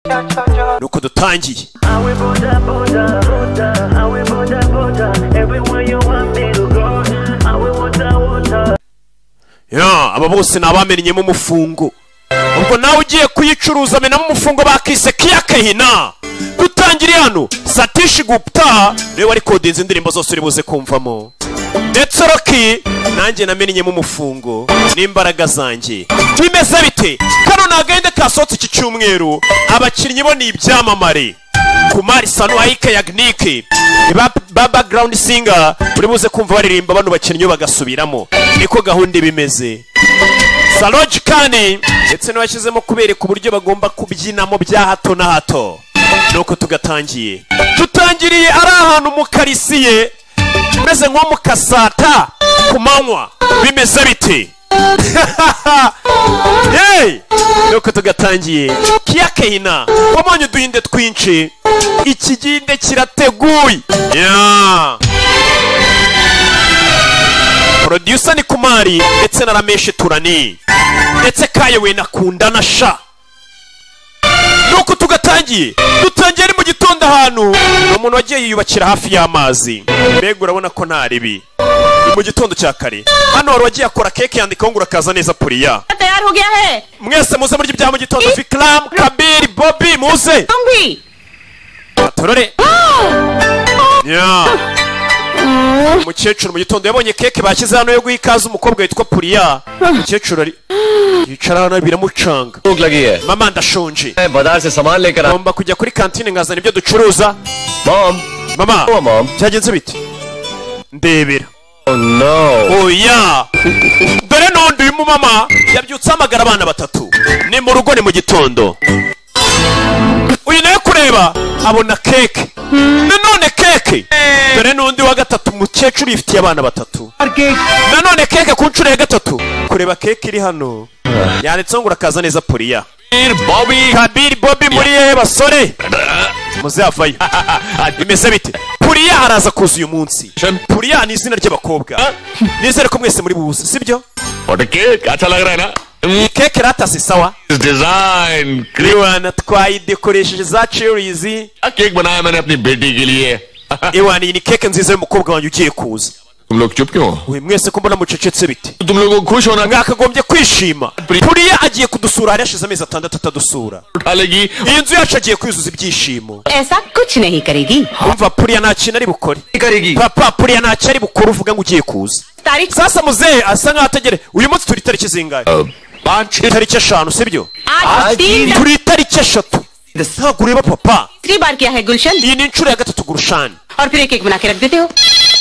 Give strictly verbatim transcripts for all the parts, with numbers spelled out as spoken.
nuko dutangiye. Ya, aba bose nabamenyemo umufungo. Ubwo nawe ugiye kuyicuruza menamo umufungo bakise Kiyakehina. Dutangiriye hano Satish Gupta niwe wari kodinze indirimbo zose uri buze kumvamo. Ndetse Rocky nanjye namenyemo umufungo n'imbaraga zanjye. Bimeze bite? Kano nagende kasotse iki cyumweru abakinnyi bo ni ibyamamare. Kumari Sanu Aike Yagnike ba background singer uri buze kumva baririmba bano bakinnyi bagasubiramo. Niko gahunda bimeze. Saloj Kani ndetse n'abashyizemo kubereka uburyo bagomba kubyinamo bya hato na hato. Nuko tugatangiye. Tutangiriye ari ahantu mu karisiye bimeze nko mu kasata ku manywa. Bimeze bite? Hey! Nuko tugatangiye. Kiyakehina wamanye duhinde twinshi. Ikiginde kirateguye. Yeah. Producer ni Kumari ndetse na Ramesh Turani ndetse Kayewe nakunda na Sha. Nuko tugatangiye. Dutangiye ari mu gitondo ahantu umuntu wagiye yiyubakira hafi y'amazi. Mbega urabona ko nta ribi. Mu gitondo cya kare hano wari wagiye akora keke yandikaho ngo urakaza neza Puriya. Tayari ho gaya hai. Mwese muze muri bya mu gitondo. Vikram, Kabir, Bobby muze. Tumbi. Atorore. Yeah. Umukecuru mu gitondo yabonye keke bashyize hano yo guhikaza umukobwa witwa Puriya. Umukecuru ari yicara hano biramucanga. Mama ndashonje. Bazar se saman lekar aa. Ngomba kujya kuri kantine ngazana ibyo ducuruza. Mom. Mama. Oh mom. Cyagenze bite? Ndebera. Oh no. Oh yeah. Dore n'undi uyu mama yabyutse amagara abana batatu. Ni mu rugo ni mu gitondo. Uyu nawe kureba abona keke. Nanone keke. Dore n'undi wa gatatu umukecuru yifitiye abana batatu. Nanone keke ku nshuro ya gatatu. Kureba keke iri hano. Yanditseho ngo urakaza neza Puriya. Bobby. Kabir Bobby muri ye basore. Muze avayo. Bimeze bite? Puriya araza kuza uyu munsi. Puriya ni izina ry'abakobwa. Nizere ko mwese muri buze, sibyo? What a cake. Acha lag raha hai na? Keke ratase sawa. Design. Iwana twayidekoresheje za cherries. A cake banaya maine apni beti ke liye. Iwana iyi ni keke nziza y'umukobwa wanjye ugiye kuza. Tum log chup kyun? We mwese ko mbona mucecetse bite? Tum logo khush hona mwakagombye kwishima. Puriya agiye kudusura hari yashize amezi atandatu atadusura. Utalegi. Iyi nzu yacu agiye kwuzuza ibyishimo. Aisa kuch nahi karegi. Umva Puriya nta kintu ari bukore. Karegi. Papa Puriya nta kintu ari bukore uvuga ngo ugiye kuza. Tarikh Sasa muzehe asa nkaho ategere. Uyu munsi turi tariki zingahe? Panch. Tariki eshanu sibyo? aaj teen Turi tariki eshatu. Ntabwo ureba papa. तीसरी बार किया है गुलशन Iyi ni inshuro ya gatatu Gurushani. और फिर एक एक बना के रख देते हो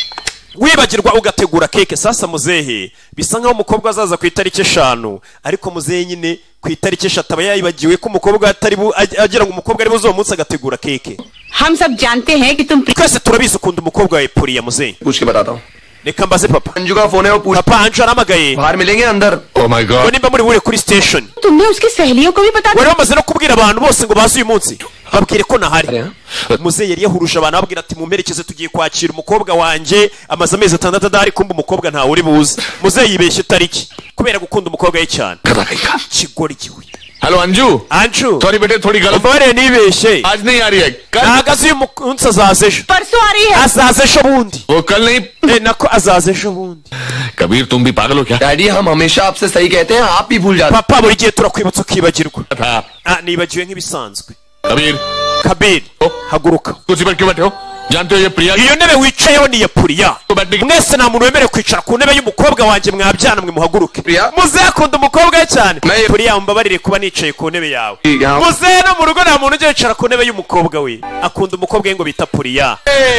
Wibagirwa ugategura keke. Sasa muzehe bisa nkaho umukobwa azaza ku itariki eshanu ariko muzehe nyine ku itariki eshatu aba yayibagiwe ko umukobwa atari agira ngo umukobwa ari buzo munsi agategura keke. हम सब जानते हैं कि तुम Twese turabizi ukunda umukobwa wa Puriya muzehe. पूछ के बताता हूँ Reka mbaze papa. अंजू का फोन है वो पूछ Papa Anju aramagaye. बाहर मिलेंगे अंदर oh my god Ngo nimba muri bure kuri station. तुमने उसकी सहेलियों को भी बता Wari wamaze no kubwira abantu bose ngo bazi uyu munsi. Babwire ko nahari. Muzehe yari yahuruje abantu ababwira ati mumperekeze tugiye kwakira umukobwa wanjye amaze amezi atandatu adahari kumba umukobwa ntawe uri buze. Muzehe yibeshye tariki kubera gukunda umukobwa we cyane. Kigori giwe. Hello Anju Anju sorry बेटे थोड़ी गलत Mbare nibeshye. आज नहीं आ रही है कल Nahagaze uyu munsi azaza ejo. परसों आ रही है Azaza ejo bundi. वो कल नहीं Eh nako azaza ejo bundi. Kabir तुम भी पागल हो क्या डैडी हम हमेशा आपसे सही कहते हैं आप भी भूल जाते Papa buri gihe turakwibutsa ukibagirwa. था Ah nibagiwe nk'ibisanzwe. Kabir Kabir haguruka. कुर्सी पर क्यों बैठे हो जानते हो ये Priya Iyo ntebe wicayeho ni ya Puriya. Mwese nta muntu wemerewe kwicara ku ntebe y'umukobwa wanjye mwabyana mwe muhaguruke. Muzehe akunda umukobwa we cyane. Puriya umbabarire kuba nicaye ku ntebe yawe. Muzehe no mu rugo nta muntu ujya yicara ku ntebe y'umukobwa we. Akunda umukobwa we ngo bita Puriya.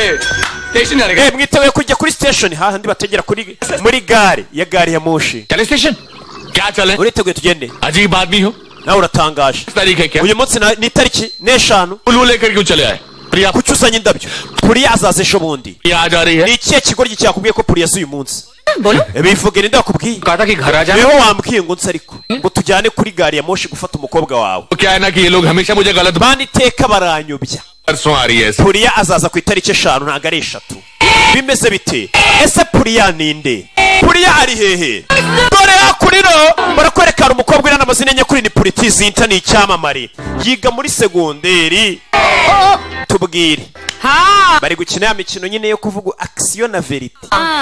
Station जाने Eh mwiteguye kujya kuri station hahandi bategera kuri muri gare ya gare ya moshi. चले station क्या चले Uriteguye tugende? अजीब आदमी हो Nawe uratangaje. तारीख है क्या Uyu munsi ni itariki n'eshanu. उल्लू लेकर क्यों चले आए प्रिया Kuki uzanye indabyo? Puriya azaza ejo bundi. प्रिया आ जा रही है Ni ikihe kigoryi cyakubwiye ko Puriya azi uyu munsi? बोलो Bivuge ninde wakubwiye? कहा था कि घर आ जाए Weho wambwiye ngo nse ariko ngo tujyane kuri gari ya moshi gufata umukobwa wawe. तो क्या है ना कि ये लोग हमेशा मुझे गलत Bani iteka baranyobya. परसों आ रही है Puriya azaza ku itariki eshanu ntabwo ari eshatu. Bimeze bite? Ese Puriya ninde? Puriya ari hehe? Dore hakurino barakwerekana umukobwa uri n'amazina enye kuri ni Puritizi Inta ni icyamamare yiga muri segonderi. Tubwire bari gukina ya mikino nyine yo kuvuga action na verite.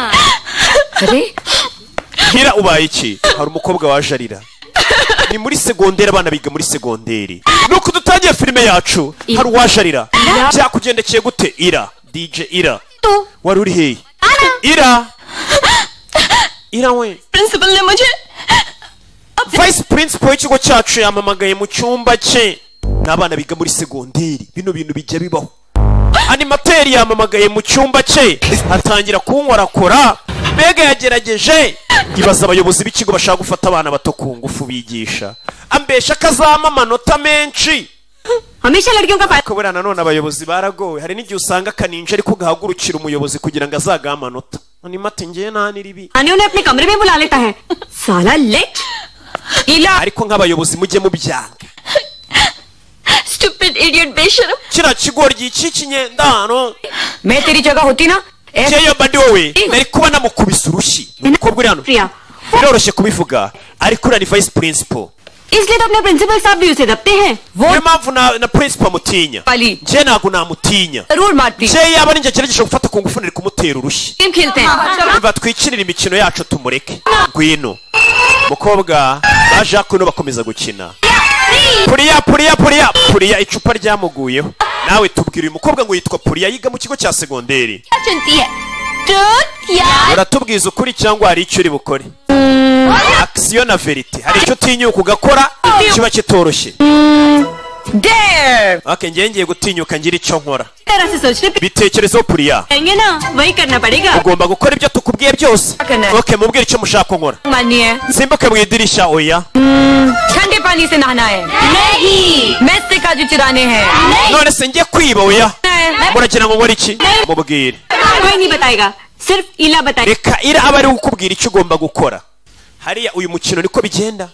Hira ubaye iki? Hari umukobwa waje arira. Ni muri segonderi, abana biga muri segonderi. Nuko dutangiye filime yacu hari uwaje arira. Byakugendekeye gute Ira? D J Ira wari uri hehe? Ira Ira we principal ने मुझे Vice Principal w'ikigo cyacu yamamagaye mu cyumba cye. N'abana biga muri segonderi bino bintu bijya bibaho. Animateri yamamagaye mu cyumba cye atangira kunkorakora. Mbega yagerageje ibaza abayobozi b'ikigo bashaka gufata abana bato ku ngufu bigisha. Ambesha kazama amanota menshi. हमेशा लड़कियों का Ko burana none abayobozi baragowe. Hari n'igihe usanga kaninje ariko gahagurukira umuyobozi kugira ngo azagaha amanota. Animate ngiye nani ribi. आने उन्हें अपने कमरे में बुला लेता है साला लेट इला Ariko nk'abayobozi mujye mubyanga. Stupid idiot बेशरम Kira kigoryi cy'ikinyendano. मैं तेरी जगह होती ना Cyeyo bandi wowe nari kuba namukubise urushi. Umukobwa uri hano प्रिया biroroshye kubivuga ariko uri Vice Principal. इसलिए तो अपने प्रिंसिपल साहब भी उसे दबते हैं वो Niyo mpamvu na na Principal mutinya. वाली Je ntago namutinya. जरूर मारती Je yaba ari nje cyerekeje gufata ku ngufu nari kumutera urushi. Game खेलते हैं Biva twikirira imikino yacu tumureke. Ngwino. Mukobwa baje kuno bakomeza gukina. Puriya Puriya Puriya Puriya icupa ryamuguyeho. Nawe tubwira uyu mukobwa ngo yitwa Puriya yiga mu kigo cya segonderi. चुनती है ट्रूथ या Uratubwiza ukuri cyangwa hari icyo uri bukore? Action na verite. Hari icyo utinyuka ugakora kiba kitoroshye. Dare Okay, ngiye ngiye gutinyuka ngira icyo nkora. तरह से सोचने पे Bitekerezo Puriya. आएंगे ना वही करना पड़ेगा Ugomba gukora ibyo tukubwiye byose. Okay, mubwire icyo mushaka nkora. मानिए Simbuke mu idirishya oya. ठंडे पानी से नहाना है नहीं मैं से काजू चुराने हैं None se ngiye kwiba oya. Muragira ngo nkore iki? Mubwire. कोई नहीं बताएगा सिर्फ इला बताएगा Reka ira aba ari ukubwira icyo ugomba gukora. Hariya uyu mukino niko bigenda.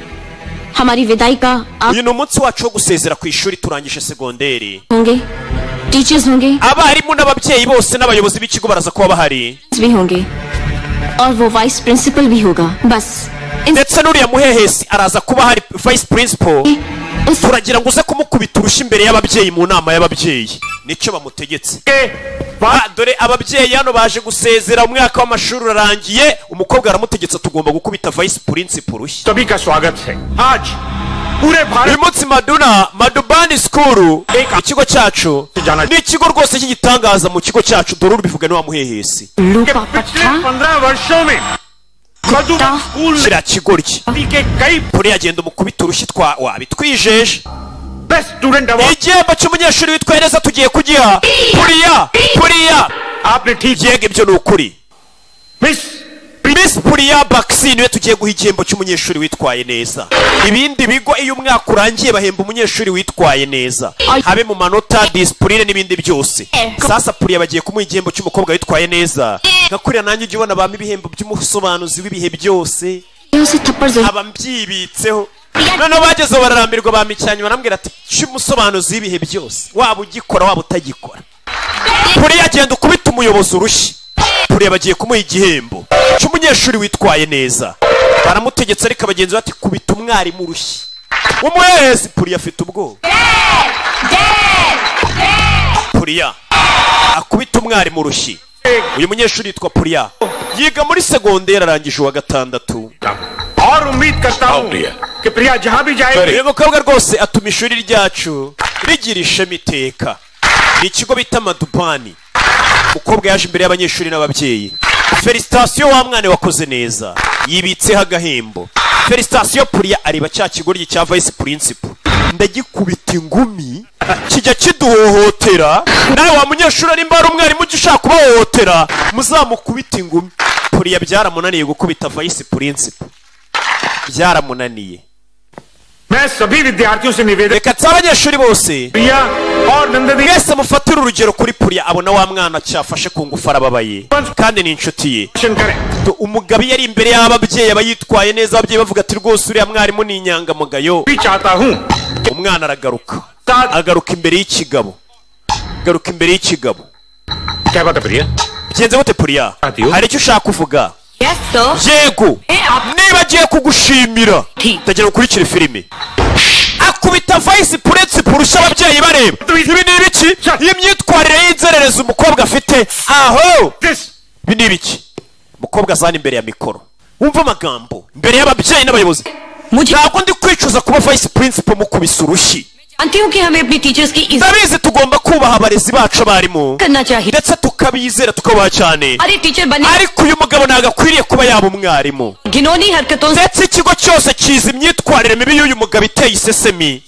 हमारी विदाई का आप Uyu ni umunsi wacu wo gusezera ku ishuri turangije segonderi. होंगे टीचर्स होंगे Abarimu n'ababyeyi bose n'abayobozi b'ikigo baraza kuba bahari. भी होंगे और वो वाइस प्रिंसिपल भी होगा बस Ndetse n'uriya muhehesi araza kuba hari Vice Principal. उस Turagira ngo uze kumukubita urushi imbere y'ababyeyi mu nama y'ababyeyi. Nicyo bamutegetse. Ah, dore ababyeyi hano baje gusezera umwaka w'amashuri urarangiye, umukobwa aramutegetse tugomba gukubita Vice Principal urushi. सभी का स्वागत है आज पूरे Uyu Bharat munsi Maduna Madubani School ikigo cyacu ni ikigo rwose cy'igitangaza mu kigo cyacu dore ubivuga n'uwa muhehesi. के लूपा पिछले पट्टा पंद्रह वर्षों में मधुबन स्कूल ने Kiriya kigoryi के कई Puriya agenda umukubita urushi twa wabitwijeje. Best student award Igihembo cy'umunyeshuri witwaye neza tugiye kugiha Puriya Puriya. आपने ठीक Yego ibyo ni ukuri. Miss Miss Puriya Baxi niwe tugiye guha igihembo cy'umunyeshuri witwaye neza. Ibindi bigo iyo umwaka urangiye bahemba umunyeshuri witwaye neza. Habe mu manota, discipline n'ibindi byose. Sasa Puriya bagiye kumuha igihembo cy'umukobwa witwaye neza. Ngakuriya nanjye ujye ubona bampa ibihembo by'umusobanuzi w'ibihe byose. उसे थप्पड़ जरूर Aba mbyibitseho. Noneho bagezeho bararambirwa bamicanye barambwira ati cy'umusobanuzi w'ibihe byose. Waba ugikora waba utagikora. Puriya agenda ukubita umuyobozi urushi. Puriya bagiye kumuha igihembo cy'umunyeshuri witwaye neza. Baramutegetse ariko abagenzi bati kubita umwarimu urushi. Umuhehesi Puriya afite ubwoba. Puriya akubita umwarimu urushi. Uyu munyeshuri yitwa Puriya yiga muri segonderi arangije uwa gatandatu. और उम्मीद करता हूँ कि प्रिया जहाँ भी जाए Uyu mukobwa rwose atuma ishuri ryacu rigira ishema iteka. Ni ikigo bita Madubani. Umukobwa yaje imbere y'abanyeshuri n'ababyeyi. Felicitation wa mwana wakoze neza. Yibitseho agahembo. Felicitation Puriya areba cya kigoryi cya Vice Principal. Ndagikubita ingumi kijya kiduhohotera. Nawe wa munyeshuri ari mbara umwarimu ugishaka kubahohotera muzamukubita ingumi. Puriya byaramunaniye gukubita Vice Principal. Byaramunaniye. मैं सभी विद्यार्थियों से निवेदन Reka tsabanyeshuri bose प्रिया और Nandini mwese mufatire urugero kuri Puriya abona wa mwana cyafashe ku ngufu arababaye kandi ni inshuti ye. करें To umugabo yari imbere y'ababyeyi abayitwaye neza ababyeyi bavuga ati rwose uriya mwarimu ni inyangamugayo. भी चाहता हूँ Umwana aragaruka agaruka imbere y'ikigabo garuka imbere y'ikigabo क्या बात है प्रिया Genze gute Puriya? Atiyo. Hari icyo ushaka kuvuga? Yes, sir. yego niba agiye kugushimira ndagira ukurikire filime akubita vice principal usha ababyeyi bareba ibi ni ibiki iyi myitwarire y'inzererezi umukobwa afite aho ibi ni ibiki umukobwa azana imbere ya mikoro wumva amagambo imbere y'ababyeyi n'abayobozi ntabwo ndi kwicuza kuba vice principal mukubise urushyi ndabizi tugomba kubaha abarezi bacu abarimu ndetse tukabizera tukabaha cyane ariko uyu mugabo ntabwo akwiriye kuba yaba umwarimu ndetse ikigo cyose kizi imyitwarire mibi y'uyu mugabo iteye isesemi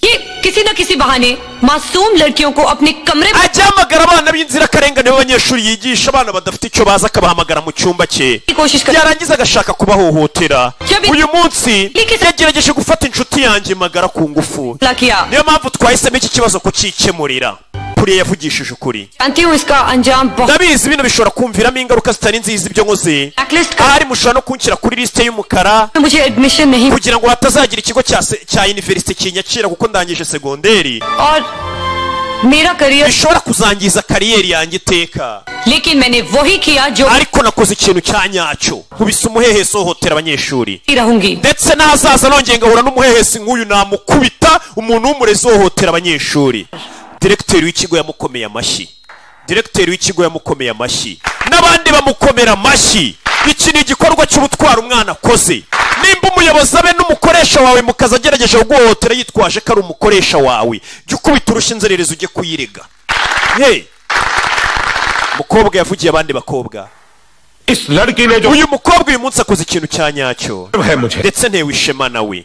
ajya ahamagara abana b'inzirakarengane b'abanyeshuri yigisha abana badafite icyo bazi akabahamagara mu cyumba cye yarangiza agashaka kubahohotera uyu munsi yagerageje gufata inshuti yanjye magara ku ngufu niyo mpamvu twahisemo iki kibazo kucyikemurira Puriya yavugishije ukuri ndabizi bino bishobora kumviramo ingaruka zitari nziza ibyo nkoze ahari mushobora no kunshyira kuri lisite y'umukara kugira ngo hatazagira ikigo cya universite kinyakira kuko ndangije segonderi bishobora kuzangiza kariyeri yanjye iteka ariko nakoze ikintu cya nyacyo nkubise umuhehesi uhohotera abanyeshuri ndetse n'ahazaza nongeye ngahura n'umuhehesi nk'uyu namukubita umuntu w'umurezi uhohotera abanyeshuri Direkteri w'ikigo yamukomeye amashyi Direkteri w'ikigo yamukomeye amashyi n'abandi bamukomera amashyi iki ni igikorwa cy'ubutwara umwana akoze nimba umuyobozi abe n'umukoresha wawe mukaza agerageje guhohotera yitwaje ko ari umukoresha wawe jya ukubita urushyi inzererezi ujye kuyirega hey umukobwa yavugiye abandi bakobwa uyu mukobwa uyu munsi akoze ikintu cya nyacyo ndetse ntewe ishema nawe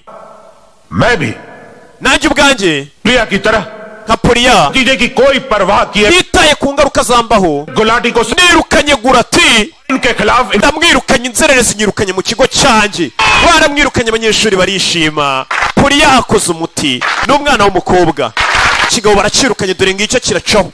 nanjye ubwanjye nka Puriya nitaye ku ngaruka zambaho nirukanye Gurati ndamwirukanye inzererezi nyirukanye mu kigo cyanjye baramwirukanye abanyeshuri barishima Puriya akoze umuti n'umwana w'umukobwa ikigabo baracirukanye dore ngicyo kiracaho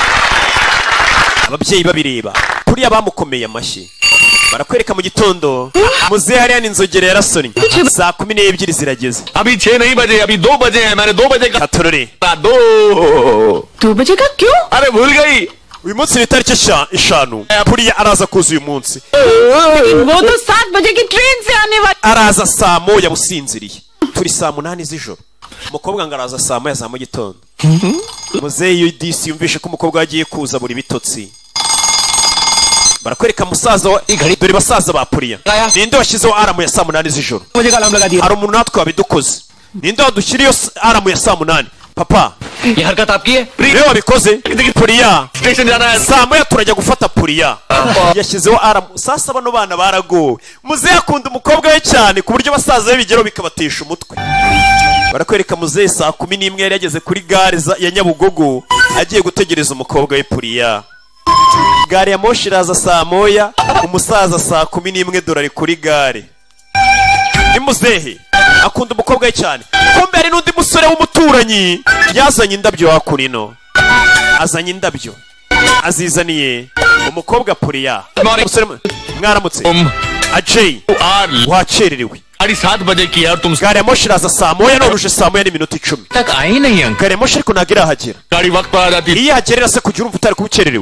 ababyeyi babireba Puriya bamukomeye amashyi barakwereka mu gitondo muzehe hariya n'inzogera yarasonnye saa kumi n'ebyiri zirageze अभी छह नहीं बजे अभी दो बजे हैं मैंने दो बजे का katorore दो दो बजे का क्यों अरे भूल गई uyu munsi ni itariki eshanu Puriya araza kuza uyu munsi वो तो सात बजे की ट्रेन से आने वाली araza saa moya businziriye turi saa munani z'ijoro umukobwa ngo araza saa moya za mu gitondo muzehe y'idisi yumvishe ko umukobwa yagiye kuza buri bitotsi barakwereka musaza wa dore basaza ba Puriya ninde washyizeho aramu ya saa munani z'ijoro hari umuntu natwe wabidukoze ninde wadushyiriyeho aramu ya saa munani papa ये हरकत आपकी है niwe wabikoze Puriya saa moya turajya gufata Puriya yashyizeho aramu sasa bano bana baragowe muzehe akunda umukobwa we cyane ku buryo basaza be bigeraho bikabatesha umutwe barakwereka muzehe saa kumi n'imwe yari yageze kuri gare ya Nyabugogo agiye gutegereza umukobwa we Puriya gare ya moshi iraza saa moya umusaza saa kumi n'imwe dorari kuri gare ni muzehe akunda umukobwa we cyane kumbe hari n'undi musore w'umuturanyi yazanye indabyo hakurino azanye indabyo azizaniye umukobwa Puriya mwaramutse Ajay wakererewe साढ़े सात बजे की है और तुम gare ya moshi iraza saa moya none uje saa moya n'iminota icumi तक आई नहीं uncle gare ya moshi ariko ntabwo irahagera गाड़ी वक्त पर आ जाती iyo ihagerera se kugira urumva utari kuba ukererewe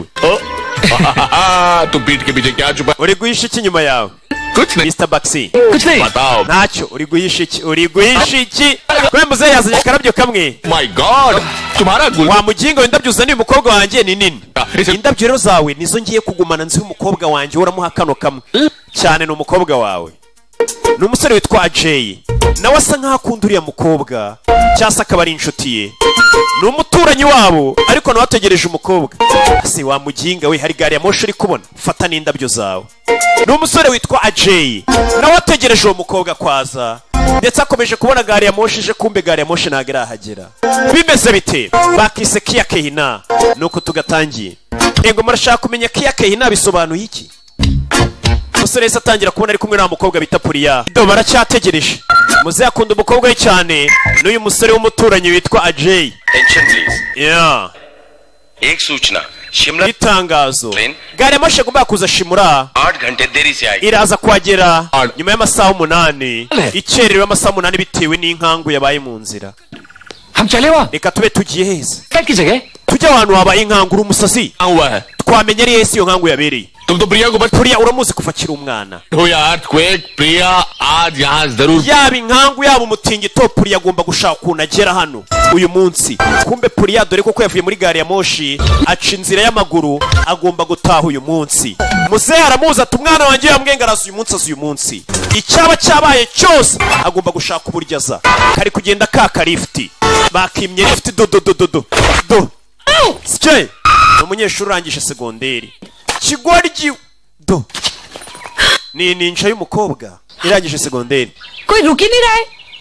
तुम पीठ के पीछे क्या छुपा uri guhisha iki nyuma yawe कुछ नहीं Mister Baxi कुछ नहीं बताओ ntacyo uri guhisha iki uri guhisha iki we muzehe yazanye akarabyo kamwe my God तुम्हारा गुल wa mugingo w'indabyo uzaniye umukobwa wanjye ni nini indabyo rero zawe nizo ngiye kugumana nzi umukobwa wanjye uramuha kano kamwe cyane ni umukobwa wawe ni umusore witwa Ajay nawe asa nkaho akunda uriya mukobwa cyangwa se akaba ari inshuti ye ni umuturanyi wabo ariko nawe ategereje umukobwa se wa muginga we hari gare ya moshi uri kubona fata n'indabyo zawe ni umusore witwa Ajay nawe ategereje uwo mukobwa kwaza ndetse akomeje kubona gare ya moshi ije kumbe gare ya moshi ntabwo irahagera bimeze bite bakise Kia Kehina nuko tugatangiye ego murashaka kumenya Kia Kehina bisobanuye iki umusore wese atangira kubona ari kumwe na mukobwa bita Puriya do baracyategereje muzehe akunda umukobwa we cyane n'uyu musore w'umuturanyi witwa Ajay tension please yeah एक सूचना Shimla itangazo gare ya moshi agomba kuza Shimura आठ घंटे देरी से आई iraza kuhagera nyuma y'amasaha umunani ikererewe amasaha umunani bitewe n'inkangu yabaye mu nzira हम चले वहाँ reka tube tugiye heza flat की जगह tujya ahantu habaye inkangura umusazi हुआ है twamenya ari hesi iyo nkangu yabereye तुम तो प्रिया को बस Priya uramuzi kuva akiri umwana हो यार क्वेक प्रिया आज यहाँ जरूर yaba inkangu yaba umutingito Priya agomba gushaka ukuntu agera hano uyu munsi kumbe Priya dore ko yavuye muri gari ya moshi aca inzira y'amaguru agomba gutaha uyu munsi muzehe aramuzi ati umwana wanjye yambwenga araza uyu munsi aza uyu munsi icyaba cyabaye cyose agomba gushaka uburyo aza kari kugenda kaka lifti bakimye lifti do do do do do do sike ni umunyeshuri urangije segonderi kigoryi do ni ninja y'umukobwa irangije segonderi कोई रुक ही नहीं रहा है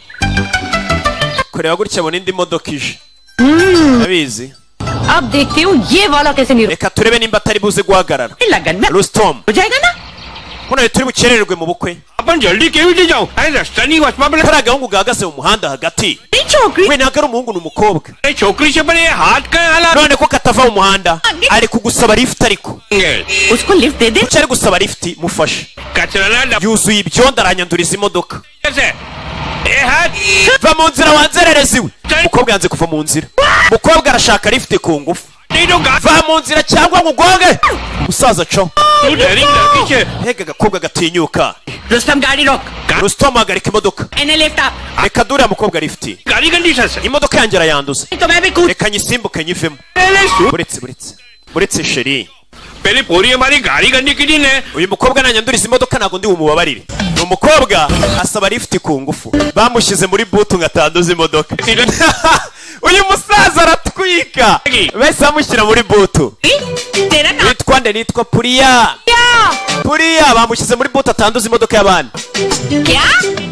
kureba gutya abona indi modoka ije abizi अब देखती हूँ ये वाला कैसे नहीं reka turebe nimba atari buze guhagarara लगन में Rustom हो जाएगा ना hano turi bukerererwe mu bukwe अपन जल्दी केवी ले जाओ अरे रास्ता नहीं वसमा बना kari agahungu gahagaze mu muhanda hagati नहीं छोकरी we ntabwo ari umuhungu ni umukobwa अरे छोकरी से बने हाथ का हालात none ko katava mu muhanda ari kugusaba lift ariko उसको लिफ्ट दे दे kuki ari gusaba lift mufashe कचरा ना yuzuye ibyondo aranyanduriza imodoka से ए हाथ va mu nzira wanzererezi we umukobwa yanze kuva mu nzira umukobwa arashaka lift ku ngufu नहीं तो गा va mu nzira cyangwa ngugonge umusaza co तू daring लड़की से hega agakobwa gatinyuka रुस्तम गाड़ी रोक Rustom ahagarika imodoka एने लिफ्ट आप reka dure ya mukobwa lifti गाड़ी कंडीशन से imodoka yanjye arayanduza तो मैं भी कूद reka nyisimbuke nyivemo पहले सु buretse buretse buretse sheri पहले पूरी हमारी गाड़ी करने की दिन है uyu mukobwa nanyanduriza imodoka ntabwo ndi bumubabarire ni umukobwa asaba lifti ku ngufu bamushyize muri butu ngo atanduza imodoka uyu musaza aratwika bahise bamushyira muri butu तेरा नाम nitwa nde nitwa Priya क्या Priya bamushyize muri butu atanduza imodoka y'abandi क्या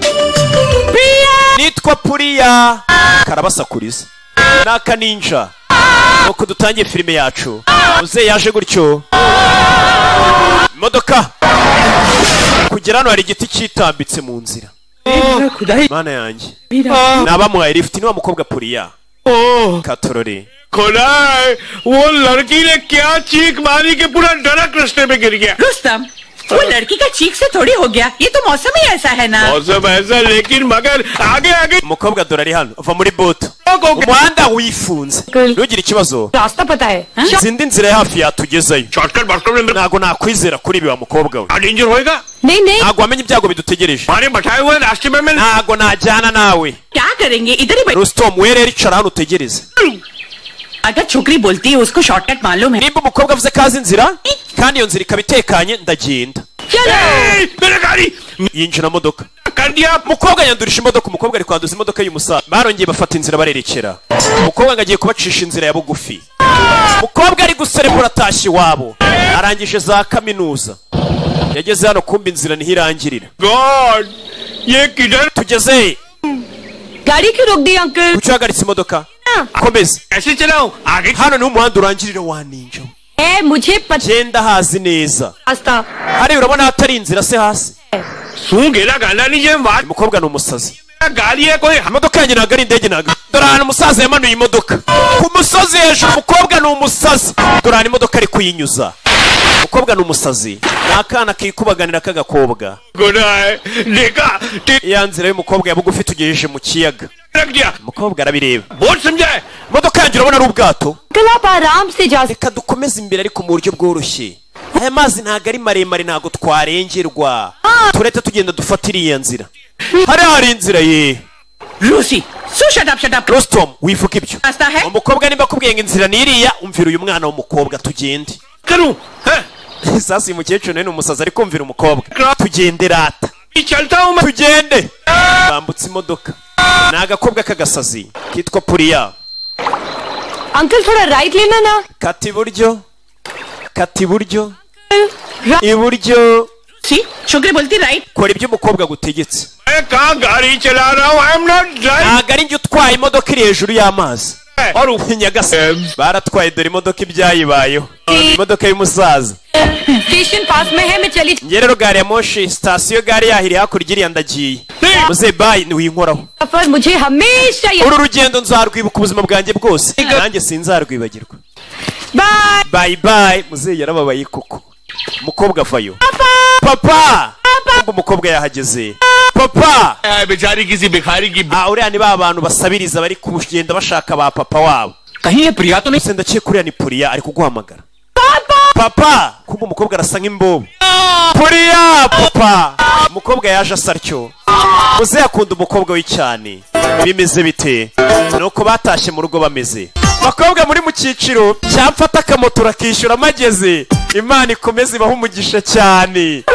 प्रिया nitwa Priya karabasakuriza ni akaninja nuko dutangiye filime yacu muzehe yaje gutyo imodoka kugera hano hari igiti cyitambitse mu nzira mana yanjye ni abamuhaye lift ni wa mukobwa Priya katorore खुदा है वो लड़की ने क्या चीख मारी कि पूरा डरक रास्ते में गिर गया रुस्तम वो लड़की का चीख से थोड़ी हो गया ये तो मौसम ही ऐसा है ना मौसम ऐसा लेकिन मगर आगे आगे umukobwa dore ari hano ava muri butu umuhanda wifunze ntugire ikibazo रास्ता पता है हाँ? zindi nzira ya hafi yatugezayo shortcut बॉटकट में ntabwo nakwizera kuri ibi wa mukobwa we danger होएगा नहीं नहीं ntabwo wamenya ibyago bidutegereje हमारे बैठाए हुए रास्ते में मैं ntabwo najyana nawe क्या करेंगे इधर ही बैठ Rustom we rero icara hano utegereze अगर छोकरी बोलती है उसको शॉर्टकट मालूम है nimba umukobwa avuze ko azi inzira kandi iyo nzira ikaba itekanye ndagenda चलो ए, मेरा गाड़ी yinjira mu modoka कर दिया umukobwa yandurisha imodoka umukobwa ari kwanduza imodoka y'umusaza barongeye bafata inzira barerekera umukobwa ngo agiye kubacisha inzira ya bugufi umukobwa ari guserebura atashye iwabo arangije za kaminuza yageze hano kumva inzira niho irangirira God ये किधर tugeze गाड़ी क्यों रोक दी uncle kuki uhagaritse imodoka komeza ऐसे चलाओ आगे hano niho umuhanda urangirira wa ninja we. ए मुझे पता genda hazi neza रास्ता hariya urabona hatari inzira se hasi सू गेला गाना लीजिए बात umukobwa ni umusazi गाड़ी है कोई imodoka yanjye ntabwo ari indege ntabwo dore ahantu umusaza yamanuye imodoka ku musozi hejuru umukobwa ni umusazi dore ahantu imodoka ari kuyinyuza umukobwa ni umusazi ni akana kikubaganira k'agakobwa गुना है देखा टिक ya nzira y'umukobwa ya bugufi tugejeje mu kiyaga रख दिया umukobwa arabireba बहुत समझा है imodoka yanjye urabona ari ubwato uncle आप आराम से जा reka dukomeze imbere ariko mu buryo bworoshye aya mazi ntabwo ari maremare ntabwo twarengerwa turete tugenda dufata iriya nzira hariya hari inzira ye रूसी सो shut up shut up Rustom wivuga ibyo रास्ता है umukobwa nimba akubwiye ngo inzira ni iriya umvira uyu mwana w'umukobwa tugende करूं हैं sasa uyu mukecuru nawe ni umusazi ari kumvira umukobwa tugende rata ये चलता हूं मैं tugende bambutse imodoka ni agakobwa k'agasazi kitwa Priya uncle थोड़ा right लेना ना kata iburyo kata iburyo iburyo सी छोकरी बोलती right kora ibyo umukobwa agutegetse मैं कहाँ गाड़ी चला रहा हूँ I am not driving ntabwo ari njye utwaye imodoka iri hejuru y'amazi और nyagasani baratwaye dore imodoka ibyayibayeho imodoka y'umusaza station पास में है मैं चली njye rero gari ya moshi sitasiyo gare yahiriye hakurya iriya ndagiye muze bayi ntiwinkoraho सफर मुझे हमेशा याद uru rugendo nzarwibuka ubuzima bwanjye bwose nanjye sinzarwibagirwa bye bayi bayi muzehe yarababaye koko umukobwa avayo papa kumva umukobwa yahageze papa papa बेचारी किसी भिखारी की ah uriya ni ba bantu basabiriza bari kugenda bashaka ba papa wabo कहीं ये प्रिया तो नहीं se ndaciye kuriya ni Puriya ari kuguhamagara papa kumva umukobwa arasa nk'imbobo Puriya papa umukobwa yaje asarcyo muze yakunda umukobwa we cyane bimeze bite nuko batashye mu rugo bameze bakobwa muri mu cyiciro cyamfata akamotora kishyura mageze Imana ikomeze ibaho umugisha cyane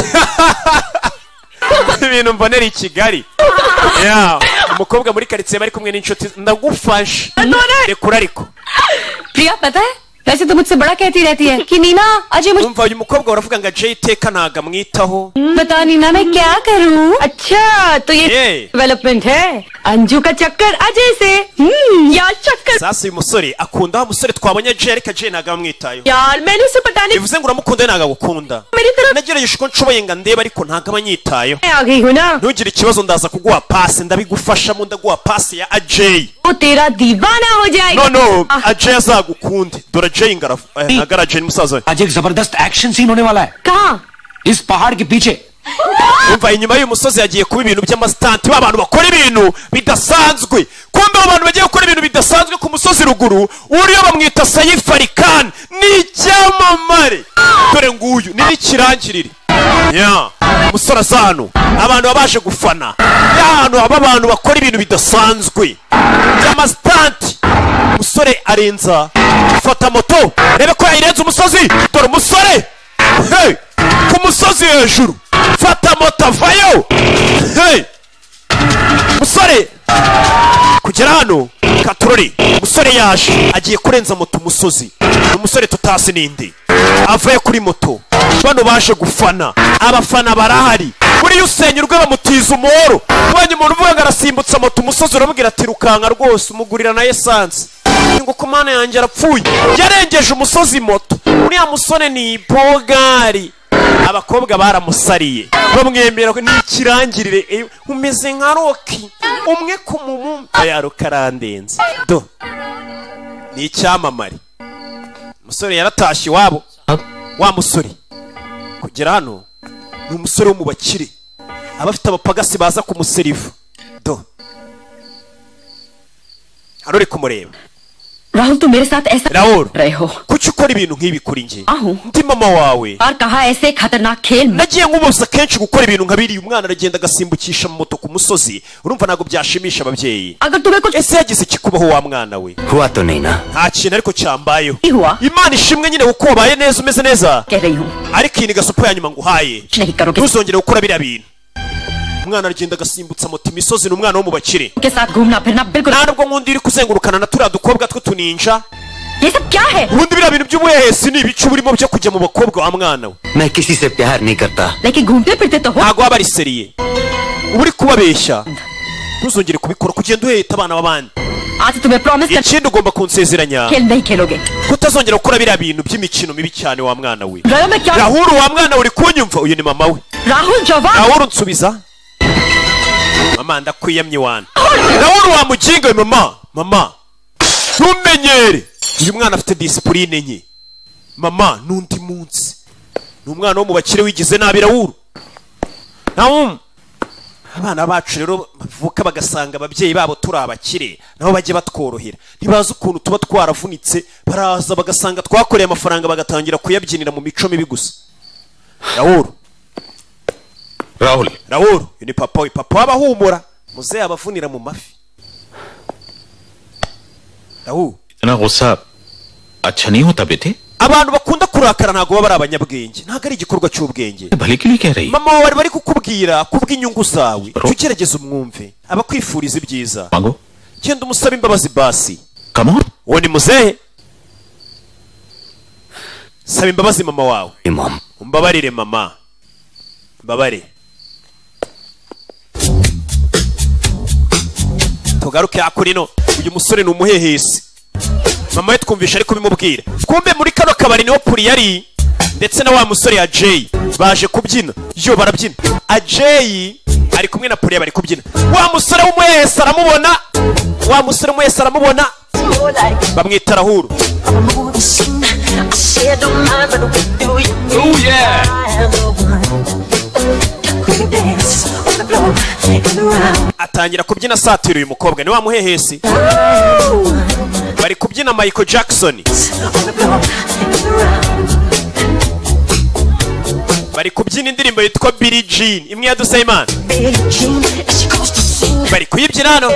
ibintu mbonera i Kigali ya umukobwa muri karitsiye bari kumwe n'inshuti ndagufasha rekura ariko प्रिया पता है वैसे तो मुझसे बड़ा कहती रहती है कि नीना अजय मुझे umva uyu mukobwa uravuga ngo Jay iteka ntaga mwitaho बता नीना मैं क्या करूं अच्छा तो ये ये। डेवलपमेंट है अंजू का चक्कर अजय से हम्म यार चक्कर sasa uyu musore akunda wa musore twabonye Jay ariko Jay ntaga mwitayo यार मैंने उसे पता नहीं bivuze ngo uramukunda ntaga gukunda मेरी तरफ nagerageje uko nshoboye ngo ndebe ariko ntaga abanyitayo मैं आ गई हूँ ना ntugire ikibazo ndaza kuguha pasi ndabigufashamo ndaguha pasi ya Ajay वो तेरा दीवाना हो जाएगा no no Ajay azagukunde dore Jay ngarafu agara Jay musaza we आज एक जबरदस्त एक्शन सीन होने वाला है कहाँ इस पहाड़ के पीछे umva inyuma y'uyu musozi yagiye kuba ibintu by'amastanti b'abantu bakora ibintu bidasanzwe kumbe abo bantu bagiye gukora ibintu bidasanzwe ku musozi ruguru uriyo bamwita Saif Ali Khan ni icyamamare dore nguyu ni n'ikirangirire ya musore azano abantu babaje gufana y'ahantu haba abantu bakora ibintu bidasanzwe by'amastanti umusore arenza fata moto rebe ko yayirenza umusozi dore umusore hey ku musozi hejuru fata moto avayo hey musore kugera hano katurori musore yaje agiye kurenza moto umusozi umusore tutasi ninde avaye kuri moto bano baje gufana abafana barahari buri usenya urwe bamutiza umuhoro ubonye umuntu uvuga ngo arasimbutsa moto umusozi uramubwira ati rukanka rwose umugurira na essence ngo komane yanjye arapfuye yarengeje umusozi moto uriya musore ni bogari abakobwa baramusariye bamwemera ko n'ikirangirire umeze nka Rocky umwe ku mumu ya rukarandenze do ni icyamamare umusore yaratashye wabo wa musore kugera hano ni umusore wo mu bakire abafite abapagasi baza kumuseriva do arore kumureba Rahul तुम मेरे साथ ऐसा राहुल रहे हो kuki ukora ibintu nk'ibi kuri njye आहू ndi mama wawe और कहा ऐसे खतरनाक खेल में nagiye nkubuza kenshi gukora ibintu nka biriya umwana aragenda agasimbukisha mu moto ku musozi urumva ntabwo byashimisha ababyeyi अगर तुम्हें कुछ ese yagize ikikubaho wa mwana we हुआ तो नहीं ना nta kintu ariko cyambayeho नहीं हुआ imana ishimwe nyine kuko wabaye neza umeze neza कह रही हूँ ariko iyi ni gasopo ya nyuma nguhaye कुछ नहीं करोगे ntuzongere gukora biriya bintu umwana aragenda agasimbutsa moto imisozi ni umwana wo mu bakire के साथ घूमना फिरना बिल्कुल nta nubwo nk'undi uri kuzengurukana na turiya dukobwa tw'utuninja ये सब क्या है ubundi biriya bintu by'ubuhehesi ni ibice burimo byo kujya mu bakobwa wa mwana we मैं किसी से प्यार नहीं करता लेकिन घूमते फिरते तो हो ntabwo waba ari seriye uba uri kubabeshya ntuzongere kubikora kugenda uheta abana b'abandi आज से तुम्हें प्रॉमिस कर ikindi ugomba kunsezeranya खेल नहीं खेलोगे kutazongera gukora biriya bintu by'imikino mibi cyane wa mwana we Rahul मैं क्या rahuru wa mwana uri kunyumva uyu ni mama we Rahul जवाब rahuru nsubiza mama ndakwiyamye wana rahuru wa muginga we mama mama ntumenyere uyu mwana afite disipurine nke mama n'undi munsi ni umwana wo mu bakire wigize nabi rahuru nawe abana bacu rero bavuka bagasanga ababyeyi babo turi abakire nabo bajye batworohera ntibazi ukuntu tuba twaravunitse baraza bagasanga twakoreye amafaranga bagatangira kuyabyinira mu mico mibi gusa rahuru Rahul rahuru uyu ni papa we papa w'abahumura muzehe abavunira mu mafi rahuru इतना गुस्सा अच्छा नहीं होता बेटे abantu bakunda kurakara ntabwo baba ari abanyabwenge ntabwo ari igikorwa cy'ubwenge भले के लिए कह रही mama wawe bari kukubwira kubw'inyungu zawe jya ugerageza umwumve abakwifuriza ibyiza मांगो genda umusabe imbabazi basi come on uwo ni muzehe saba imbabazi mama wawe इमाम umbabarire mama mbabare tugaruke hakurino uyu musore ni umuhehesi mama we twumvisha ari kubimubwira kumbe muri kano kabari niho Puriya ari ndetse na wa musore ya Jay baje kubyina yo barabyina Ajay ari kumwe na Puriya bari kubyina wa musore w'umuhehesi aramubona wa musore w'umuhehesi aramubona bamwita rahuru atangira kubyina asatira uyu mukobwa ni wa muhehesi bari kubyina Michael Jackson bari kubyina indirimbo yitwa Billie Jean imwe ya Dusayimana bari kuyibyina hano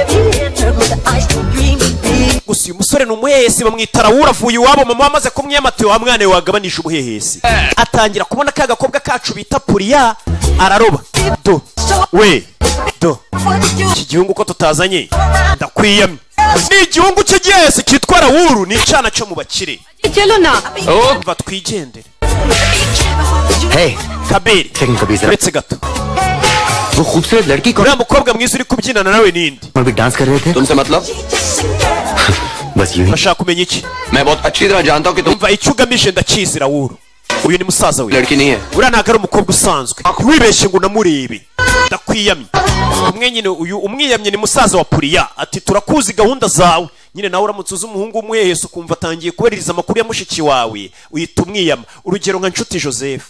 gusa uyu musore ni umuhehesi bamwita Raoul avuye iwabo mama wamaze kumwiyamatiwe wa mwana we wagabanije ubuhehesi atangira kubona ka gakobwa kacu bita Puriya araroba do we do iki gihungu ko tutazanye ndakwiyamye ni igihungu cyo gihese cyitwa Raoul ni icana cyo mu bakire चलो ना va twigendere Hey, Kabiri second कभी जरा uretse gato वो खूबसूरत लड़की को uriya mukobwa mwiza uri kubyinana nawe nindi और भी डांस कर रहे थे तुमसे मतलब बस यूं ही bashaka kumenya iki मैं बहुत अच्छी तरह जानता हूँ कि तुम umva icyo ugamije ndakizi Raoul uyu ni musaza we लड़की नहीं है uriya ntabwo ari umukobwa usanzwe wibeshye ngo unamurebe ndakwiyamye umwe nyine uyu umwiyamye ni musaza wa Puriya ati turakuzi gahunda zawe nyine nawe uramutse uzi umuhungu w'umuhehesi ukumva atangiye kubaririza amakuru ya mushiki wawe uhita umwiyama urugero nka Nshuti Joseph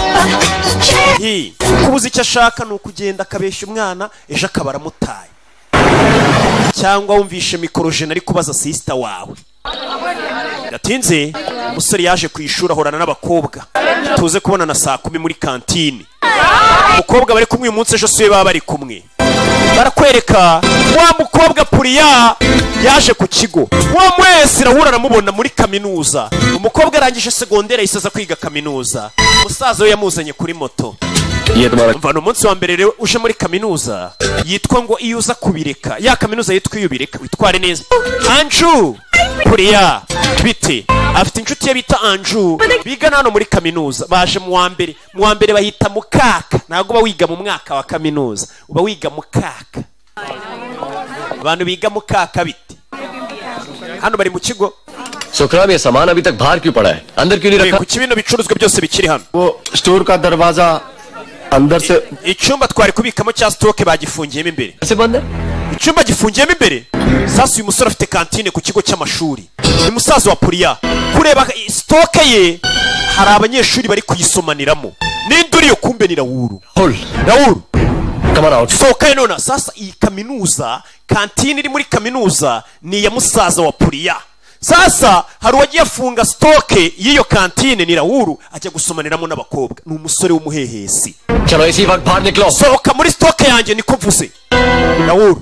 kubuza icyo ashaka ni ukugenda akabeshya umwana ejo akaba aramutaye cyangwa wumvishe mikorojene ari kubaza sisita wawe gatinze umusore yaje ku ishuri ahorana n'abakobwa tuze kubonana saa kumi muri kantine umukobwa bari kumwe uyu munsi ejo siwe baba bari kumwe barakwereka wa mukobwa Puriya yaje ku kigo wa mwese Raoul aramubona muri kaminuza umukobwa arangije segondere yisaza kwiga kaminuza umusaza we yamuzanye kuri moto mvana umunsi wa mbere rero uje muri kaminuza yitwa ngo iyo uza kubireka ya kaminuza yitwa iyo ubireka witware neza Anju Puriya bite afite inshuti ye bita Anju bigana hano muri kaminuza baje mu wa mbere mu wa mbere bahita mukaka ntabwo uba wiga mu mwaka wa kaminuza uba wiga mukaka abantu biga mukaka bite hano bari mu kigo Sukhram ये सामान अभी तक बाहर क्यों पड़ा है अंदर क्यों नहीं रखा ku kibino bicuruzwa byose bikiri hano वो स्टोर का दरवाजा अंदर से icyumba twari kubikamo cya stoke bagifungiyemo imbere कैसे बंद है icyumba gifungiyemo imbere sasa uyu musore afite kantine ku kigo cy'amashuri ni musaza wa Puriya kureba stoke ye hari abanyeshuri bari kuyisomaniramo ninde uriyo kumbe ni Raoul होल Raoul come on out sohoka nona sasa iyi kaminuza kantine iri muri kaminuza ni ya musaza wa Puriya sasa hari uwagiye afunga stoke y'iyo kantine ni Raoul ajya gusomaniramo n'abakobwa ni umusore w'umuhehesi चलो इसी वक्त बाहर निकलो sohoka muri stoke yanjye niko mvuze Raoul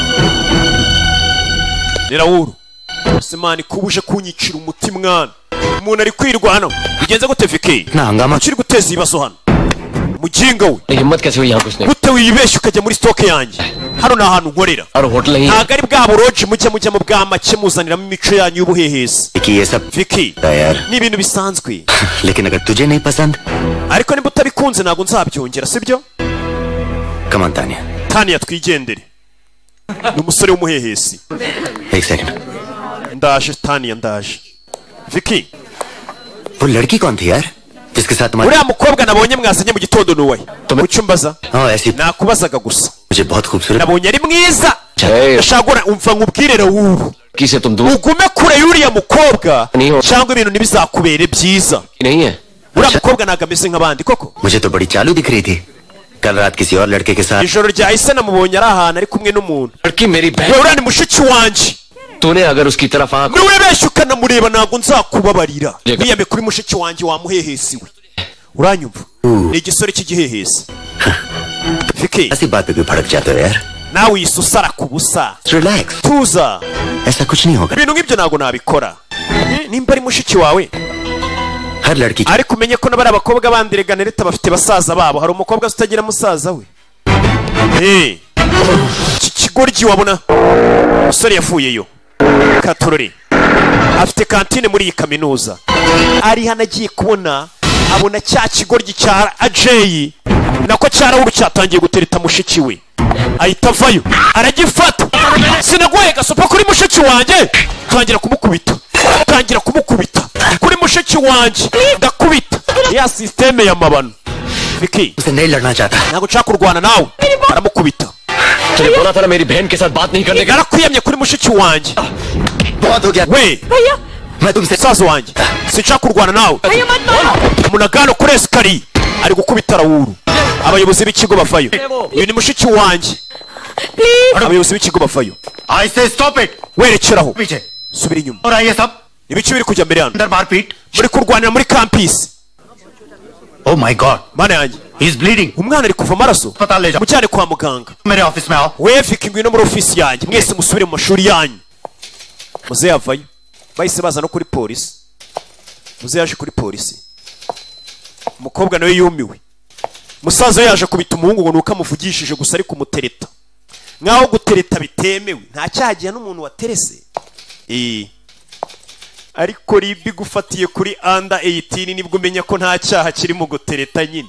ni Raoul Simani kubuje kunyicira umuti mwana umuntu ari kwirwa hano bigenze gute Vicky ना हंगामा ukiri guteza ibibazo hano mujinga we हिम्मत कैसे हुई यहाँ घुसने gute wibeshye ukajya muri stoke yanjye hano ni ahantu nkorera और hotel नहीं है ntabwo ari bwa buroji mujya mujya mu bwa make muzaniramo imico yanyu y'ubuhehesi कि ये सब Vicky था यार ni ibintu bisanzwe लेकिन अगर तुझे नहीं पसंद ariko niba utabikunze ntabwo nzabyongera sibyo come on Tania Tania twigendere ni umusore w'umuhehesi एक second ndaje Tania ndaje Vicky वो लड़की कौन थी यार जिसके साथ तुम्हारी uriya mukobwa nabonye mwazanye mu gitondo nuwe kuki umbaza हाँ ऐसी nakubazaga gusa मुझे बहुत खूबसूरत nabonye ari mwiza Hey. ndashaka umva nkubwire Raoul किसे तुम दूर ugume kure y'uriya mukobwa Niho. cyangwa ibintu ntibizakubere byiza नहीं है uriya mukobwa ntabwo ameze nk'abandi koko मुझे तो बड़ी चालू दिख रही थी कल रात किसी और लड़के के साथ ijoro ryahise namubonye ari ahantu ari kumwe n'umuntu लड़की मेरी we बहन uriya ni mushiki wanjye तूने अगर उसकी तरफ आंख niwe wibeshye ukanamureba ntabwo nzakubabarira niyame kuri mushiki wanjye wamuhehesi we uranyumva ni igisore cy'igihehesi Vicky ऐसी बात पे भी भड़क जाते हो यार nawe uyisusara ku busa relax tuza ऐसा कुछ नहीं होगा ibintu nk'ibyo ntabwo nabikora Eh, nimba ari mushiki wawe हर लड़की की ariko umenye ko n'abari abakobwa bandi regana leta bafite basaza babo hari umukobwa utagira musaza we Eh, iki kigoryi wabona umusore yavuyeyo katorore afite kantine muri iyi kaminuza ari hano agiye kubona abona cya kigoryi cya ajeyi nako cya Raoul cyatangiye gutereta mushiki we ahita avayo aragifata sinaguhaye gasopa kuri mushiki wanjye tangira kumukubita tangira kumukubita kuri mushiki wanjye ndakubita ya systeme ya mabano Vicky उसे नहीं लड़ना चाहता ntabwo nshaka kurwana nawe aramukubita तुझे बोला था ना मेरी बहन के साथ बात नहीं करने का yarakwiyamye kuri mushiki wanjye बहुत हो गया we मैं तुमसे musaza wanjye sinshaka kurwana nawe भैया मत मारो umunagano kuri esikariye ari gukubita Raoul abayobozi b'ikigo bavayo uyu ni mushiki wanjye please abayobozi b'ikigo bavayo. I say stop it. Werekeraho. पीछे. Subira inyuma. और आइए सब. Ibiki biri kujya mbere hano. अंदर मारपीट. Muri kurwanira muri campus. Oh my God. Mana yanjye. He is bleeding. Umwana ari kuva amaraso. अस्पताल ले जाओ. Mujyane kwa muganga. मेरे ऑफिस में आओ. We fika ingwino muri office yanjye. Mwese musubire mu mashuri yanyu. Muze yavayo. Bahise baza no kuri polisi. Muze yaje kuri polisi. Umukobwa nawe yumiwe. Musaza yaje kubita umuhungu ngo nuko amuvugishije gusa ari kumutereta. Nkaho gutereta bitemewe. Nta cyagiye n'umuntu waterese. Eh. Ariko ribi gufatiye kuri under eighteen nibwo umenya ko nta cyaha kiri mu gutereta nyine.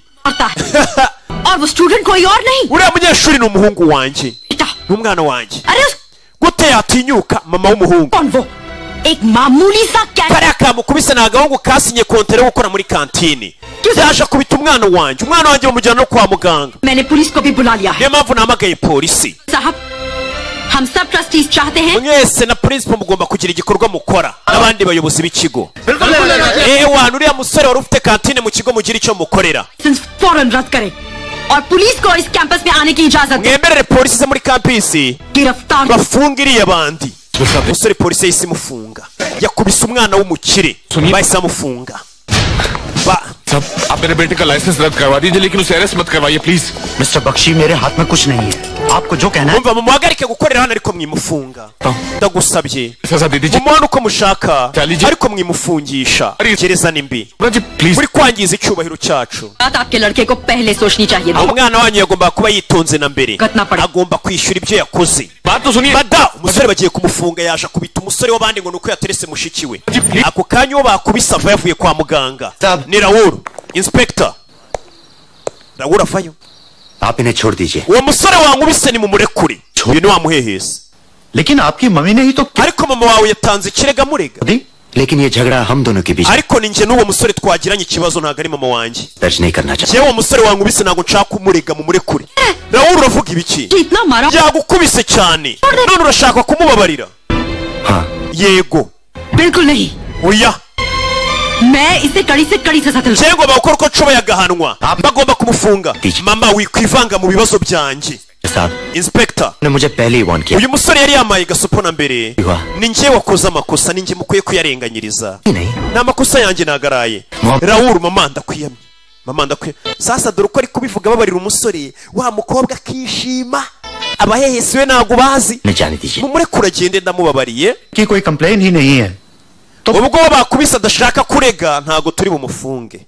और वो स्टूडेंट कोई और नहीं. Uriya munyeshuri ni umuhungu wanje. N'umwana wanje. Gute yatinyuka mama w'umuhungu. कौन वो? एक मामूली सा क्या? Kariya kamukubise ni agahungu kasinye kontere wo gukora muri kantine. Yaje kubita umwana wanje. Umwana wanje bamujyana no kwa muganga. मैंने police को भी बुला लिया है. Niyo mpamvu nahamagaye polisi. साहब, हम सब ट्रस्टीज चाहते हैं. Mwese na principal mugomba kugira igikorwa mukora n'abandi bayobozi b'ikigo. Eh wana uriya musore wari ufite kantine mu kigo mugira icyo mukorera. फौरन रद्द करें और पुलिस को इस कैंपस में आने की इजाजत दें. Mwemerere polisi ze muri campus गिरफ्तार bafungiriye abandi. Musore polisi yahise imufunga. Yakubise umwana w'umukire. Bahise amufunga. Ba सब आप मेरे बेटे का लाइसेंस रद्द करवा दीजिए लेकिन उसे अरेस्ट मत करवाइए प्लीज. मिस्टर बख्शी मेरे हाथ में कुछ नहीं है. आपको जो कहना है. Umva mumuhagarike gukorera hano ariko mwimufunga. Ndagusabye. सजा दे दीजिए. Mumuhana uko mushaka Chalije. ariko mwimufungisha. Gereza ni mbi. जी please. Muri kwangiza icyubahiro cyacu. बात आपके लड़के को पहले सोचनी चाहिए थी. Umwana wanyu yagomba kuba yitonze na mbere. Gatna pade. Agomba kwishyura ibyo yakoze. बात तो सुनिए. Bada umusore bagiye kumufunga yaje kubita umusore w'abandi ngo nuko yaterese mushiki we. Ako kanya uwo bakubise ava yavuye kwa muganga. Ni Raoul. Inspector. Raoul avayo. आप इन्हें छोड़ दीजिए. Uwo musore wankubise ni mumurekure. Uyu ni wamuhehese. लेकिन आपकी मम्मी ने ही तो Ariko mama wawe yatanze ikirega murega. दी. लेकिन ये झगड़ा हम दोनों के बीच Ariko ninjye n'uwo musore twagiranye ikibazo ntago ari mama wanjye. दर्ज नहीं करना चाहता. Jewe uwo musore wankubise ntago nshaka kumurega mumurekure. Raoul uravuga ibiki? इतना मारा. Yagukubise cyane. None urashaka kumubabarira? हाँ. Yego. बिल्कुल नहीं. Oya. मैं इसे कड़ी से कड़ी सजा दिलवाऊंगा. Cyangwa bakora uko nshoboye agahanwa. Bagomba kumufunga. Tiki. Mama wikwivanga mu bibazo byanjye. साहब Inspector. ने मुझे पहले ही वार्न किया. Uyu musore yari yamaye gasopo na mbere. Iwa. Ni njye wakoze amakosa ni njye mukwiye kuyarenganyiriza. नहीं. Nta makosa yanjye nagaraye. Mwa- Raoul mama ndakwiyamye. Mama ndakwiye. Sasa dore uko ari kubivuga babarira umusore wa mukobwa akishima. Abahehesiwe ntago bazi. मैं जाने दीजिए. Mumurekure agende ndamubabariye. कि कोई कंप्लेन ही नहीं है. Ubwo bakubise adashaka kurega ntago turi bumufunge.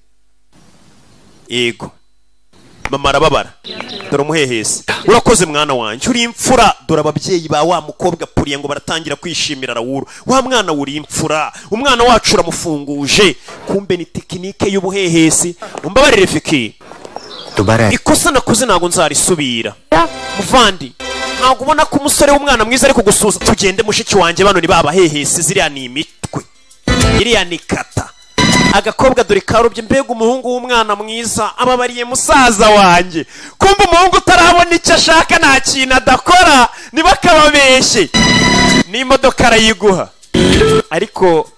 Yego. Mama arababara. Dore umuhehesi. Urakoze mwana wanjye. Uri imfura. Dore ababyeyi ba wa mukobwa puriye ngo baratangira kwishimira Raoul. Wa mwana uri imfura. Umwana wacu uramufunguje. Kumbe ni tekinike y'ubuhehesi. Umbabarire Fiki. दोबारा Ikosa nakoze ntago nzarisubira. Muvandi. Ntago ubona ko umusore w'umwana mwiza ari kugusuza. Tugende mushiki wanjye bano ni babahehesi ziriya ni imitwe. Iriya ni kata. Agakobwa dore karobye mbega umuhungu w'umwana mwiza ababariye musaza wanjye. Kumva umuhungu utarabona icyo ashaka nta kintu adakora niba kababeshye. Ni imodoka arayiguha. Ariko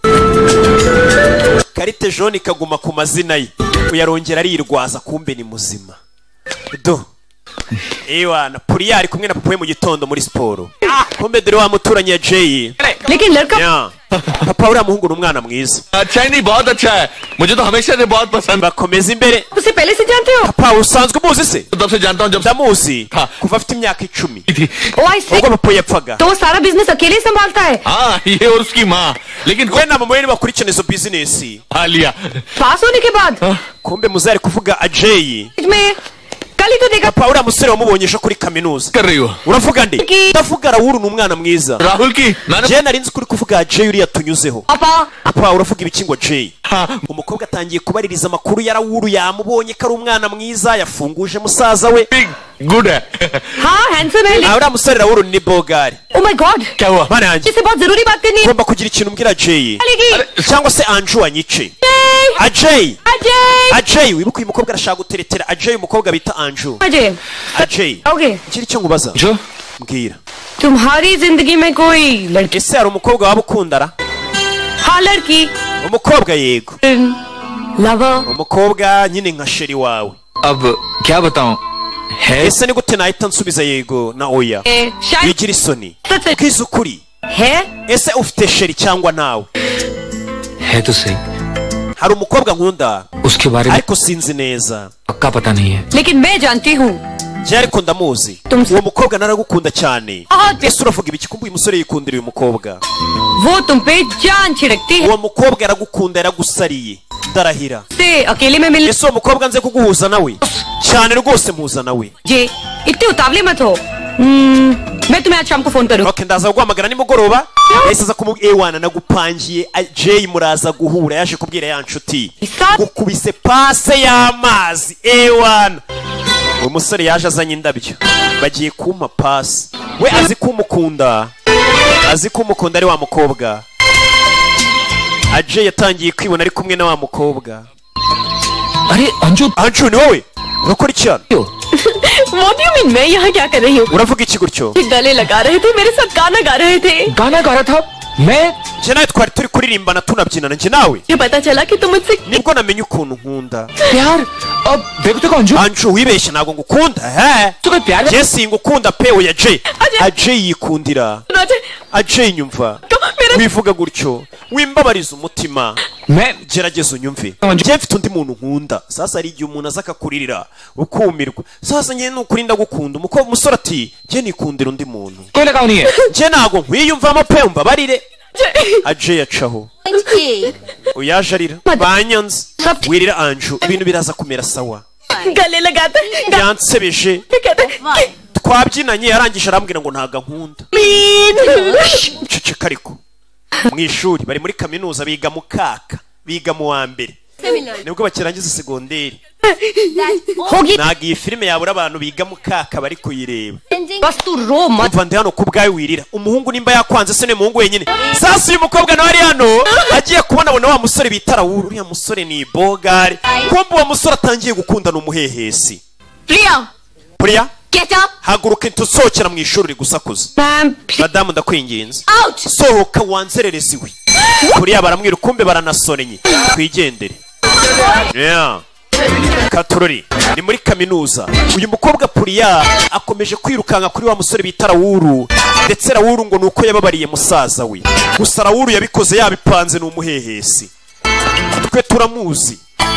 karite jone ikaguma ku mazina ye. Uyarongera arirwaza kumbe ni muzima. Do. Ewa na Puriyari kumwe na papa we mu gitondo muri siporo. Kumbe dore wa muturanye ya Jay. लेकिन लड़का. Ya. Papa uriya muhungu ni umwana mwiza. अच्छा ही नहीं बहुत अच्छा है मुझे तो हमेशा से बहुत पसंद. Bakomeza imbere. उसे पहले से जानते हो? Papa usanzwe umuzi se? तब से जानता हूँ जब Ndamuzi. Ha. Kuva afite imyaka icumi. थी. ओ आई सी. Ubwo papa yapfaga. तो वो सारा बिजनेस अकेले ही संभालता है. हाँ ये और उसकी माँ लेकिन We na mama we bakurikirana izo business. खा लिया. पास होने के बाद. Kumbe muzari kuvuga Ajay. में कल ही तो देखा. Papa uriya musore wamubonye ejo kuri kaminuza. कर रही हो Uravuga nde? Ki. Ndavuga Raoul ni umwana mwiza. Rahul की मैंने Je nari nzi kuri kuvuga Ajay uriya tunyuzeho. पापा. Papa uravuga ibiki ngo Jay? हाँ Umukobwa atangiye kubaririza amakuru ya Raoul yamubonye ko ari umwana mwiza yafunguje musaza we. Good है. हाँ हैंडसम है. Ah uriya musore Raoul ni bogari. Oh my god. क्या हुआ Bana yanjye. इससे बहुत जरूरी बात करनी है. Ngomba kugira ikintu mbwira Jay. चलेगी. Cyangwa se Anju anyice. Ajay. Ajay. Ajay. Ajay wibuka uyu mukobwa arashaka guteretera Ajay umukobwa bita Anju. Ajay. Ajay. Okay. Ikiri cyo ngubaza. जो Mbwira. तुम्हारी जिंदगी में कोई लड़की. Ese hari umukobwa waba ukundara? हाँ लड़की. Umukobwa yego. Lover. Umukobwa nyine nka sheri wawe. अब क्या बताऊं ese ni gute nahita nsubiza yego na oya wigira isoni bwiza ukuri ese ufite sheri cyangwa nawe है तो सही hari umukobwa nkunda उसके बारे में ariko sinzi neza पक्का पता नहीं है लेकिन मैं जानती हूँ je ariko ndamuzi uwo mukobwa naragukunda cyane ese uravuga ibiki kumbuye umusore yikundira uyu mukobwa वो तुम पे जान छिड़कती है uwo mukobwa yaragukunda yaragusariye ndarahira से अकेले में मिलने ese uwo mukobwa nze kuguhuza nawe cyane rwose muza nawe जी इतनी उतावली मत हो मैं तुम्हें आज शाम को फोन करूँ okay ndaza guhamagara nimugoroba ese aza kumu ewana nagupangiye Jay muraza guhura yaje kubwira ya nshuti gukubise pase y'amazi ewana uwo musore yaje azanye indabyo bagiye kuma pase we azi kumukunda azi kumukunda ari wa mukobwa Jay yatangiye kwibona ari kumwe na wa mukobwa अरे Anju Anju ni wowe urakora iki hano What do you mean मैं यहाँ क्या कर रही हूँ? uravuga iki gutyo गले लगा रहे थे मेरे साथ गाना गा रहे थे गाना गा रहा था मैं je nawe twari turi kuririmbana tunabyinana nje nawe ये पता चला कि तुम मुझसे nibwo namenye ukuntu nkunda प्यार अब देखो देखो Anju Anju wibeshye ntabwo ngukunda he तुम्हें प्यार je singukunda pe oya Jay Jay yikundira Jay nyumva wivuga gutyo wimbabariza umutima मैं gerageza unyumve je mfite undi muntu nkunda sasa ari igihe umuntu aza akakuririra ukumirwa sasa njye nukuri ndagukunda umukobwa umusore ati je nikundira undi muntu कोई लगाव नहीं है je ntabwo nkwiyumvamo pe umbabarire Jay yacaho uyaje arira banyanze wirira Anju ibintu biraza kumera sawa गले लगाते yansebeje twabyinanye yarangije arambwira ngo ntaga nkunda ceceka ariko mu ishuri bari muri kaminuza biga mu kaka biga mu wa mbere nibwo bakirangiza segonderi ntabwo iyi filime yabura abantu biga mu kaka bari kuyireba बस तू रो मत umva ndi hano ku bwawe wirira umuhungu nimba yakwanze se ni umuhungu wenyine sasa uyu mukobwa nawe ari hano agiye kubona abona wa musore bita Raoul uriya musore ni bogari kumbe uwo musore atangiye gukundana umuhehesi Priya Priya get up haguruka intusokera mu ishuri uri gusakuza ma'am madamu ndakwinginze out sohoka wanzererezi we Priya baramwira kumbe baranasorenye twigendere yeah Katurori ni muri kaminuza uyu mukobwa Priya akomeje kwirukanka kuri wa musore bita Raoul ndetse Raoul ngo nuko yababariye musaza we gusa Raoul yabikoze yabipanze ni umuhehesi twe turamuzi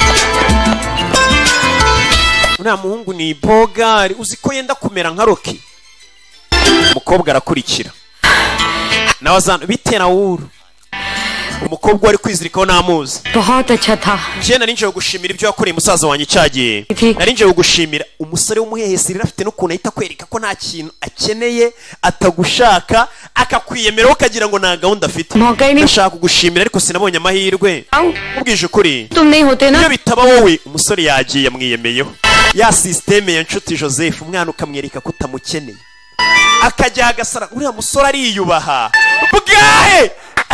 uriya muhungu ni bogari uzi ko yenda kumera nka Rocky umukobwa arakurikira nawe azana bite Raoul umukobwa wari kwizirikaho n'amuzi बहुत अच्छा था je nari nje gushimira ibyo yakoreye musaza wanjye cyagiye nari nje gushimira umusore w'umuhehesi rero afite n'ukuntu ahita kwereka ko nta kintu akeneye atagushaka akakwiyemera ukagira ngo nta gahunda afite ndashaka kugushimira ariko sinabonye amahirwe ubwije ukuri तुम नहीं होते ना iyo bitaba wowe umusore yagiye yamwiyemeyeho ya systeme ya nshuti Joseph umwana ukamwereka ko utamukeneye akajya agasara uriya musore ariyubaha bwahe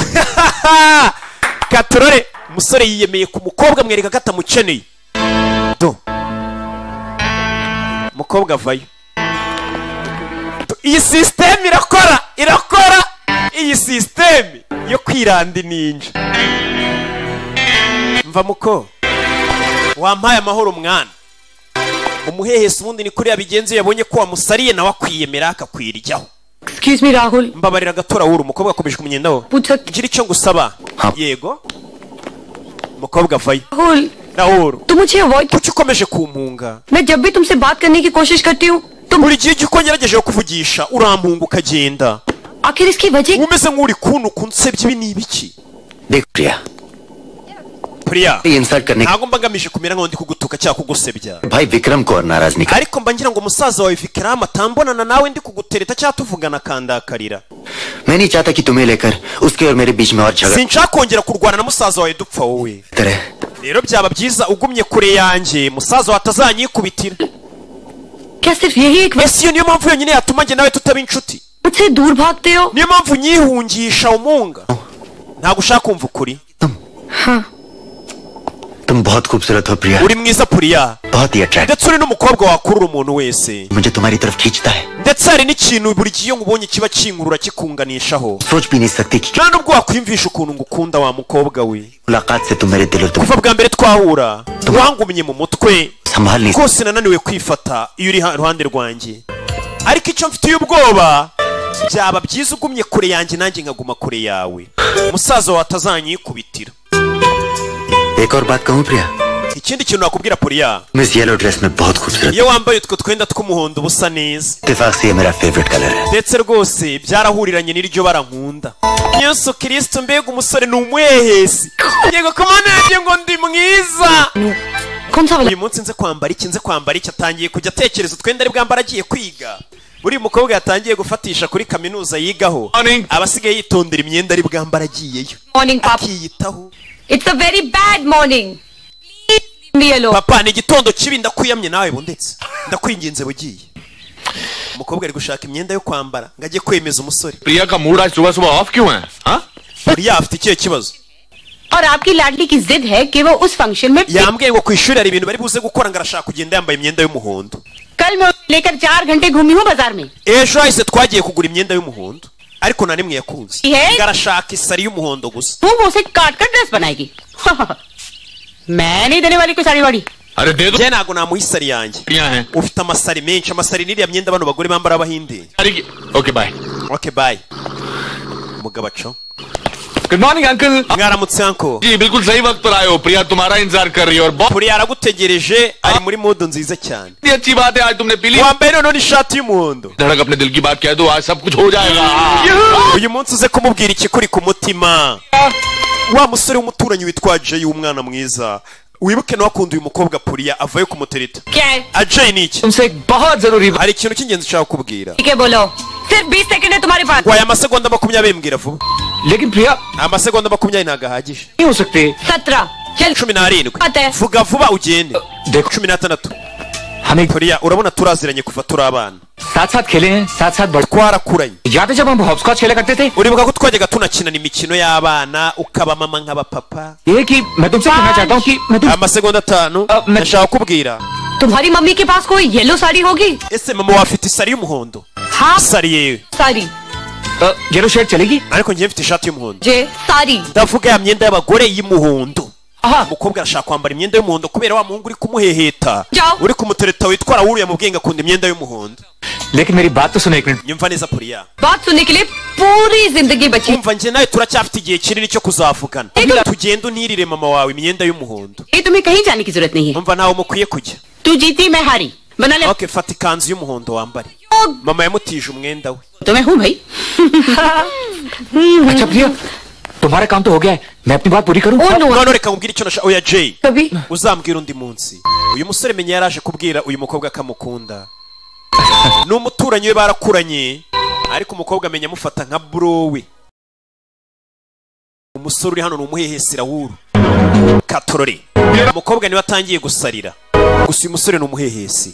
Katurore umusore yiyemeye ku mukobwa amwereka ko atamukeneye do mukobwa avayo iyi systeme irakora irakora iyi systeme yo kwiranda ninja mva muko wampaye amahoro mwana umuhehesi ubundi ni kuri yabigenze yabonye ko wamusariye nawe akwiyemera akakwiryaho Excuse me Rahul mbabarira gatora wuru umukobwa akomeje kumunyendaho ngira icyo ngusaba yego umukobwa avayo Rahul Rahul तुम मुझे avoid kuki ukomeje kumpunga मैं जब भी तुमसे बात करने की कोशिश करती हूँ तुम buri gihe uko ngerageje kuvugisha urampunga ukagenda आखिर इसकी वजह umeze nk'uri kuntu kunsebye ibi ni ibiki देख प्रिया Priya इंसल्ट करने ntago mbagamije kumera nk'undi kugutuka cyangwa kugusebya भाई विक्रम को और नाराज नहीं कर ariko mba ngira ngo umusaza wawe Vikram atambonana nawe ndi kugutereta cyangwa tuvugana kandakarira मैं नहीं चाहता कि तुम्हें लेकर उसके और मेरे बीच में और झगड़ा sinshaka kongera kurwana na musaza wawe dupfa wowe तरह rero byaba byiza ugumye kure yanjye musaza watazanyikubitira क्या सिर्फ यही एक वजह ese iyo niyo mpamvu yonyine yatuma njye nawe tutaba inshuti मुझसे दूर भागते हो niyo mpamvu nyihungisha umunga ntabwo ushaka kumva ukuri हाँ तुम बहुत खूबसूरत हो प्रिया uri mwiza Priya बहुत ही attract ndetse uri n'umukobwa wakurura umuntu wese मुझे तुम्हारी तरफ खींचता है ndetse hari n'ikintu buri gihe iyo nkubonye kiba kinkurura kikunganishaho सोच भी नहीं सकती कि nta nubwo wakwiyumvisha ukuntu ngukunda wa mukobwa we मुलाकात से तुम मेरे दिल और तुम kuva bwa mbere twahura wangumye mu mutwe संभाल नहीं rwose nananiwe kwifata iyo uri iruhande rwanjye ariko icyo mfitiye ubwoba byaba byiza ugumye kure yanjye nanjye nkaguma kure yawe musaza wawe atazanyikubitira एक और बात कहूं Priya ikindi kintu nakubwira Priya miss yellow dress में बहुत खूबसूरत iyo wambaye utwo twenda tw'umuhondo busa neza इत्तेफाक से ये मेरा फेवरेट कलर है ndetse rwose byarahuriranye n'iryo barankunda Yesu Kristo mbega umusore ni umwehesi yego komana yanjye ngo ndi mwiza uyu munsi nze kwambara iki nze kwambara iki atangiye kujya atekereza utwenda ari bwambara agiye kwiga buri mukobwa yatangiye gufatisha kuri kaminuza yigaho abasigaye yitondera imyenda ari bwambara agiyeyo akiyitaho. It's a very bad morning. Papa ni igitondo kibi ndakwiyamye nawe bundetse ndakwinginze bugiye umukobwa ari gushaka imyenda yo kwambara ngaje kwemeza umusore Priya का mood आज सुबह सुबह ऑफ क्यों है हाँ Priya afite ikihe kibazo और आपकी लाडली की जिद है कि वो उस फंक्शन में yambwiye ngo kwishuri hari ibintu bari buze gukora ngarashaka kugenda yambaye imyenda y'umuhondo कल मैं लेकर चार घंटे घूमी हूँ बाजार में ejo hahise twagiye kugura imyenda y'umuhondo ariko nta nimwe yakunze ngarashaka isari y'umuhondo gusa वो उसे काट कर ड्रेस बनाएगी मैं नहीं देने वाली कोई साड़ी वाड़ी अरे दे दो je ntago namuha isari yanjye ufite amasari menshi amasari n'iriya myenda bano bagore bambara abahinde okay bye okay bye mugabacho good morning uncle mwaramutse uncle जी बिल्कुल सही वक्त पर आए हो प्रिया तुम्हारा इंतजार कर रही है और बहुत Priya aragutegereje ari muri modo nziza cyane अच्छी बात है आज तुमने पी ली wambaye noneho n'ishati y'umuhondo धड़क अपने दिल की बात कह दो आज सब कुछ हो जाएगा uyu munsi uze kumubwira ikikuri ku mutima wa musore w'umuturanyi witwa Jay umwana mwiza wibuke no wakunda uyu mukobwa Priya avaye kumutereta Ajay ni iki तुमसे एक बहुत जरूरी hari ikintu cy'ingenzi nshaka kubwira ठीक है बोलो सिर्फ बीस सेकंड है तुम्हारे पास waya amasegonda makumyabiri mbwira vuba लेकिन प्रिया amasegonda makumyabiri ntago ahagije नहीं हो सकते सत्रह चल cumi n'arindwi vuga vuba ugende cumi n'atandatu हमें Priya urabona turaziranye kuva turi abana साथ साथ खेले हैं साथ साथ बढ़ twarakuranye याद है जब हम हॉपस्कॉच खेला करते थे uribuka ko twajyaga tunakinana imikino y'abana ukaba mama nk'abapapa ये कि मैं तुमसे कहना चाहता हूँ कि मैं तुम amasegonda atanu ndashaka kubwira तुम्हारी मम्मी के पास कोई येलो साड़ी होगी ese mama wafite isari y'umuhondo हाँ isari yewe sari yellow shirt चलेगी ariko njye mfite ishati y'umuhondo जे sari ndavuga ya myenda y'abagore y'umuhondo umukobwa arashaka kwambara imyenda y'umuhondo kubera wa muhungu uri kumuheheta uri kumutereta witwara wuriye mu bwenge akunda imyenda y'umuhondo लेकिन मेरी बात तो सुनो एक minute nyumva neza Priya बात सुनने के लिए पूरी जिंदगी बची umva njye nawe turacyafite igihe kinini cyo kuzavugana tugenda untirire mama wawe imyenda y'umuhondo ये तुम्हें कहीं जाने की जरूरत नहीं है umva nawe mukwiye kujya तू जीती मैं हारी बना ले okay fata ikanzu y'umuhondo wambare mama yamutije umwenda we तो मैं हूँ भाई अच्छा प्रिया तुम्हारा काम तो हो गया है मैं अपनी बात पूरी करूं none reka nkubwire icyo nashaka oya Jay uzambwira undi munsi uyu musore menya yaraje kubwira uyu mukobwa akamukunda ni umuturanyi we barakuranye ariko umukobwa amenya amufata nka bro we umusore uri hano ni umuhehesira wuru katorore umukobwa niwe atangiye gusarira gusa uyu musore ni umuhehesi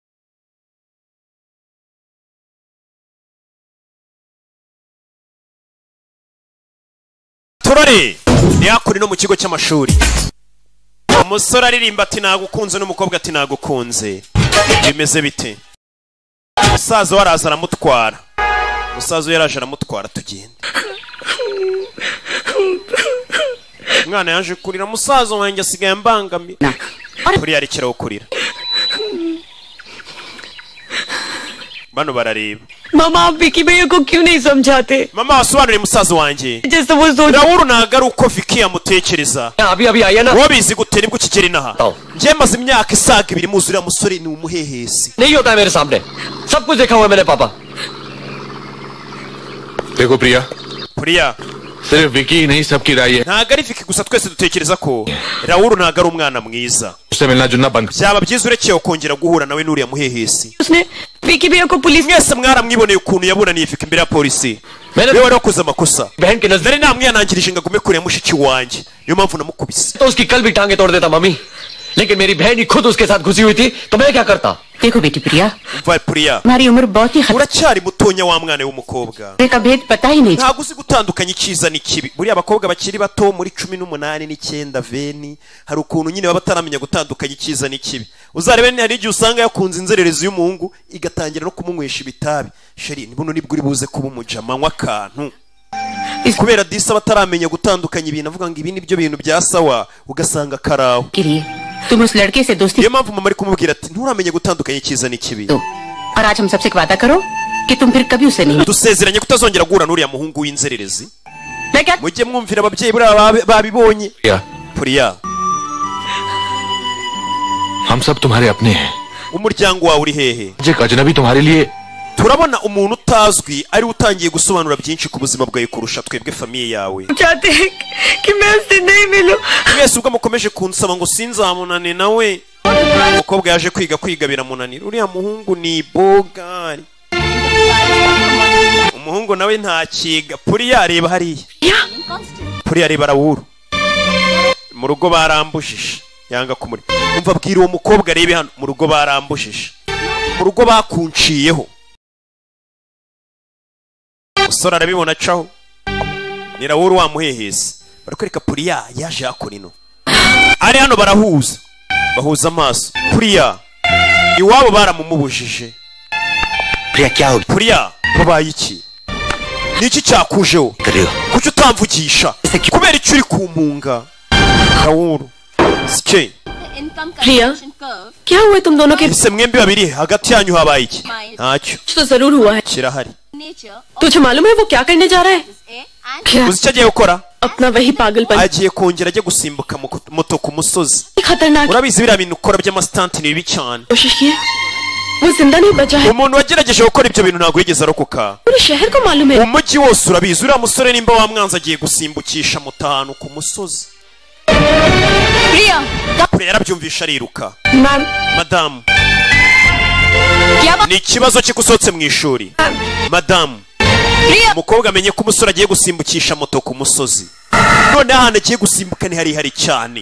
torore ni hakuri no mu kigo cy'amashuri umusore aririmba ati nagukunze n'umukobwa ati nagukunze bimeze bite umusaza we araza aramutwara umusaza we yaraje aramutwara tugenda umwana yaje kurira musaza wanjye asigaye ambangamiye Priya arekeraho kurira bano barareba मामा आप विकी भैया को क्यों नहीं समझाते mama wasobanuriye musaza wanjye जैसे वो सोच Raoul ntago ari uko Vicky yamutekereza अभी अभी आया ना wabizi gute nibwo kigeri naha njye maze imyaka isaga ibiri muzura musore ni umuhehesi नहीं होता है मेरे सामने सब कुछ देखा हुआ है मैंने पापा देखो प्रिया Priya सिर्फ विकी ही नहीं सबकी राय है ntago ari Vicky gusa twese dutekereza ko Raoul ntago ari umwana mwiza उससे मिलना जुलना बंद byaba byiza urekeye kongera guhura nawe n'uriya muhehesi उसने विकी भैया को police mwese mwaramwiboneye ukuntu yaburaniye Vicky imbere ya polisi we wari wakoze amakosa बहन के नजर nari namwihanangirije ngo agume kure ya mushiki wanjye niyo mpamvu namukubise तो उसकी कल भी टांगे तोड़ देता मम्मी लेकिन मेरी बहन ही खुद उसके साथ घुसी हुई थी तो मैं क्या करता देखो बेटी प्रिया umva Priya हमारी उम्र बहुत ही खतरनाक uracyari mutonya wa mwana w'umukobwa का भेद पता ही नहीं ntabwo uzi gutandukanya icyiza n'ikibi buriya abakobwa bakiri bato muri cumi n'umunani n'icyenda veni hari ukuntu nyine baba bataramenya gutandukanya icyiza n'ikibi uzarebe hari igihe usanga yakunze inzererezi y'umuhungu igatangira no kumunywesha ibitabi sheri nibuno nibwo uri buze kuba umujama anywa akantu kubera disa bataramenya gutandukanya ibintu avuga ngo ibi nibyo bintu bya sawa ugasanga karaho तुम उस लड़के से दोस्ती niyo mpamvu mama ari kumubwira ati nturamenye gutandukanya icyiza n'ikibi और आज हम सबसे वादा करो कि तुम फिर कभी उसे नहीं dusezeranye kutazongera guhura n'uriya muhungu w'inzererezi मैं क्या mujye mwumvira ababyeyi buriya babibonye या Priya हम सब तुम्हारे अपने हैं umuryango wawe uri hehe एक अजनबी तुम्हारे लिए turabona umuntu utazwi ari utangiye gusobanura byinshi ku buzima bwawe kurusha twebwe famiye yawe चाहते हैं कि मैं उससे नहीं मिलूं mwese ubwo mukomeje kunsaba ngo sinzamunane nawe umukobwa yaje kwiga kwiga biramunanira uriya muhungu ni bogari umuhungu nawe ntakiga Priya reba hariya Priya reba Raoul mu rugo barambujije yanga kumuri umva bwira uwo mukobwa rebe hano mu rugo barambujije mu rugo bakunciyeho usora arabibona caho ni Raoul wamuhehese barakwereka Priya yaje yakora ino ari hano barahuza bahuza amaso Priya iwabo baramumubujije प्रिया क्या हो Priya babaye iki niki cyakujeho kuki utamvugisha kubera icyo uri kumpunga Raoul sike प्रिया क्या हुआ तुम दोनों के ese mwembi babiri hagati yanyu habaye iki ntacyo तो जरूर हुआ है kirahari तुझे मालूम है वो क्या करने जा रहा है क्या uzi icyo agiye gukora अपना वही पागलपन agiye kongera ajya gusimbuka moto ku musozi खतरनाक urabizi biriya bintu ukora by'amastanti ni bibi cyane कोशिश की है वो जिंदा नहीं बचा है umuntu wagerageje gukora ibyo bintu ntabwo yigeze arokoka पूरे शहर को मालूम है umujyi wose urabizi uriya musore nimba wamwanze agiye gusimbukisha moto ahantu ku musozi Priya Priya yarabyumvisha ariruka ma'am madamu क्या ni ikibazo kigusohotse mu ishuri madamu umukobwa amenye ko umusore agiye gusimbukisha moto ku musozi none ahantu agiye gusimbuka ni harihari cyane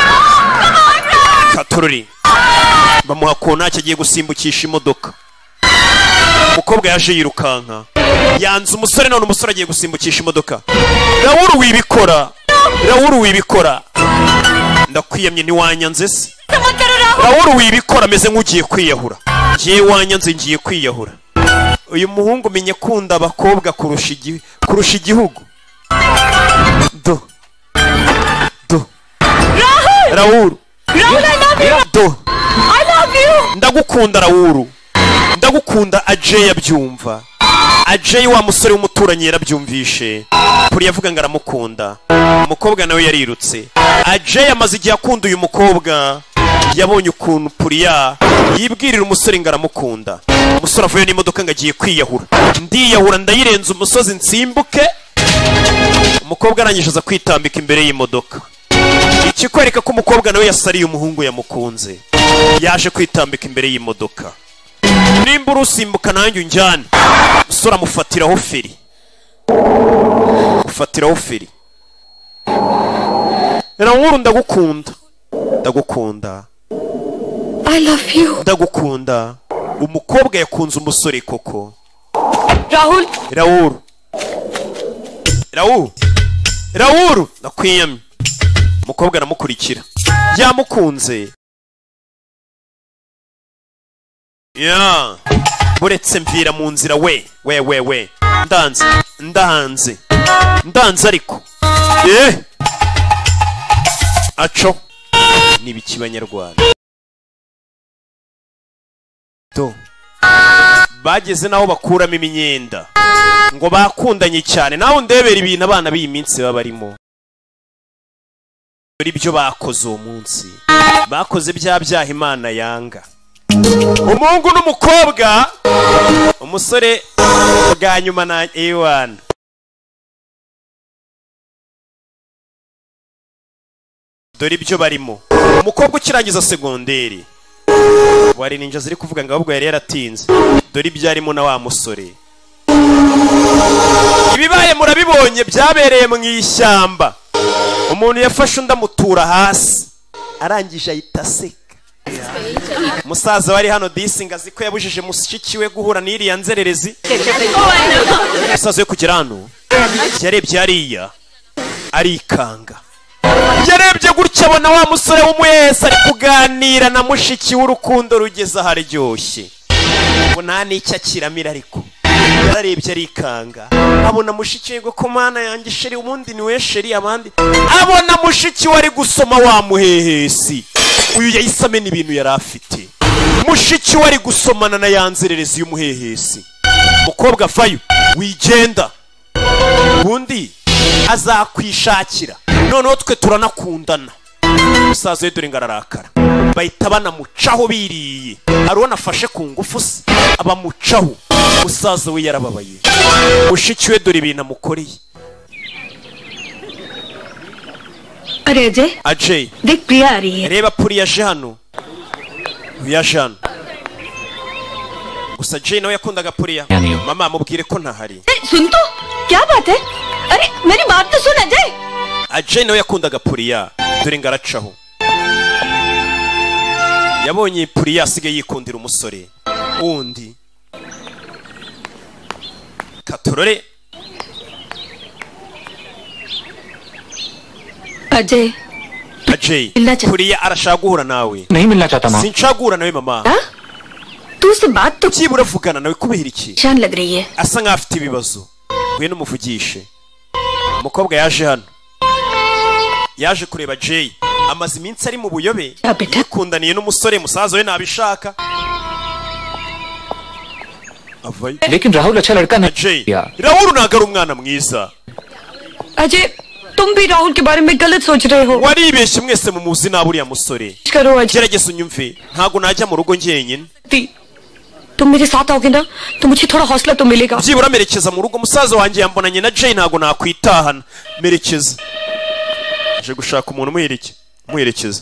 katorori bamuha kontaki agiye gusimbukisha imodoka umukobwa yaje yirukanka yanze umusore none umusore agiye gusimbukisha imodoka Raoul wibikora Raoul wibikora ndakwiyamye ntiwanyanze se Raoul wibikora ameze nk'ugiye kwiyahura ngiye wanyanze ngiye kwiyahura uyu muhungu menye kunda abakobwa kurusha igi kurusha igihugu do do Raoul do I love you ndagukunda Raoul ndagukunda Ajay yabyumva Ajay wa musore w'umuturanyi yarabyumvishe Priya yavuga ngo aramukunda umukobwa nawe yarirutse Ajay amaze igihe akunda uyu mukobwa yabonye ukuntu Priya yibwirira umusore ngo aramukunda umusore avuye n'imodoka ngo agiye kwiyahura ndiyahura ndayirenza umusozi nsimbuke umukobwa arangije aza kwitambika imbere y'imodoka ikikwereka ko umukobwa nawe yasariye umuhungu yamukunze yaje kwitambika imbere y'imodoka nimba urusimbuka nanjye unjyane umusore amufatiraho feri ufatiraho feri Raoul ndagukunda ndagukunda I love you ndagukunda umukobwa yakunze umusore koko Rahul Raoul Raoul Raoul ndakwiyamye umukobwa aramukurikira yamukunze ya buretse mvira mu nzira we we we we ndanze ndanze ndanze ariko eh aco ni biki banyarwanda do bageze naho bakuramo imyenda ngo bakundanye cyane naho ndebera ibintu abana b'iyi minsi baba barimo muri byo bakoze uwo munsi bakoze bya byaha Imana yanga umuhungu n'umukobwa umusore bwa nyuma na Ewan dore ibyo barimo umukobwa ukirangiza segonderi wari ninja ziri kuvuga ngo ahubwo yari yaratinze dore ibyo arimo na wa musore ibibaye murabibonye byabereye mu ishyamba umuntu yafashe undi amutura hasi arangije ahita aseka umusaza wari hano disinga azi ko yabujije mushiki we guhura n'iriya nzererezi umusaza we kugera hano yarebye hariya arikanga yarebye gutya abona wa musore w'umuyesi ari kuganira na mushiki w'urukundo rugeze aharyoshye ngo nta n'icyo akiramira ariko yararebye arikanga abona mushiki we ngo ko mana yanjye sheri ubundi ni we sheri abandi abona mushiki we ari gusoma wa muhehesi uyu yahise amena ibintu yari afite. Mushiki we ari gusomana na yanzererezi y'umuhehesi. Mukobwa vayo wigenda, ubundi azakwishakira, noneho twe turanakundana. Umusaza we dore ngararakara, bahita banamucaho biriye. Hari uwo nafashe ku ngufu se abamucaho. Umusaza we yarababaye, mushiki we dore ibintu amukoreye. अरे अजय Ajay, देख प्रिया आ रही है. reba Puri yaje hano. Yaje hano. Gusa Jay nawe yakundaga Puriya. Mama mubwire ko ntahari. सुन तो क्या बात है. अरे मेरी बात तो सुन Ajay. Ajay nawe yakundaga Puriya, dore ngaracaho. Yabonye Puriya asigaye yikundira umusore wundi. Katurore. Ajay Ajay, Puriya arashaka guhura nawe. नहीं मिलना चाहता माँ. Sinshaka guhura nawe mama. तू उससे बात तो byibura vugana nawe kubera iki? शान लग रही है. Asa nkaho afite ibibazo. Ngwino umuvugishe. Umukobwa yaje hano, yaje kureba Jay. Amaze iminsi ari mu buyobe, yakundaniye n'umusore musaza we nabishaka. Avayo. लेकिन राहुल अच्छा लड़का नहीं. Rahul ntago ari umwana mwiza. Ajay तुम भी राहुल के बारे में गलत सोच रहे हो. Waribeshye mwese mu muzi na buriya musore. करो Ajay. Gerageza unyumve, ntago najya mu rugo njyenyine. तुम मेरे साथ आओगे ना तो मुझे थोड़ा हौसला तो मिलेगा. Byibura merekeza mu rugo, musaza wanjye yambonanye na Jay, ntago nakwitahana. Merekeza. Je gushaka umuntu muhereke. Muherekeza.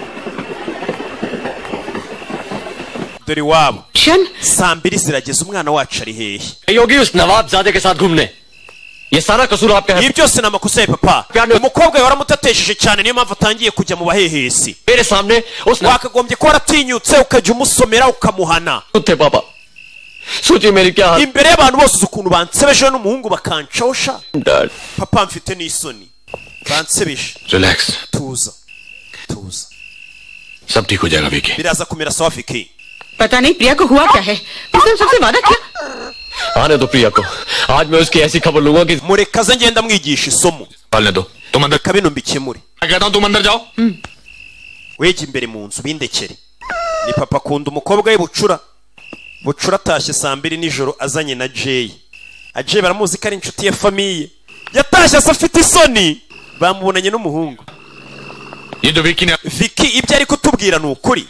Dore wabo. Saa mbiri zirageze, umwana wacu ari hehe? योगी उस नवाबजादे के साथ घूमने. ये सारा कसूर आपका है. Ibi byose namakosa ya papa. Umukobwa waramutatesheje cyane, niyo mpamvu atangiye kujya mu bahehesi. मेरे सामने उस wakagombye ko waratinyutse ukajya umusomera ukamuhana. ute papa. सोचिए मेरी क्या हाल. Imbere y'abantu bose ukuntu bansebeje n'umuhungu bakancosha. Dad. Papa mfite n'isoni. Bansebeje. Relax. Tuza. Tuza. सब ठीक हो जाएगा Vicky. Biraza kumera sawa Vicky. पता नहीं प्रिया को हुआ क्या है. उसने सबसे वादा किया. आने दो प्रिया को. आज मैं उसकी ऐसी खबर लूंगा कि Murekaza ngenda mwigisha isomo. डालने दो. तुम अंदर. Kabino mbikemure. मैं कहता हूँ तुम अंदर जाओ. Weje imbere mu nzu bindekere. Ni papa kunda umukobwa we Bucura. Bucura atashye saa mbiri nijoro azanye na Jay. Ajay baramuzi ko ari inshuti ya famiye. Yatashye asa afite isoni. Bamubonanye n'umuhungu. Yendo Vicky ne. Vicky ibyo ari kutubwira n'ukuri.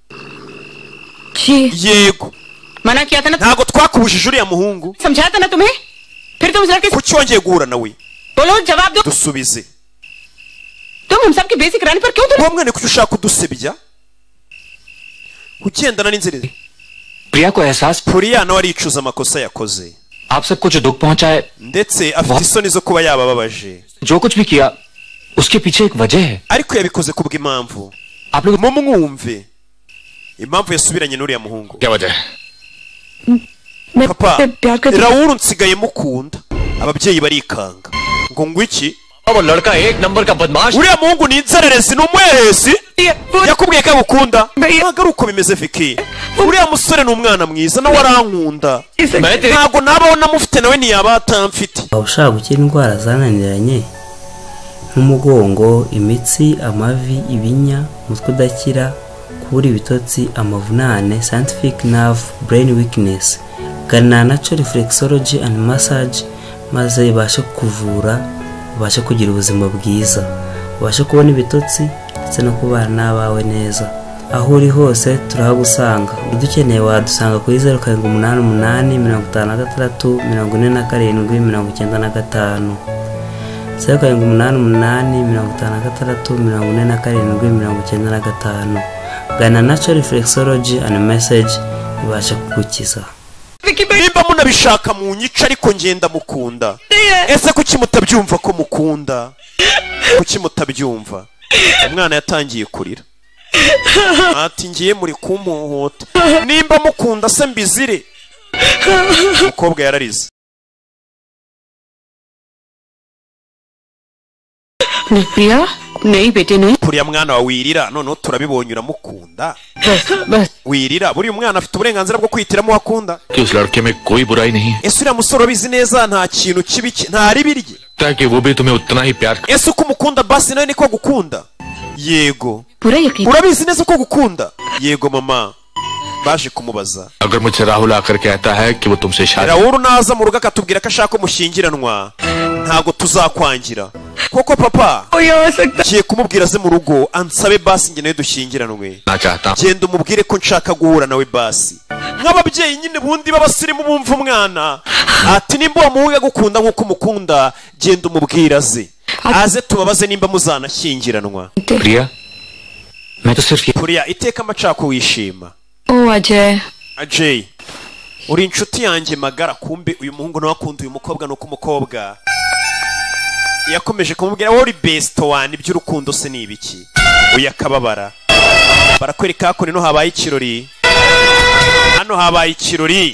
Yego. मना किया था ना. Ntago twakubujije uriya muhungu. समझाया था ना तुम्हें. फिर तुम उस लड़के. Kuki wongeye guhura nawe? बोलो जवाब दो. Dusubize. तुम हम सब के बेसिक रानी पर क्यों तुम? Uwo mwana kuki ushaka kudusebya? Ugendana n'inzira. प्रिया को एहसास. Puriya nawe aricuza amakosa yakoze. आप सबको जो दुख पहुंचा है. Ndetse afite isoni zo kuba yabababaje. जो कुछ भी किया उसके पीछे एक वजह है. Ariko yabikoze kubw'impamvu. आप लोग mumwumve. Impamvu yasubiranye n'uriya muhungu. क्या वजह है? Papa, Rahul nsigaye mukunda. Ababyeyi barikanga. Ngo ngwiki? वो लड़का एक नंबर का बदमाश. Uriya muhungu ni inzererezi n'umwehesi. Yakubwiye ko agukunda. Ntago ari uko bimeze Vicky. Uriya musore ni umwana mwiza nawe arankunda. Ntago nabaho namufite nawe ntiyaba atamfite. Ushaka gukira indwara zananiranye nk'umugongo, imitsi, amavi, ibinya, umutwe udakira, kubura ibitotsi, amavunane, scientific nerve, brain weakness, gana natural reflexology and massage maze ibashe kuvura, ubashe kugira ubuzima bwiza, ubashe kubona ibitotsi ndetse no kubana n'abawe neza. Aho uri hose turahagusanga. Udukeneye wadusanga kuri zeru karindwi umunani umunani mirongo itanu na gatandatu mirongo ine na karindwi mirongo icyenda na gatanu. zeru karindwi umunani umunani mirongo itanu na gatandatu mirongo ine na karindwi mirongo icyenda na gatanu. Gana natural reflexology and massage ibasha kugukiza. Nimba munabishaka mu nyica ariko ngenda mukunda. Ese kuki mutabyumva ko mukunda? Kuki mutabyumva? Umwana yatangiye kurira. Ati ngiye muri kumuhota. Nimba mukunda se mbizire. Umukobwa yararize. नहीं प्रिया नहीं बेटे नहीं. Puriya mwana wa wirira noneho turabibonye uramukunda. Wirira buri umwana afite uburenganzira bwo kwihitiramo wakunda. कि उस लड़के में कोई बुराई नहीं है. Ese uriya musore bizi neza nta kintu kibi nta ribirye. ताकि वो भी तुम्हें उतना ही प्यार. Ese uko umukunda basi nawe niko gukunda. yego पूरा यकीन urabizi neza ko gukunda yego mama baje kumubaza अगर मुझे राहुल आकर कहता है कि वो तुमसे शादी Raul naza mu rugo akatubwira ko ashaka umushyingiranwa ntago tuzakwangira koko papa ngiye kumubwira aze mu rugo ansabe basi njye nawe dushyingiranwe ना चाहता हूं genda umubwire ko nshaka guhura nawe basi nk'ababyeyi nyine bundi b'abasirimu bumva umwana ati nimba uwo muhungu agukunda nk'uko umukunda genda umubwire aze aze tubabaze nimba muzanashyingiranwa प्रिया मैं तो सिर्फ ये kuriya iteka amacako wishima oh Ajay Ajay uri inshuti yanjye magara kumbe uyu muhungu nawe akunda uyu mukobwa nuko umukobwa yakomeje kumubwira wowe uri best one iby'urukundo se ni ibiki uyu akababara barakwereka ko rino habaye ikirori hano habaye ikirori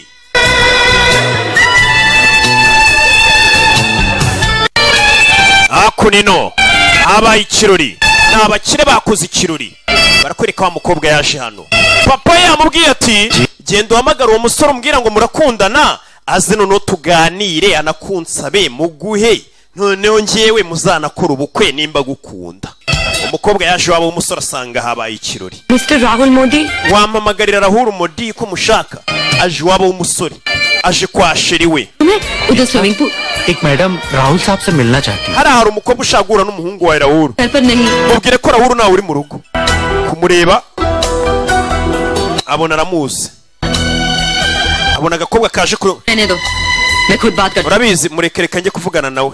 ako nino habaye ikirori ni abakire bakoze ikirori barakwereka wa mukobwa yaje hano papa yamubwiye ati genda uhamagara uwo musore umbwira ngo murakundana aze noneho tuganire anakunsabe muguhe noneho njyewe muzanakora ubukwe nimba gukunda umukobwa yaje waba w'umusore asanga habaye ikirori mister Rahul Modi wampamagarira Rahul Modi ko mushaka aje waba w'umusore aje kwa sheri we तुम्हें उधर swimming pool एक madam Rahul साहब से मिलना चाहती hari hari umukobwa ushaka guhura n'umuhungu wa Rahul घर पर नहीं mubwire ko Rahul nawe uri mu rugo kumureba abona aramuzi abona agakobwa kaje kuri रहने दो मैं खुद बात करती urabizi mureke reka njye kuvugana nawe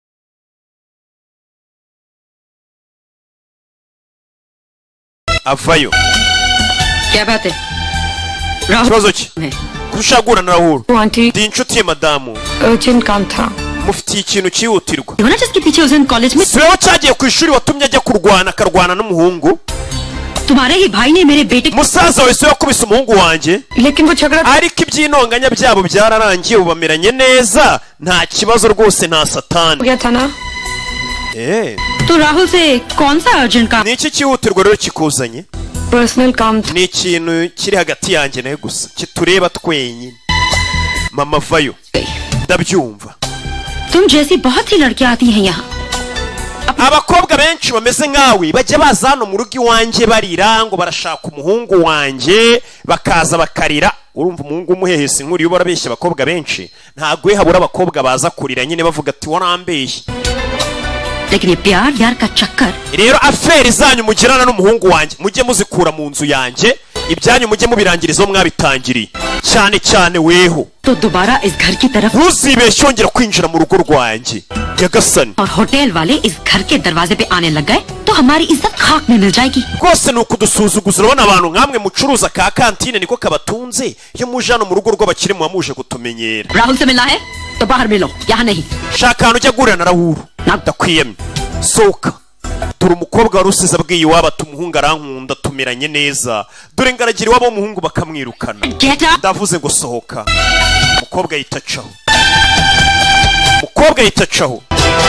avayo हूँ क्या बात है राहुल ikibazo ki है kushaka guhura na Rahul वो aunty ndi inshuti ye madamu urgent काम था mufitiye ikintu cyihutirwa वो ना जिसके पीछे उस दिन कॉलेज में si wowe cyagiye ku ishuri watumye ajya kurwana akarwana n'umuhungu तुम्हारे ही भाई ने मेरे बेटे musaza wese wakubise umuhungu wanjye लेकिन वो झगड़ा ariko iby'intonganya byabo byararangiye ubu bameranye neza nta kibazo rwose nta हो satani गया था ना eh तो राहुल से कौन सा अर्जेंट काम ni iki cyihutirwa rero kikuzanye personal काम था ni ikintu kiri hagati yanjye nawe gusa kitureba twenyine mama vayo ndabyumva तुम जैसी बहुत सी लड़कियां आती हैं यहाँ abakobwa benshi bameze nkawe bajya baza hano mu rugo iwanjye barira ngo barashaka umuhungu wanjye bakaza bakarira urumva umuhungu umuhehese nk'uriya uba arabeshya abakobwa benshi ntabwo habura abakobwa baza kurira nyine bavuga ati warambeshye लेकिन ये प्यार यार का चक्कर rero aferi zanyu mugirana n'umuhungu wanjye mujye muzikura mu nzu yanjye ibyanyu mujye mubirangiriza aho mwabitangiriye cyane cyane weho तो दोबारा इस घर की तरफ ntuzibeshye wongera kwinjira mu rugo rwanjye nyagasani और होटल वाले इस घर के दरवाजे पे आने लग गए तो हमारी इज्जत खाक में मिल जाएगी rwose ni ukudusuzuguza urabona abantu nkamwe mucuruza ka kantine niko kabatunze iyo muje hano mu rugo rw'abakire muba muje kutumenyera Rahul से मिलना है तो बाहर मिलो यहाँ नहीं shaka ahantu ujya guhurira na Rahul ndakwiyemye sohoka dore umukobwa wari usize abwiye iwabo ati umuhungu arankunda tumeranye neza dore ngaragira iwabo w'umuhungu bakamwirukana Get up. ndavuze ngo sohoka umukobwa yita acaho umukobwa yita acaho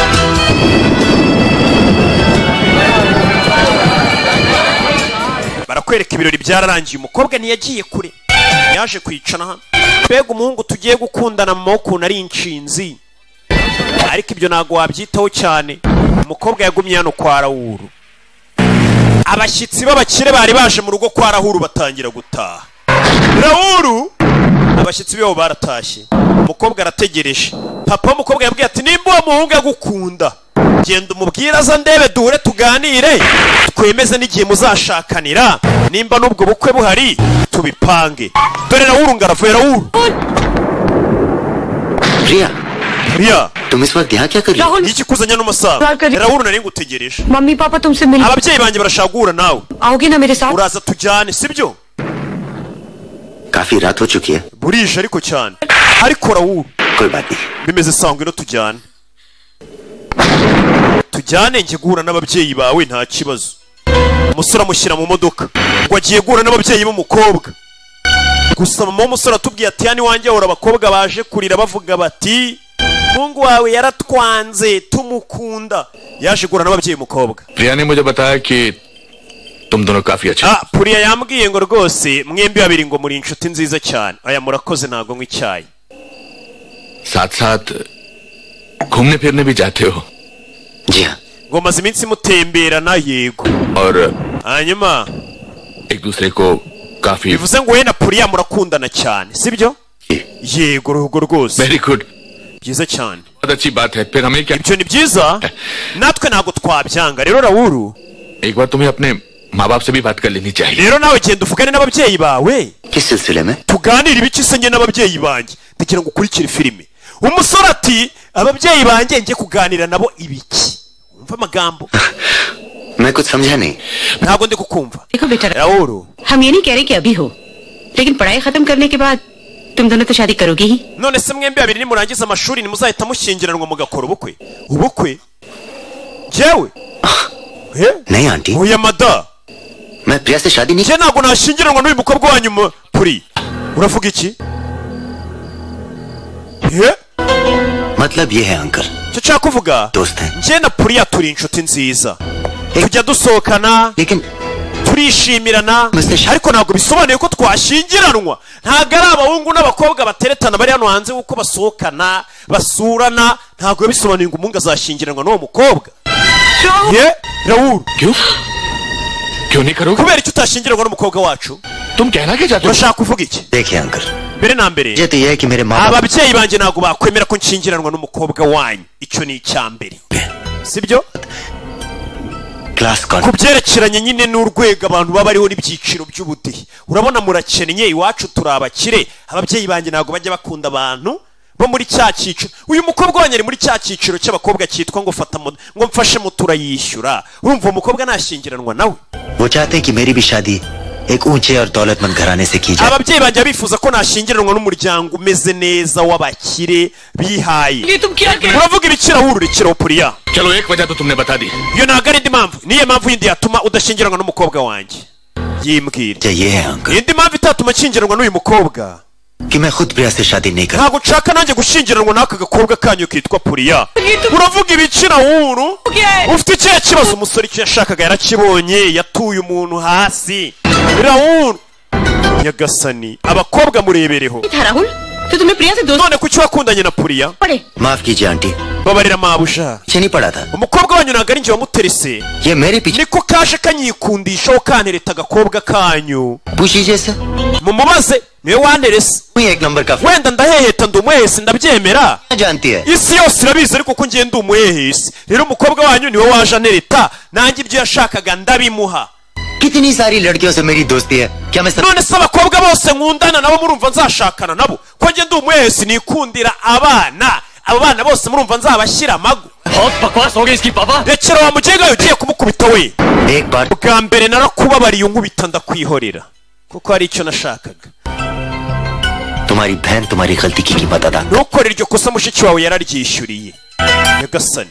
barakwereka ibirori byararangiye umukobwa ntiyagiye kure yaje kwicana hano mbega umuhungu tugiye gukundana mu maboko ari inshinzi ariko ibyo ntabwo wabyitaho cyane umukobwa yagumye hano kwa Rahul abashyitsi b'abakire bari baje mu rugo kwa Rahul batangira gutaha Rahul abashyitsi babo baratashye umukobwa arategereje papa w'umukobwa yabwiye ati nimba uwo muhungu agukunda genda umubwire aza ndebe duhure tuganire twemeze n'igihe muzashakanira nimba n'ubwo bukwe buhari tubipange dore Rahul ngaravuye Rahul प्रिया Priya तुम इस वक्त यहाँ क्या कर रही हो? Rahul niki kuzanya n'umusaza Rahul kari- Rahul nari ngutegereje mummy papa तुमसे मिल ababyeyi banjye barashaka guhura nawe आओगे ना मेरे साथ uraza tujyane sibyo काफी रात हो चुकी है burije ariko cyane ariko Rahul कोई बात नहीं bimeze sangwe no tujyane tujyane njye guhura n'ababyeyi bawe nta kibazo umusore amushyira mu modoka ngo agiye guhura n'ababyeyi b'umukobwa gusa mama w'umusore atubwiye ati hano iwanjye hahora abakobwa baje kurira bavuga bati umuhungu wawe yaratwanze tumukunda yaje guhura n'ababyeyi b'umukobwa प्रिया ने मुझे बताया कि तुम दोनों काफी अच्छे ah Priya yambwiye ngo rwose mwembi babiri ngo muri inshuti nziza cyane aya murakoze ntago nywa icyayi साथ साथ घूमने फिरने भी जाते हो जी हाँ ngo maze iminsi mutemberana yego और hanyuma एक दूसरे को काफी bivuze ngo we na Puriya murakundana cyane sibyo yego rugo rwose very good byiza cyane बहुत अच्छी बात है फिर हमें क्या ibyo ni byiza natwe ntago twabyanga rero Raoul एक बार तुम्हें अपने माँ बाप से भी बात कर लेनी चाहिए rero nawe genda uvugane n'ababyeyi bawe किस सिलसिले में tuganire ibiki se njye n'ababyeyi banjye ndagira ngo ukurikire filime umusore ati ababyeyi banjye njye kuganira nabo ibiki umva amagambo मैं कुछ समझा नहीं ntago ndi kukumva देखो बेटा Raoul हम ये नहीं कह रहे कि अभी हो लेकिन पढ़ाई खत्म करने के बाद तुम दोनों तो शादी करोगे ही none se mwembi babiri nimurangiza amashuri nimuzahita mushyingiranwa mugakora ubukwe ubukwe jewe नहीं आंटी oya mada मैं प्रिया से शादी नहीं njye ntabwo nashyingiranwa n'uyu mukobwa wanyu mu- Puri uravuga iki Eh? मतलब ये है अंकल icyo nshaka kuvuga दोस्त हैं njye na Puriya turi inshuti nziza tujya dusohokana लेकिन turishimirana Mr. ariko ntabwo bisobanuye ko twashyingiranwa ntabwo ari abahungu n'abakobwa bateretana bari hano hanze kuko basohokana basurana ntabwo biba bisobanuye ngo umuhungu azashyingiranwa n'uwo mukobwa ye Raoul क्यों क्यों नहीं करोगे kubera icyo utashyingiranwa n'umukobwa wacu तुम कहना क्या चाहते हो urashaka kuvuga iki देखिए अंकल mbere na mbere ये तो ये है कि मेरे माँ बाप ababyeyi banjye ntabwo bakwemera ko nshyingiranwa n'umukobwa wanyu icyo ni icya mbere sibyo class ku कौन byerekeranye nyine n'urwego abantu baba bariho n'ibyiciro by'ubudehe urabona murakennye iwacu turi abakire ababyeyi banjye ntabwo bajya bakunda abantu bo muri cya cyiciro uyu mukobwa wanyu ari muri cya cyiciro cy'abakobwa cyitwa ngo fata mo- ngo mfashe mo turayishyura urumva uwo mukobwa nashyingiranwa nawe वो चाहते हैं कि मेरी भी शादी एक ऊंचे और दौलतमंद घराने से की जाए ababyeyi banjye bifuza ko nashyingiranwa n'umuryango umeze neza w'abakire bihaye ये तुम क्या कह uravuga ibikira wururikira Puriya चलो एक वजह तो तुमने बता दी iyo ntabwo ari indi mpamvu niyo mpamvu yindi yatuma udashyingiranwa n'umukobwa wanjye yimbwira ये ये है uncle indi mpamvu itatuma nshyingiranwa n'uyu mukobwa कि मैं खुद प्रिया से शादी नहीं कर ntabwo nshaka nanjye gushyingiranwa n'aka gakobwa kanyu kitwa Puriya uravuga ibikira wuru ufite ikihe kibazo umusore icyo yashakaga yarakibonye yatuye umuntu hasi Raoul nyagasani abakobwa murebereho था राहुल तो तुम्हें प्रिया से दोस्त none kuki wakundanye na Puriya पड़े माफ कीजिए aunty babarira mabusha पीछे नहीं पड़ा था umukobwa wanyu ntabwo ari njye wamuterese ये मेरे पीछे niko kaje kanyikundishaho kantereta agakobwa kanyu पूछिए से mumubaze niwe wanterese कोई एक नंबर का wenda ndaheheta ndi umuhehesi ndabyemera जानती है isi yose irabizi ariko ko ngiye ndi umuhehesi rero umukobwa wanyu niwe waje anereta nanjye ibyo yashakaga ndabimuha कितनी सारी लड़कियों से मेरी दोस्ती है क्या मैं सब none se abakobwa bose nkundana nabo murumva nzashakana nabo ko ngiye ndi umuhehesi nikundira abana abo bana bose murumva nzabashyira amagu बहुत बकवास हो गई इसकी पापा rekera wa mugenga ugiye kumukubita we एक बार bwa mbere narakubabariye unkubita ndakwihorera kuko hari icyo nashakaga तुम्हारी बहन तुम्हारी गलती की कीमत अदा ntukore iryo kosa mushiki wawe yararyishyuriye nyagasani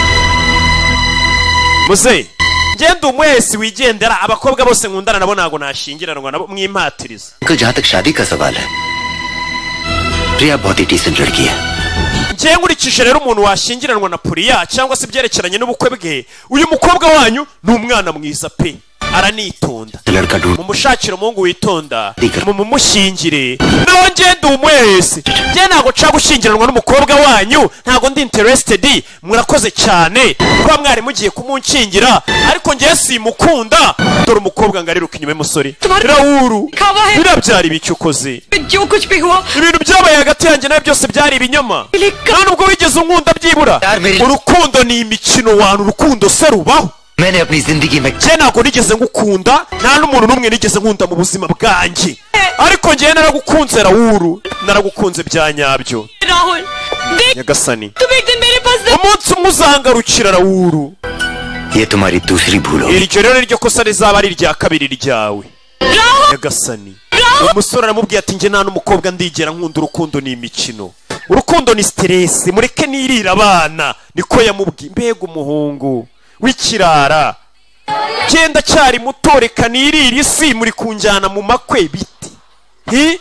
muze ngende umuhesi wigendera abakobwa bose nkundana nabo ntabwo nashyingiranwa nabo mwimpatiriza uncle जहाँ तक शादी का सवाल है प्रिया बहुत ही डिसेंट लड़की है ngiye nkurikije rero umuntu washyingiranwa na Puriya cyangwa se ibyerekeranye n'ubukwe bwe uyu mukobwa wanyu ni umwana mwiza pe aranitonda लड़का ढूंढ mumushakire umuhungu witonda mumumushyingire naho ngende umuhesi njye ntabwo nshaka gushyingiranwa n'umukobwa wanyu ntabwo ndi interested murakoze cyane kuba mwari mugiye kumunshingira ariko njye simukunda dore umukobwa ngo ariruka inyuma y'umusore Raoul biriya byari ibiki ukoze जो कुछ भी हुआ ibintu byabaye hagati yanjye nawe byose byari ibinyoma nta nubwo wigeze unkunda byibura यार मेरी urukundo ni imikino wantu urukundo se rubaho मैंने अपनी जिंदगी में njye ntabwo nigeze ngukunda nta n'umuntu n'umwe nigeze nkunda mu buzima bwanjye ariko njyewe naragukunze Raoul naragukunze bya nyabyo Rahul देख nyagasani तुम एक दिन मेरे पास umunsi umwe uzangarukira Raoul ये तुम्हारी दूसरी भूल होगी iryo rero niryo kosa rizaba ari irya kabiri ryawe nyagasani umusore aramubwiye ati njye nta n'umukobwa ndigera nkunda urukundo ni imikino urukundo ni stress mureke nirira abana niko yamubwiye mbega umuhungu w'ikirara genda cyari muto reka nirira isi muri kunjyana mu makwe biti hi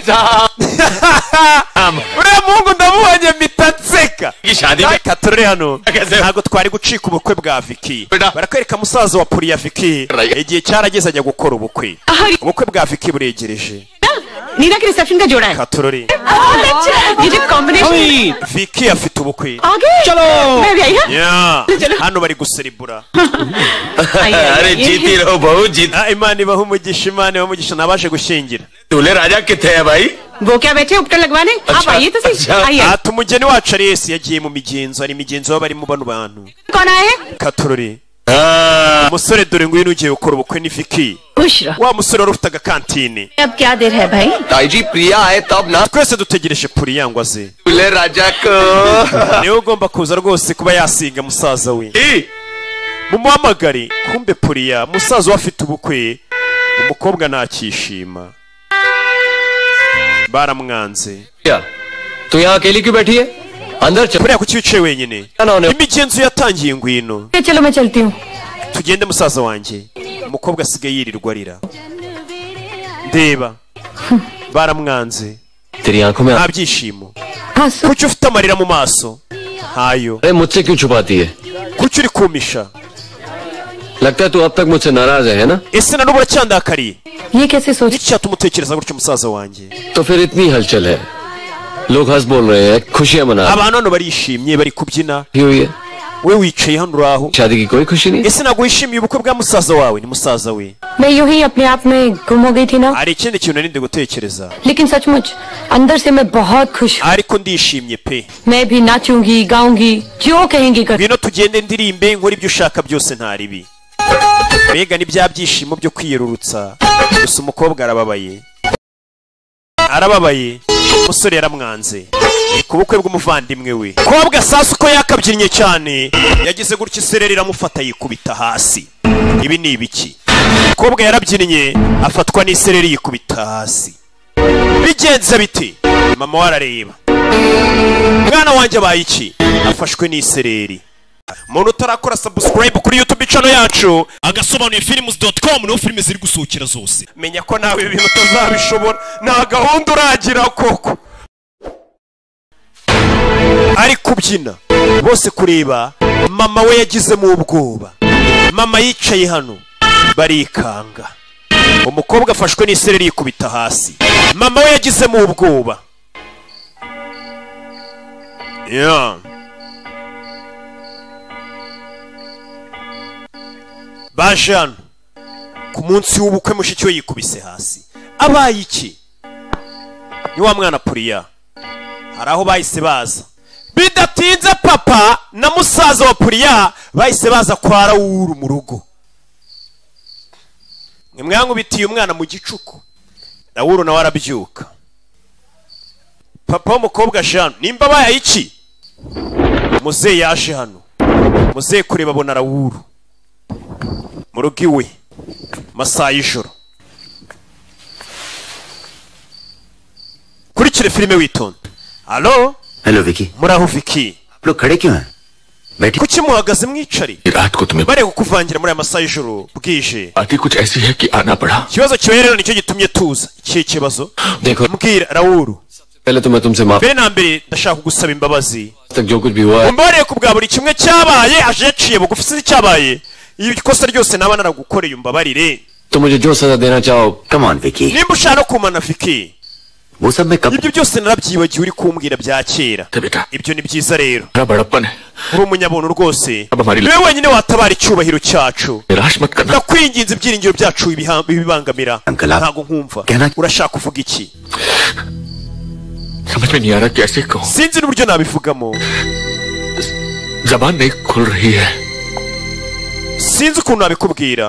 uriya muhungu ndamubonye mpita nseka reka turere hano ntabwo twari gucika ubukwe bwa Vicky barakwereka musaza wa Puriya Vicky igihe cyarageze ajya gukora ubukwe ubukwe bwa Vicky buregereje Neena के रिसेप्शन का जोड़ा है katurore ये जो combination Vicky afite ubukwe आगे चलो मैं भी आई हाँ yeah hano bari guseribura अरे जीती रहो बहू जीत Imana ibahe umugisha Imana ibahe umugisha nabashe gushyingira दूल्हे राजा कितने हैं भाई वो क्या बैठे उपटर लगवाने आप आइए तो सही आइए ati umugeni wacu ari Yesu yagiye mu migenzo ari imigenzo bari mu bano bantu कौन आए katurori umusore dore ngwino ugiye gukora ubukwe ni Vicky wa musore wari ufite agakantine अब क्या देर है भाई ताई जी प्रिया आए तब ना twese dutegereje Puriya ngo aze दूल्हे राजा को niwe ugomba kuza rwose kuba yasinga musaza we mumuhamagare kumbe Puriya musaza we afite ubukwe umukobwa ntakishima baramwanze तू यहाँ अकेली क्यों बैठी है अंदर चल Puriya kuki wicaye wenyine imigenzo yatangiye ngwino चलो मैं चलती हूँ tugende musaza wanjye umukobwa asigaye yirirwa arira ndeba baramwanze तेरी आंखों में nta byishimo kuki ufite amarira mu maso hayo अरे मुझसे क्यों छुपाती है kuki uri kumisha लगता है तू अब तक मुझसे नाराज है है ना ese na n'ubu uracyandakariye ये कैसे सोच iki cyatuma utekereza gutyo musaza wanjye तो फिर इतनी हलचल है लोग हंस बोल रहे हैं खुशियां मना abantu hano barishimye bari kubyina हुई है we wicaye hano uraho शादी की कोई खुशी नहीं ese ntabwo wishimiye ubukwe bwa musaza wawe ni musaza we मैं यूं ही अपने आप में गुम हो गई थी ना hari ikindi kintu nari ndi gutekereza लेकिन सचमुच अंदर से मैं बहुत खुश हूँ ariko ndishimye pe मैं भी नाचूंगी गाऊंगी जो कहेंगी कर ngwino tugende ndirimbe nkora ibyo ushaka byose nta ribi mbega ni bya byishimo byo kwiyerurutsa gusa umukobwa arababaye arababaye umusore yaramwanze ni ku bukwe bw'umuvandimwe we kobwa sasa uko yakabyinnye cyane yagize gutya isereri iramufata yikubita hasi ibi ni ibiki kobwa yarabyinnye afatwa n'isereri yikubita hasi bigenze biti mama we arareba mwana wanjye abaye iki afashwe n'isereri umuntu utarakora subscribe kuri YouTube channel yacu agasobanuye films dot com niho filime ziri gusohokera zose menya ko nawe ibintu utazabishobora nta gahunda uragira koko ari kubyina bose kureba mama we yagizemo ubwoba mama yicaye hano barikanga umukobwa afashwe n'isereri yikubita hasi mama we yagizemo ubwoba yeah baje hano ku munsi w'ubukwe mushiki we yikubise hasi abaye iki ni wa mwana Puriya hari aho bahise baza bidatinze papa na musaza wa Puriya bahise baza kwa Raoul mu rugo mwe mwankubitiye umwana mu gicuku Raoul nawe arabyuka papa w'umukobwa Jean nimba baye iki muzehe yaje hano muzehe kureba abona Raoul mu rugo iwe masaha y'ijoro kurikire filime witonda alo hello Vicky muraho Vicky आप लोग खड़े क्यों हैं बैठिए kuki muhagaze mwicari रात को तुम्हें bare kukuvangira muri aya masaha y'ijoro bwije आती कुछ ऐसी है कि आना पड़ा ikibazo kibaye rero nicyo gitumye tuza iki kibazo देखो mbwira Raoul पहले तो मैं तुमसे माफ mbere na mbere ndashaka kugusaba imbabazi तक जो कुछ भी हुआ है umbabarire ku bwa buri kimwe cyabaye aje yaciye bugufi sinzi cyabaye iyo ikosa ryose naba naragukoreye umbabarire तो मुझे जो सजा देना चाहो come on Vicky nimba ushaka no kumana Vicky वो सब मैं कब ibyo byose narabyibagiwe uri kumbwira bya kera तो बेटा ibyo ni byiza rero बड़ा बड़प्पन है uri umunyabuntu rwose अब हमारी niwe wenyine watabara icyubahiro cyacu निराश मत करना ndakwinginze ibyiringiro byacu bibiha- bibibangamira Uncle, आप- ntabwo nkumva कहना- urashaka kuvuga iki समझ में नहीं आ रहा कैसे कहूँ sinzi n'uburyo nabivugamo जबान नहीं खुल रही है sinzi ukuntu nabikubwira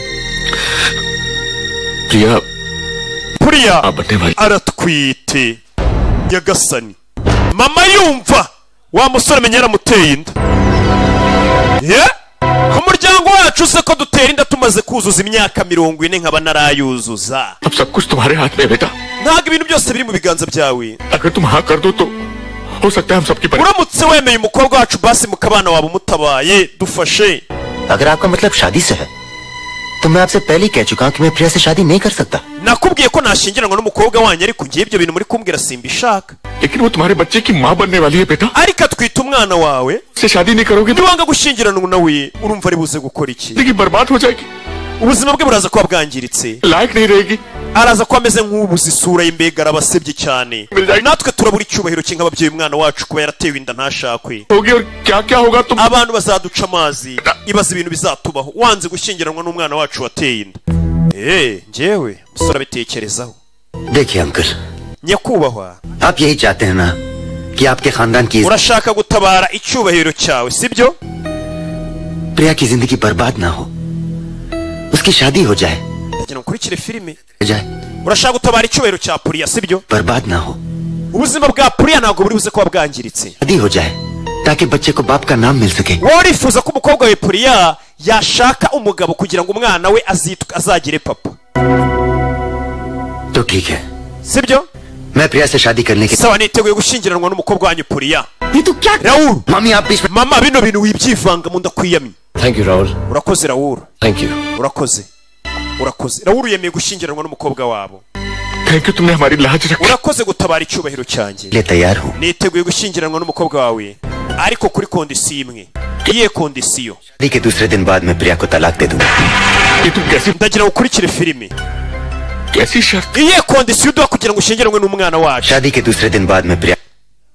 प्रिया Puriya आप बनने वाली aratwite nyagasani mama yumva wa musore menya yaramuteye inda ye umuryango wacu se ko dutera inda tumaze kuzuza imyaka mirongo ine nkaba narayuzuza अब सब कुछ तुम्हारे हाथ में है बेटा ntabwo ibintu byose biri mu biganza byawe अगर तुम हाँ कर दो तो हो सकता है हम सबकी परि- uramutse wemeye umukobwa wacu basi mukabana waba umutabaye dufashe अगर आपका मतलब शादी से है तो मैं आपसे पहले ही कह चुका हूं कि मैं प्रिया से शादी नहीं कर सकता nakubwiye ko nashyingiranwa n'umukobwa wanjye ariko ngiye ibyo bintu muri kumbwira simbishaka लेकिन वो तुम्हारे बच्चे की माँ बनने वाली है बेटा ariko atwite umwana wawe से शादी नहीं करोगे तो niwanga gushyingiranwa nawe urumva ari buze gukora iki जिंदगी बर्बाद हो जाएगी ubuzima bwe buraza kuba bwangiritse लायक नहीं रहेगी araza ko ameze nk'ubuze isura y'imbega arabasebye cyane natwe turabura icyubahiro cye nk'ababyeyi umwana wacu kuba yaratewe inda ntashakwe abantu bazaduca amazi ibaza ibintu bizatubaho wanze gushyingiranwa n'umwana wacu wateye inda eh njyewe musore abitekerezaho देखिए uncle nyakubahwa आप यही चाहते हैं ना कि आपके खानदान की urashaka gutabara icyubahiro cyawe sibyo प्रिया की जिंदगी बर्बाद ना हो उसकी शादी हो जाए ndagira ukurikire filime जाए urashaka gutabara icyubahiro cya Puriya sibyo बर्बाद ना हो ubuzima bwa Puriya ntabwo buri buze kuba bwangiritse शादी हो जाए ताकि बच्चे को बाप का नाम मिल सके wowe urifuza ko umukobwa we Puriya yashaka umugabo kugira ngo umwana we azitwe azagire papa तो ठीक है sibyo मैं प्रिया से शादी करने के sawa niteguye gushyingiranwa n'umukobwa wanyu Puriya ये तू क्या Raoul मम्मी आप बीच में mama bino bintu wibyivanga mu ndakwiyamye Thank you, Raul. urakoze Raoul Thank you. urakoze urakoze Raoul yemeye gushyingiranwa n'umukobwa wabo thank you तुमने हमारी लाज रखी urakoze gutabara icyubahiro cyanjye लिए तैयार हूँ niteguye gushyingiranwa n'umukobwa wawe ariko kuri kondisiyo imwe iyihe kondisiyo शादी के दूसरे दिन बाद मैं प्रिया को तलाक दे दूंगा ये तुम कैसी ndagira ukurikire filime कैसी शर्त iyihe kondisiyo uduha kugira ngo ushyingiranwe n'umwana wacu शादी के दूसरे दिन बाद मैं प्रिया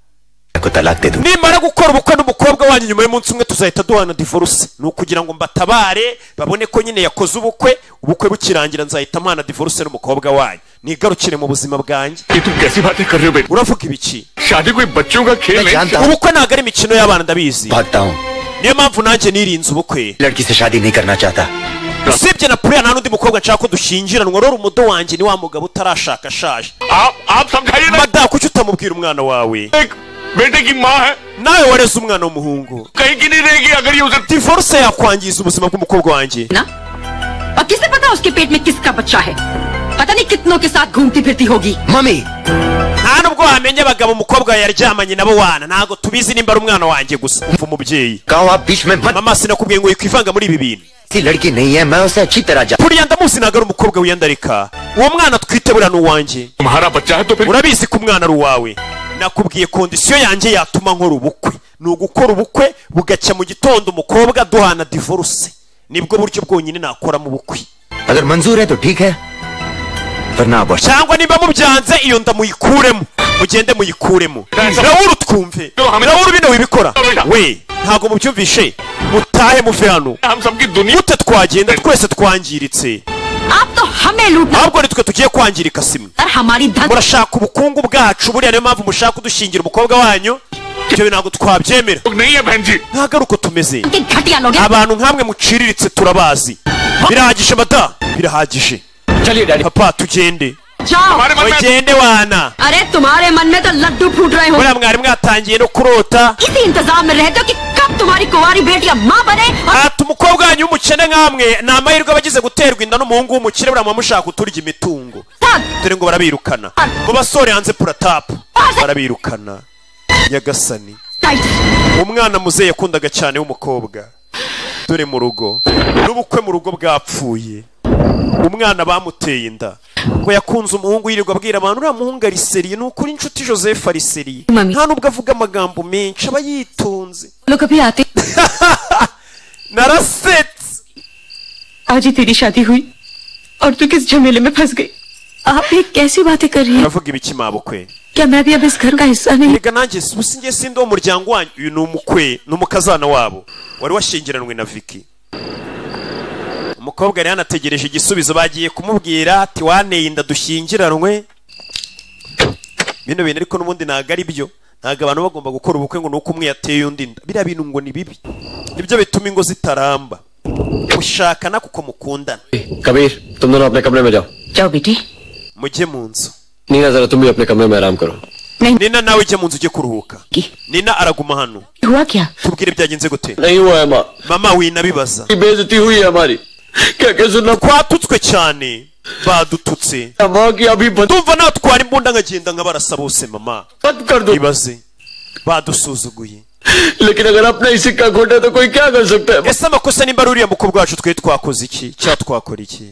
को तलाक दे दूंगा nimara gukora ubukwe n'umukobwa wanyu nyuma y'umunsi umwe tuzahita duhana divorce ni ukugira ngo mbatabare babone ko nyine yakoze ubukwe ubukwe bukirangira nzahita mpana divorce n'umukobwa wanyu nigarukire mu buzima bwanjye ये तुम कैसी बातें कर रहे हो बेटा uravuga ibiki शादी कोई बच्चों का खेल मैं नहीं जानता हूँ ubukwe ntabwo ari imikino y'abana ndabizi भागता हूँ niyo mpamvu nanjye nirinze ubukwe लड़की से शादी नहीं करना चाहता usibye na Puriya nta n'undi mukobwa nshaka ko dushyingiranwa rero umudo wanjye ni wa mugabo utarashaka ashaje आप आप समझाइए ना madamu kuki utamubwira umwana wawe एक बेटे की माँ है nawe wareze umwana w'umuhungu कहीं की नहीं रहेगी अगर ये उसे divorce yakwangiza ubuzima bw'umukobwa wanjye ना और किसे पता उसके पेट में किसका बच्चा है पता नहीं कितनों के साथ घूमती फिरती होगी mummy nta nubwo wamenya abagabo umukobwa yaryamanye nabo wana ntabwo tubizi nimba ari umwana wanjye gusa umva umubyeyi कहो आप बीच में मत mama sinakubwiye ngo wikwivanga muri ibi bintu ऐसी लड़की नहीं है मैं उसे अच्छी तरह जानता Puriya ndamuzi ntabwo ari umukobwa wiyandarika uwo mwana twite buriya ni uwanjye तुम्हारा बच्चा है तो फिर urabizi ko umwana ari uwawe nakubwiye kondisiyo yanjye yatuma nkora ubukwe ni ugukora ubukwe bugacya mu gitondo umukobwa duhana divorce nibwo buryo bwonyine nakora mu bukwe अगर मंजूर है तो ठीक है वरना आप cyangwa niba mubyanze iyo nda muyikuremo mugende muyikuremo Raoul twumve Raoul bino wibikora we ntabwo mubyumvishe mutahe muve hano हम सबकी दुनिया mute twagenda twese twangiritse आप तो हमें लूटना ahubwo nitwe tugiye kwangirika simwe और हमारी धन murashaka ubukungu bwacu buriya niyo mpamvu mushaka kudushingira umukobwa wanyu ibyo bintu ntabwo twabyemera लोग नहीं है बहन जी ntabwo ari uko tumeze के घटिया लोग हैं। abantu nk'amwe muciriritse turabazi birahagije mata birahagije चलिए डैडी papa tugende जाओ हमारे मन में mugende wana अरे तुम्हारे मन में तो लड्डू फूट रहे हो buriya mwari mwatangiye no kurota इसी इंतजाम में रहते हो कि कब तुम्हारी कुंवारी बेटियां माँ बने और ati umukobwa wanyu w'umukene nk'amwe ni amahirwe abagize guterwa inda n'umuhungu w'umukire buriya muba mushaka kuturya imitungo साथ dore ngo barabirukana mu basore hanze puratapu barabirukana nyagasani tight umwana muzehe yakundaga cyane w'umukobwa dore mu rugo n'ubukwe mu rugo bwapfuye umwana bamuteye inda ngo yakunze umuhungu yirirwa abwira abantu uriya muhungu ari seriye ni ukuri inshuti Joseph ari seriye Mami. nta nubwo avuga amagambo menshi aba yitonze लोग कभी आते narasetse आज ही तेरी शादी हुई और तू किस झमेले में फंस गई आप ये कैसी बातें कर रही हैं uravuga ibiki mabukwe क्या मैं भी अब iस घर का हिस्सा नहीं reka nanjye ubusi njye sindi wo muryango wanyu uyu ni umukwe ni umukazana wabo wari washyingiranwe na Vicky umukobwa yari yanategereje igisubizo bagiye kumubwira ati waneye inda dushyingiranwe bino bintu ariko n'ubundi ntabwo ari byo ntabwo abantu bagomba gukora ubukwe ngo nuko umwe yateye undi inda biriya bintu ngo ni bibi nibyo bituma ingo zitaramba ushakana kuko mukundana Kabir तुम दोनों अपने कमरे में जाओ जाओ बेटी mujye mu nzu Neena जरा तुम भी अपने कमरे में आराम करो nina nawe ujye mu nzu ujye kuruhuka nina araguma hano हुआ क्या tubwire byagenze gute नहीं हुआ है माँ mama winabibaza बेइज्जती हुई है हमारी क्या क्या सुनना twatutswe cyane badututse माँ की अभी बंद ndumva natwara imbunda nkagenda nkabarasa bose mama बंद कर दो ibaze badusuzuguye लेकिन अगर अपना ही सिक्का खोटा तो कोई क्या कर सकता है ese amakosa nimba ari uriya mukobwa wacu twari twakoze iki cyangwa twakora iki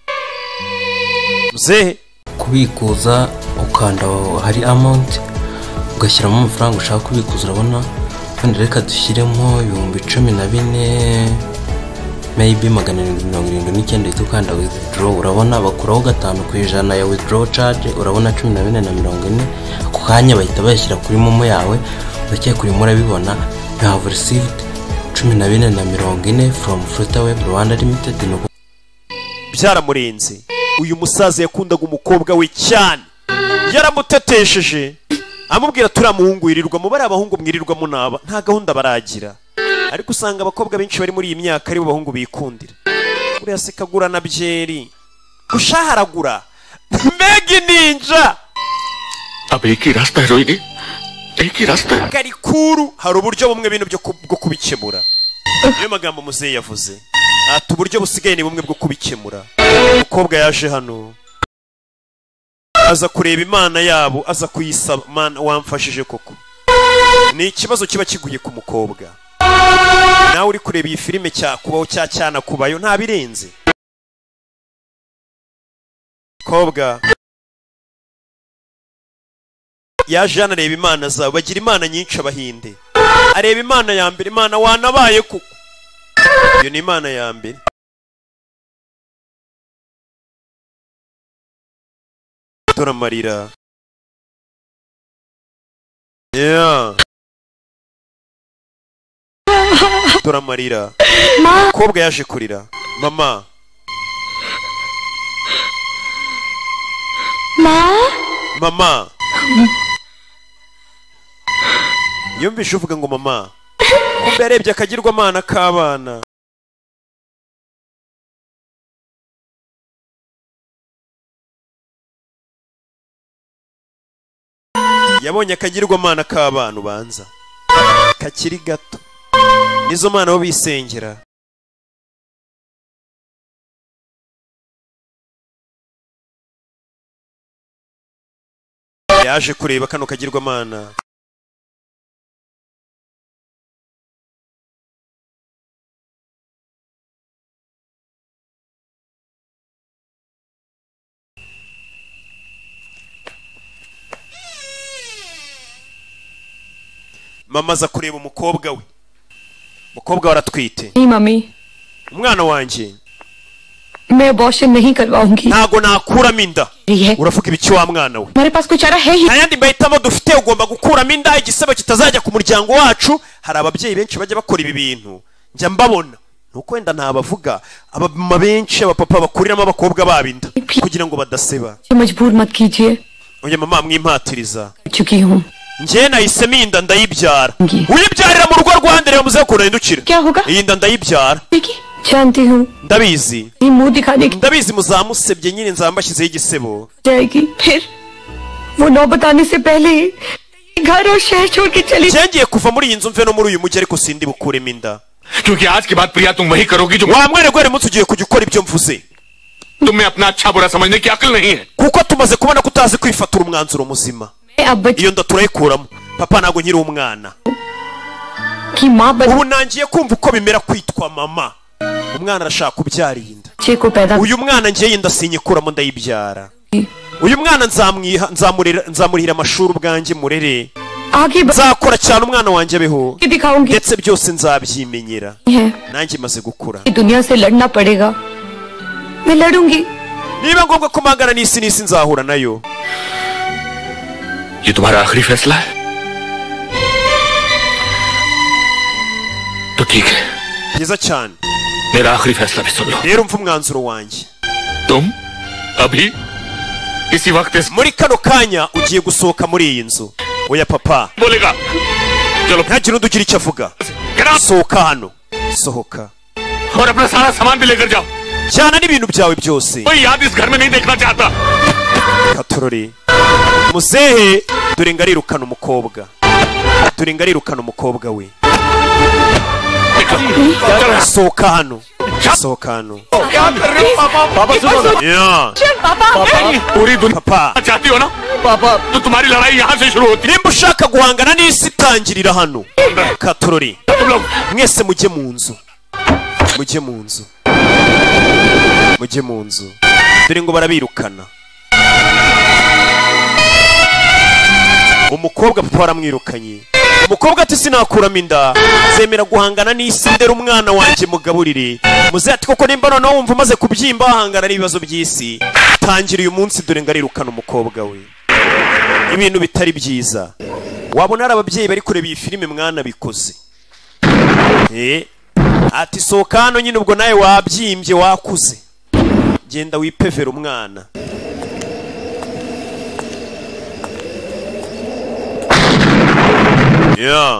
muzehe kubikuza ukanda hari amount ugashyiramo amafaranga ushaka kubikuza urabona kandi reka dushyiremo ibihumbi cumi na bine maybe magana arindwi mirongo irindwi n'icyenda uhita ukanda withdraw, urabona bakuraho gatanu ku ijana ya withdraw charge, urabona cumi na bine na mirongo ine. Ako kanya bahita bayashyira kuri momo yawe, bakeye kuri murabibona you have received cumi na bine na mirongo ine from Flutterweb Rwanda Limited. Byaramurenze. Uyu musaza yakundaga umukobwa we cyane, yaramutetesheje amubwira turamuhungu yirirwa mu bari abahungu mwirirwa munaba nta gahunda baragira, ariko usanga abakobwa benshi bari muri iyi myaka ari bo bahungu bikundira. Uriya se kagura na byeri kushaharagura Megi Ninja. अब एक ही रास्ता है रोहिणी, एक ही रास्ता है. Karikuru hari uburyo bumwe bintu byo bwo kubikemura. Niyo magambo muzehe yavuze. Ati uburyo busigaye ni bumwe bwo kubikemura. Umukobwa yaje hano aza kureba Imana yabo, aza kuyisaba, Mana wamfashije koko. Ni ikibazo kiba kiguye ku mukobwa. Nawe uri kureba iyi filime cya kubaho cya cyana kubayo nta birenze. Kobwa yaje hano areba Imana zabo, bagira Imana nyinshi abahinde. Areba Imana ya mbere, Imana wanabaye kuko. Iyo ni Imana ya mbere. Tora marira. Yeah. Tora marira. Kobwa yaje kurira. Mama. Ma? Mama. Yumvishe uvuga ngo mama. Kumbe yarebye akagirwa Mana k'abana. Yabonye akagirwa Mana k'abana ubanza kakiri gato, nizo mana bo bisengera. Yaje kureba kano kagirwa Mana. Mama za kureba umukobwa we. Umukobwa waratwite. नहीं mummy, Umwana wanje मैं abortion नहीं करवाऊंगी. Ntago nakuramo inda. Uravuga ibiki wa mwana we? मेरे पास कुछ चारा है ही. Ayandi bahitamo dufite, ugomba gukuramo inda, igisebo kitazajya ku muryango wacu. Hari ababyeyi benshi bajya bakora ibi bintu. Njya mbabona. Nuko wenda ntabavuga, abamama benshi abapapa bakuriramo abakobwa babinda kugira ngo badaseba. मजबूर मत कीजिए. Oya mama mw'impatiriza. चुकी हूँ. Nje nahise minda ndayibyara. Uyibyarira mu rugo rwande rero muze kurahindukira. क्या होगा? Iyi nda ndayibyara. जानती हूँ. Ndabizi. ये मुंह दिखाने की. Ndabizi muzamusebye nyine nzambashyizeho igisebo. जाएगी फिर वो नौ बताने से पहले घर और शहर छोड़ के चली. Cyengiye kuva muri iyi nzu mve no muri uyu mujyi ariko sindi bukuremo inda. क्योंकि आज के बाद प्रिया तुम वही करोगी जो Wa mwene gwere munsi ugiye kujya ukora ibyo mvuze. तुम्हें अपना अच्छा बुरा समझने की अकल नहीं है. Kuko tumaze kubona ko utazi kwifatira umwanzuro muzima. Iyo nda turayikuramo. Papa nago nkiri umwana. Ubu nangiye kumva uko bimera kwitwa mama. Umwana arashaka kubyara inda. Uyu mwana ngiye yinda sinyikuramo ndayibyara. Uyu mwana nzamwiha nzamurira nzamurira amashuri ubwanjye murere. Nzakora cyane umwana wanjye abeho. Ndetse byose nzabyimenyera. Nanjye maze gukura. दुनिया से लड़ना पड़ेगा. मैं लड़ूंगी. Niba ngombwa ko mpangana n'isi n'isi nzahura nayo. ये तुम्हारा आखिरी फैसला है तो ठीक है. Byiza cyane. मेरा आखिरी फैसला भी सुन लो. Rero umva umwanzuro wanjye. तुम अभी इसी वक्त इस muri kano kanya ugiye gusohoka muri iyi nzu. Oya papa. बोलेगा. चलो. Ntagire udugira icyo avuga. Sohoka hano. Sohoka. और अपना सारा सामान भी लेकर जाओ. Cyana n'ibintu byawe byose. कोई याद इस घर में नहीं देखना चाहता. Katorori. Muzehe dore ngarirukana umukobwa. Dore ngarirukana umukobwa we. Sohoka hano. Sohoka hano. क्या कर रहे हो पापा? पापा सुनो. Yeah. पापा. पूरी दुनिया Papa. चाहती हो ना? पापा. तो तुम्हारी लड़ाई यहाँ से शुरू होती है. Nimba ushaka guhangana n'isi itangirira hano. Katorori. Mwese mujye mu nzu. Mujye mu nzu. Mujye mu nzu. Dore ngo barabirukana. Umukobwa papa waramwirukanye. umukobwa ati sinakuramo inda zemera guhangana n'isi ndera umwana wanjye mugaburire. Muzehe ati koko nimba noneho wumva umaze kubyimba wahangana n'ibibazo by'isi, tangira uyu munsi dore ngarirukana umukobwa we. Ibintu bitari byiza. Wabona ari ababyeyi bari kureba iyi filime mwana bikoze. Eh, ati sohoka hano nyine ubwo nawe wabyimbye wakuze. Genda wipevera umwana. Yeah.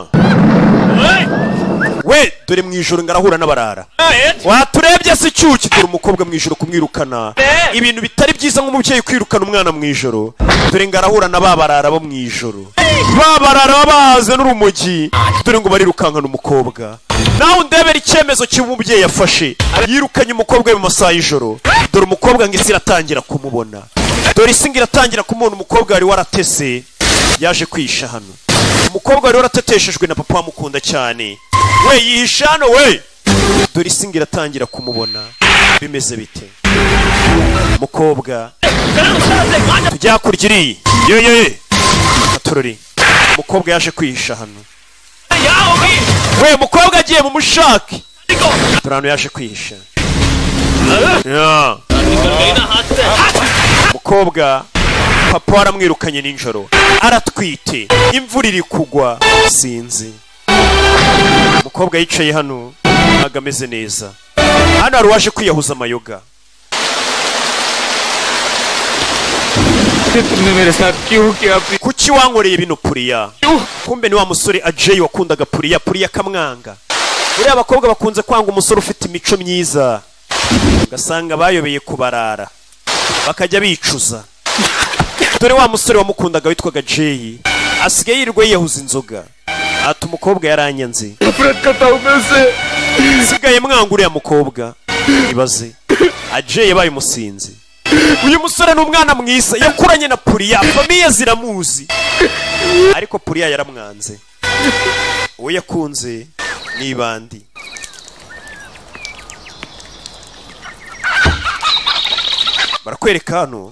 We dore mu ijoro ngarahura n'abarara. Waturebye se cyuki dore umukobwa mu ijoro kumwirukana. Ibintu bitari byiza nk'umubyeyi kwirukana umwana mu ijoro. Dore ngarahura na babarara bo mu ijoro. Babarara bahaze n'urumogi. Dore ngo barirukankana umukobwa. Naho ndebera icyemezo cy'umubyeyi yafashe. Yirukanye umukobwa mu masaha y'ijoro. Dore umukobwa ngisi iratangira kumubona. Dore isingira iratangira kumubona umukobwa wari waratese. Yaje kwisha hano. Umukobwa wari warateteshejwe na papa wamukunda cyane. We yihisha hano we. Dore isingira iratangira kumubona. Bimeze bite? Mukobwa tujya kurgiri. Yo yo yo. Atorori. Umukobwa yaje kwihisha hano. We mukobwa agiye mu mushaki. Turano yaje kwihisha. Yeah. Mukobwa papa waramwirukanye ninjoro. Aratwite. Imvura iri kugwa. Sinzi. Mukobwa yicaye hano agameze neza. Hano hari waje kwiyahuza amayoga. Kuki wankoreye bino Puriya? Kumbe ni wa musore Ajay wakundaga Puriya. Puriya kamwanga. Uriya abakobwa bakunze kwanga umusore ufite imico myiza. Gasanga bayobeye kubarara. Bakajya bicuza. Dore wa musore wamukundaga witwaga Jay asigaye yirwa yiyahuza inzoga. Ati umukobwa yaranyanze. Sigaye mwanga uriya mukobwa. Ibaze Ajay yabaye umusinzi. Uyu musore n'umwana mwiza yakuranye na Puriya. Famiye ziramuzi. Ariko Puriya yaramwanze. Uwo yakunze ni bandi. Barakwereka hano.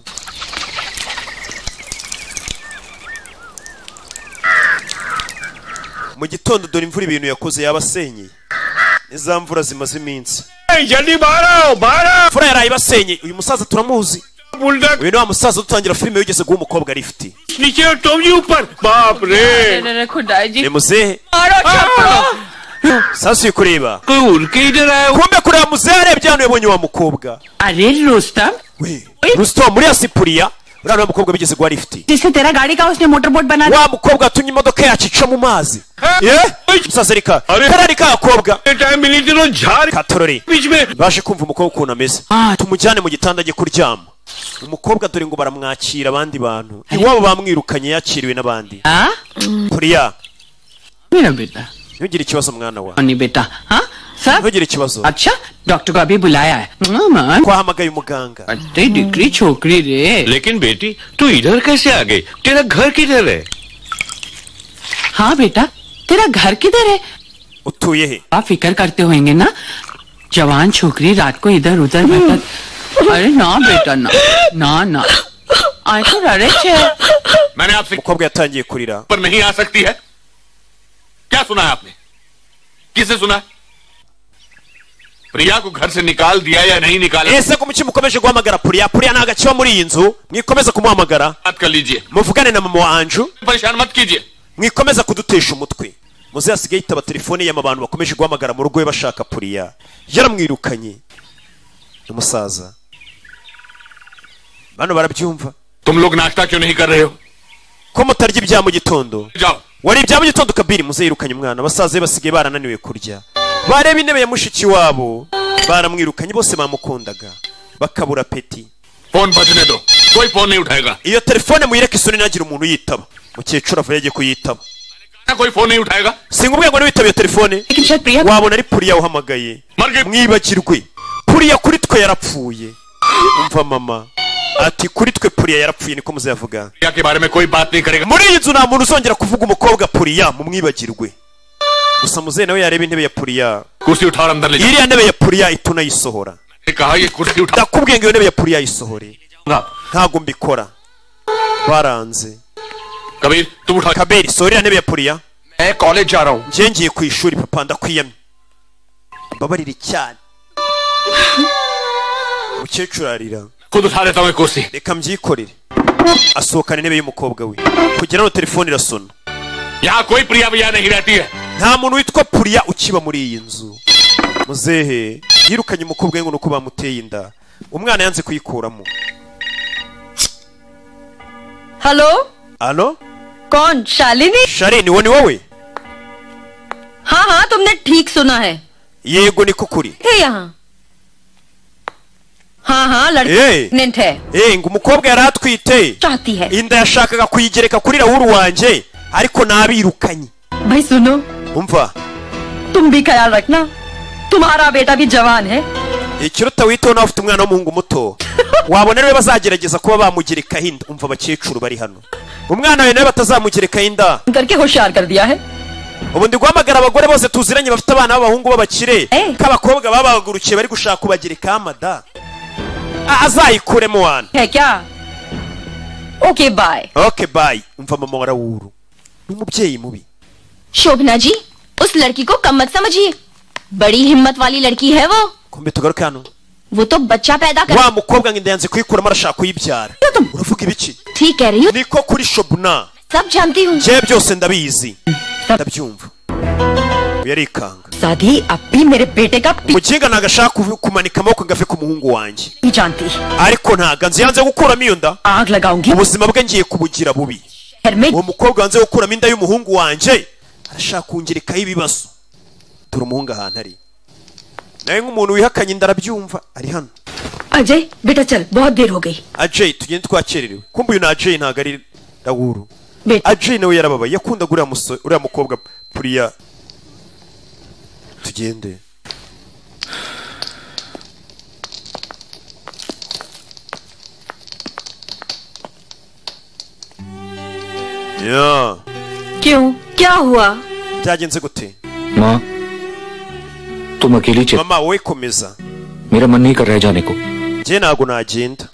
Mu gitondo dore imvura ibintu yakoze yabasenye. Niza mvura zimaze iminsi. Jandi bara bara. Fura yaraye basenye. Uyu musaza turamuzi. Uyu ni wa musaza dutangira filime yigeze guha umukobwa lifti. Niche tomyi upar. Baap re. अरे खुदा जी Ni muzehe. मारो चप्पू Sasa kureba. Koi urke idhar aaya. Kumbe kureba muzehe arebye hano yabonye wa mukobwa. अरे Rustam We. Rustom muri asipuriya. Uriya wa mukobwa bigeze guha lifti. जिससे तेरा गाड़ी का उसने मोटर बोट बना Wa mukobwa atumye imodoka yacica mu mazi. Eh? Musaza rika. Kararika yakobwa. Time mili tino jhar Katorori. बीच में. Baje kumva umukobwa ukuntu ameze. Tumujyane mu gitanda agiye kuryama. Umukobwa dore ngo baramwakira abandi bantu. Iwabo bamwirukanye yakiriwe n'abandi. हाँ Puriya. मेरा बेटा Ntugire ikibazo mwana wa. नहीं बेटा हाँ सब Ntugire ikibazo. अच्छा डॉक्टर को अभी बुलाया है हाँ Twahamagaye umuganga. अरे डिग्री छोकरी रे लेकिन बेटी तू इधर कैसे आ गई? तेरा घर किधर है? हाँ बेटा तेरा घर किधर है Utuye he? आप फिक्र करते होंगे ना जवान छोकरी रात को इधर उधर भटक अरे ना बेटा ना ना ना आई तो रड़े छे मैंने आपसे Umukobwa yatangiye kurira. पर नहीं आ सकती है? क्या सुना है आपने? किससे सुना? प्रिया को घर से निकाल दिया या नहीं निकाला? Ese ko muki mukomeje guhamagara Puriya? Puriya ntago akiba muri iyi nzu. Mwikomeza kumuhamagara. बात कर लीजिए, Muvugane na mama wa Anju. परेशान मत कीजिए. Mwikomeza kudutesha umutwe. Muze asigaye yitaba telefone y'ama bantu bakomeje guhamagara mu rugo we bashaka Puriya. Yaramwirukanye. Umusaza. Bano barabyumva. तुम लोग नाश्ता क्यों नहीं कर रहे हो? Ko mutarya ibya mu gitondo. जाओ. Wari ibya mu gitondo Kabiri muze yirukanye umwana. Abasaza be basigaye barananiwe kurya. Bareba intebe ya mushiki wabo. Baramwirukanye bose bamukundaga. Bakabura peti. Phone बजने दो, कोई फोन नहीं उठाएगा. Iyo telefone muyireke isoni nagira umuntu yitaba. Mukecuru avuye agiye kuyitaba. ना कोई फोन नहीं उठाएगा. Singubwiye ngo niwitabe iyo telefone. लेकिन शायद प्रिया Wabona ari Puriya uhamagaye. मर गई. Mwibagirwe. Puriya kuri twe yarapfuye. Umva mama. Ati kuri twe Puriya yarapfuye niko muzavuga. प्रिया के बारे में कोई बात नहीं करेगा. Muri iyi nzu nta muntu uzongera kuvuga umukobwa Puriya mu mwibagirwe. Gusa muzehe nawe yareba intebe ya Puriya. कुर्सी उठा और अंदर ले जाओ. Iriya ntebe ya Puriya ituna yisohora. कहा ये कुर्सी उठा. Ndakubwiye ngo iyo ntebe ya Puriya yisohore. Ntago mbikora. Baranze. Kabir तुम उठा. Kaberi sohora ntebe ya Puriya. मैं कॉलेज जा रहा हूँ njye ngiye ku ishuri papa ndakwiyamye mbabarire cyane umukecuru arira खुद उठा लेता हूँ एक कुर्सी reka mbyikorere asohokana intebe y'umukobwa we kugira ngo telefone irasona यहाँ कोई प्रिया भैया नहीं रहती है nta muntu witwa Puriya ukiba muri iyi nzu muzehe yirukanye umukobwa we ngo nuko bamuteye inda umwana yanze kuyikuramo hello alo कौन Shalini Sharini wo ni wowe हाँ हाँ तुमने ठीक सुना है yego niko kuri है यहाँ हाँ हाँ लड़की Hey. प्रेग्नेंट है eh ngo umukobwa yari atwite चाहती है inda yashakaga kuyigereka kuri Raoul wanje ariko nabirukanye भाई सुनो umva तुम भी ख्याल रखना तुम्हारा बेटा भी जवान है ikiruta witeho nawe ufite umwana w'umuhungu muto wabona rero bazagerageza kuba bamugerekaho inda umva abakecuru bari hano umwana wawe nawe batazamugerekaho inda करके होशियार कर दिया है ubu ndi guhamagara abagore bose tuziranye bafite abana b'abahungu b'abakire k'abakobwa babahagurukiye bari gushaka kubagerekaho amada azayikuremo wana है क्या okay bye okay bye umva mama wa Raoul ni umubyeyi mubi Shobhana ji उस लड़की को कम मत समझिए बड़ी हिम्मत वाली लड़की है वो kumbe tugaruke hano वो तो बच्चा पैदा कर wa mukobwa ngo inda yanze kuyikuramo arashaka kuyibyara uravuga ibiki ठीक कह रही हूँ niko kuri Shobna सब जानती हूँ njye byose ndabizi ndabyumva yarikanga शादी अब भी मेरे बेटे का umukinga nagashaka kumanika amaboko ngo ave ku muhungu wanjye नहीं जानती ariko ntaga nzi yanze gukuramo iyo nda आग लगाऊंगी ubuzima bwe ngiye kubugira bubi uwo mukobwa wanze gukuramo inda y'umuhungu wanjye arashaka kungerekaho ibibazo dore umuhungu ahantu ari nawe nk'umuntu wihakanye inda arabyumva ari hano Ajay बेटा चल बहुत देर हो गई Ajay tugende twakererewe kumbe uyu ni Ajay ntago ari Raoul बेटा Ajay nawe yarababaye yakundaga uriya musore uriya mukobwa Puriya tugende ya क्यों क्या हुआ byagenze gute माँ तुम अकेली चल mama wowe komeza मेरा मन नहीं कर रहा है जाने को njye ntago nagenda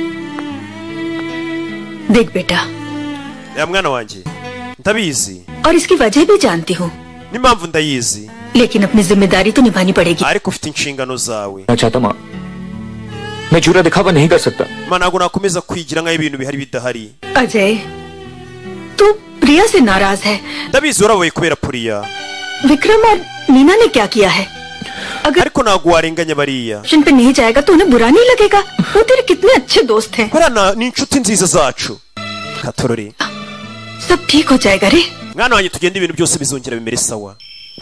देख बेटा ya mwana wanjye ndabizi और इसकी वजह भी जानती हूँ n'impamvu ndayizi लेकिन अपनी जिम्मेदारी तो निभानी पड़ेगी ariko ufite inshingano zawe मैं चाहता माँ मैं झूठा दिखावा नहीं कर सकता ma ntago nakomeza kwigira nk'aho ibintu bihari bidahari Ajay तू प्रिया से नाराज है ndabizi warabaye kubera Puriya Vikram और नीना ने क्या किया है अगर ariko ntago warenganya bariya station पे नहीं जाएगा तो उन्हें बुरा नहीं लगेगा वो तेरे कितने अच्छे दोस्त हैं bariya ni inshuti nziza zacu katorore सब ठीक हो जाएगा रे mwana wanjye tugende ibintu byose bizongera bimere sawa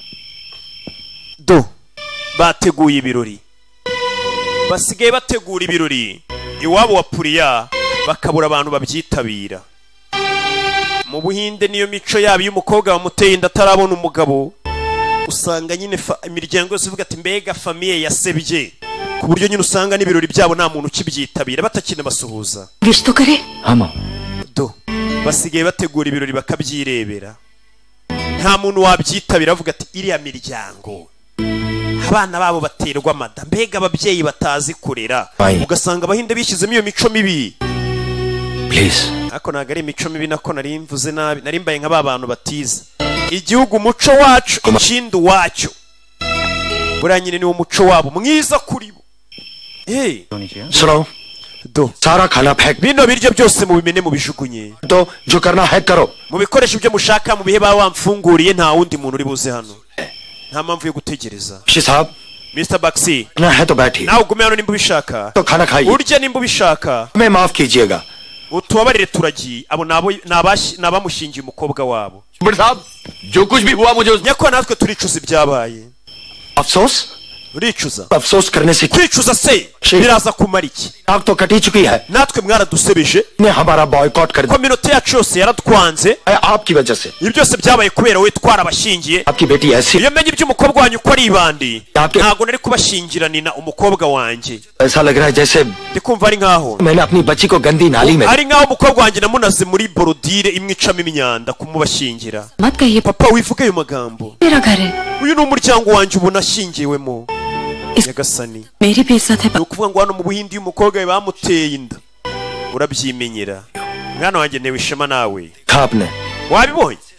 do bateguye ibirori basigaye bategura ibirori iwabo wa Puriya bakabura abantu babyitabira mu Buhinde niyo mico yabo iyo umukobwa bamuteye inda atarabona umugabo usanga nyine imiryango yose ivuga ati mbega famiye yasebye ku buryo nyine usanga n'ibirori byabo nta muntu ukibyitabira batakina basuhuza wish तो करे हाँ माँ do basigaye bategura ibirori bakabyirebera nta muntu wabyitabira avuga ati iriya miryango abana babo baterwa amada mbega ababyeyi batazi kurera ugasanga abahinde bishyizemo iyo mico mibi please ariko ntabwo ari imico mibi nako nari mvuze nabi nari mbaye nka ba bantu batiza igihugu umuco wacu ikindi wacyo buriya nyine niwo muco wabo mwiza kuri bo hey सुनो do सारा खाना फेंक bino biryo byose mubimene mubijugunye दो जो करना है करो mubikoresho ibyo mushaka mu bihe baba wamfunguriye nta wundi muntu uri buze hano nta mpamvu yo gutegereza साहब Mister Baxi ना है तो बैठिए nawe ugume hano nimba ubishaka तो खाना खाइए urya nimba ubishaka हमें माफ कीजिएगा utubabarire turagiye abo nabo nabamushingiye umukobwa wabo but साहब जो कुछ भी हुआ मुझे उस nyakora natwe turicuza ibyabaye अफसोस uricuza अफसोस करने से kwicuza se biraza kumara iki आग तो कटी चुकी है natwe mwaradusebeje ने हमारा बॉयकॉट कर दिया kominote yacu yose yaratwanze आपकी वजह से ibi byose byabaye kubera we twarabashingiye आपकी बेटी ऐसी iyo menye iby'umukobwa wanyu ko ari ibandi ntabwo nari kubashingira nina umukobwa wanjye ऐसा लग रहा है जैसे ndi kumva ari nkaho मैंने अपनी बच्ची को गंदी नाली में ari nkaho umukobwa wanjye namunaze muri borodire imwe icamo imyanda kumubashingira मत कहिए papa wivuge ayo magambo मेरा घर है uyu ni umuryango wanjye ubu nashingiwemo nyagasani मेरी भी इज्जत है ni ukuvuga ngo hano mu Buhindi iyo umukobwa we bamuteye inda urabyimenyera mwana wanjye ntewe ishema nawe था आपने wabibonye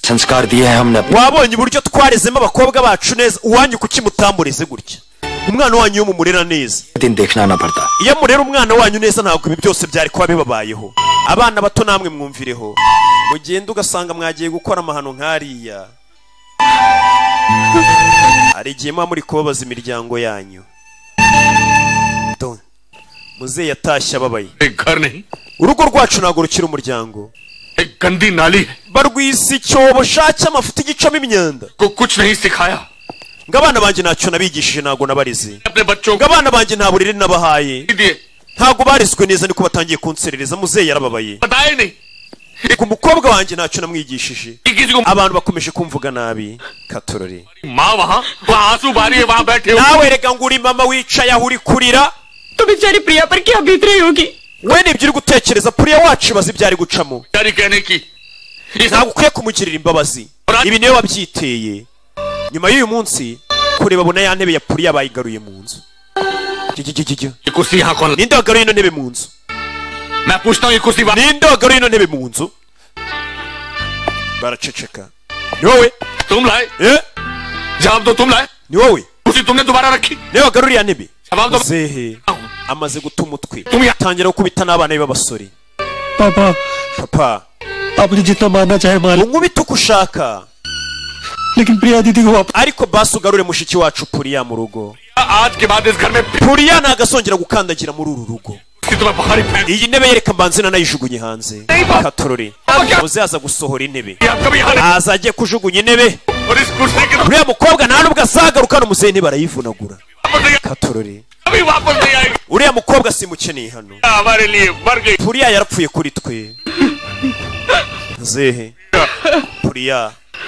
संस्कार दिए हैं हमने अपने wabonye uburyo twarezemo abakobwa bacu neza uwanyu kuki mutamureze gutya umwana wanyu yo mumurera neza दिन देखना ना पड़ता iyo murera umwana wanyu neza ntabwo ibi byose byari kuba bibabayeho abana bato namwe mwumvireho mugenda ugasanga mwagiye gukora amahano nkariya hari igihe muba muri kubabaza imiryango yanyu muzehe yatashye ababaye urugo rwacu ntabwo rukiri umuryango गंदी नाली barwisa icyobo shake amafuti igicamo imyanda को कुछ नहीं सिखाया ngo abana banjye ntacyo nabigishije ntabwo nabarize ngo abana banjye nta burere nabahaye ntabwo barizwe neza niko batangiye kunserereza muzehe yarababaye ngo umukobwa wanjye ntacyo namwigishije abantu bakomeje kumvuga nabi katorore nawe rega ngo uri mama wicaye aho uri kurira तो बेचारी प्रिया पर क्या बीत रही होगी we nibyo uri gutekereza puriya wacu bazi ibyari gucamo ntabwo ukwiye kumugirira imbabazi ibi niwe wabyiteye nyuma y'uyu munsi kureba abona ya ntebe ya puriya bayigaruye mu nzu ninde wagaruye ino ntebe mu nzu ninde wagaruye ino ntebe mu nzu baraceceka ni wowe ni wowe niwe wagaruriye ntebe muzehe amaze guta umutwe tangira gukubita n'abana be b'abasore पापा papa आप मुझे जितना मारना चाहे मार unkubite uko ushaka लेकिन प्रिया दीदी को वापस ariko basi ugarure mushiki wacu puriya mu rugo puriya ntagasongera gukandagira muri uru rugo iyi ntebe yereka mbanzina nayijugunye hanze katorore muze aza gusohora intebe aza agiye kujugunya intebe uriya mukobwa nta nubwo azagaruka no muzehe ntebe arayivunagura katorore uriya mukobwa simukeneye hano puriya yarapfuye kuri twe muzehe puriya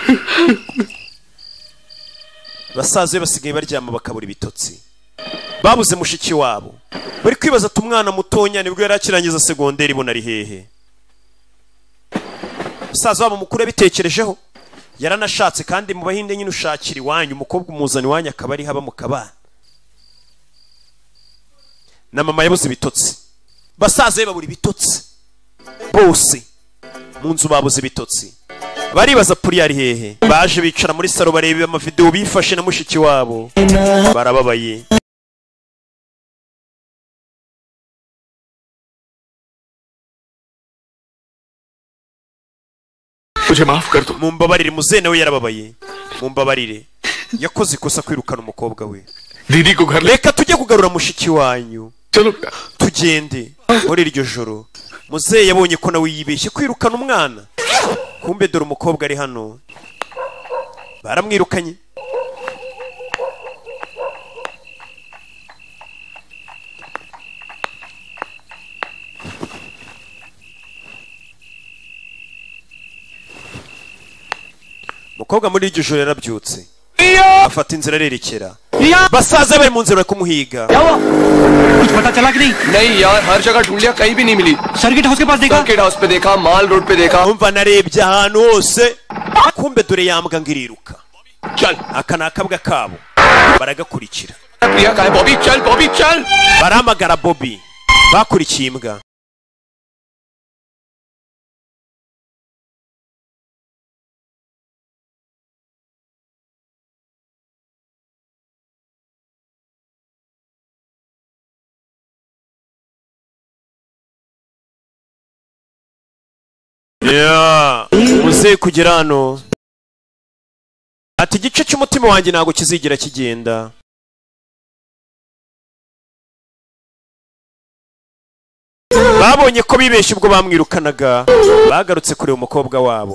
basaza be basigaye baryama bakabura ibitotsi babuze mushiki wabo bari kwibaza ati umwana mutonya nibwo yari akirangiza segonderi ibona ari hehe musaza wabo mukuru yabitekerejeho yaranashatse kandi mu bahinde nyine ushakira iwanyu umukobwa umuzana iwanyu akaba ari haba mu kabana na mama yabuze ibitotsi basaza be babura ibitotsi bose mu nzu babuze ibitotsi baribaza puriya ari hehe baje bicara muri salo bareba amavideo bifashe na mushiki wabo barababaye मुझे माफ कर दो mumbabarire muzehe nawe yarababaye mumbabarire yakoze ikosa kwirukana umukobwa we दीदी को घर reka tujye kugarura mushiki wanyu tugende muri iryo joro muzehe yabonye ko nawe yibeshye kwirukana umwana kumbe dore umukobwa ari hano baramwirukanye umukobwa muri iryo joro yarabyutse afata inzira arerekera basaza bari mu nzira bari kumuhiga कुछ पता चला कि नहीं नहीं यार हर जगह ढूंढ लिया कहीं भी नहीं मिली सर्किट हाउस के पास देखा सर्किट हाउस पे देखा माल रोड पे देखा umva narebye ahantu hose kumbe dore yambwa ngiriruka aka ni akabwa kabo baragakurikira प्रिया का है बॉबी चल बॉबी चल baramagara Bobby bakurikiye imbwa Yeah, muze kugera hano ati igice cy'umutima wanjye ntabwo kizigera kigenda babonye ko bibeshye ubwo bamwirukanaga bagarutse kureba umukobwa wabo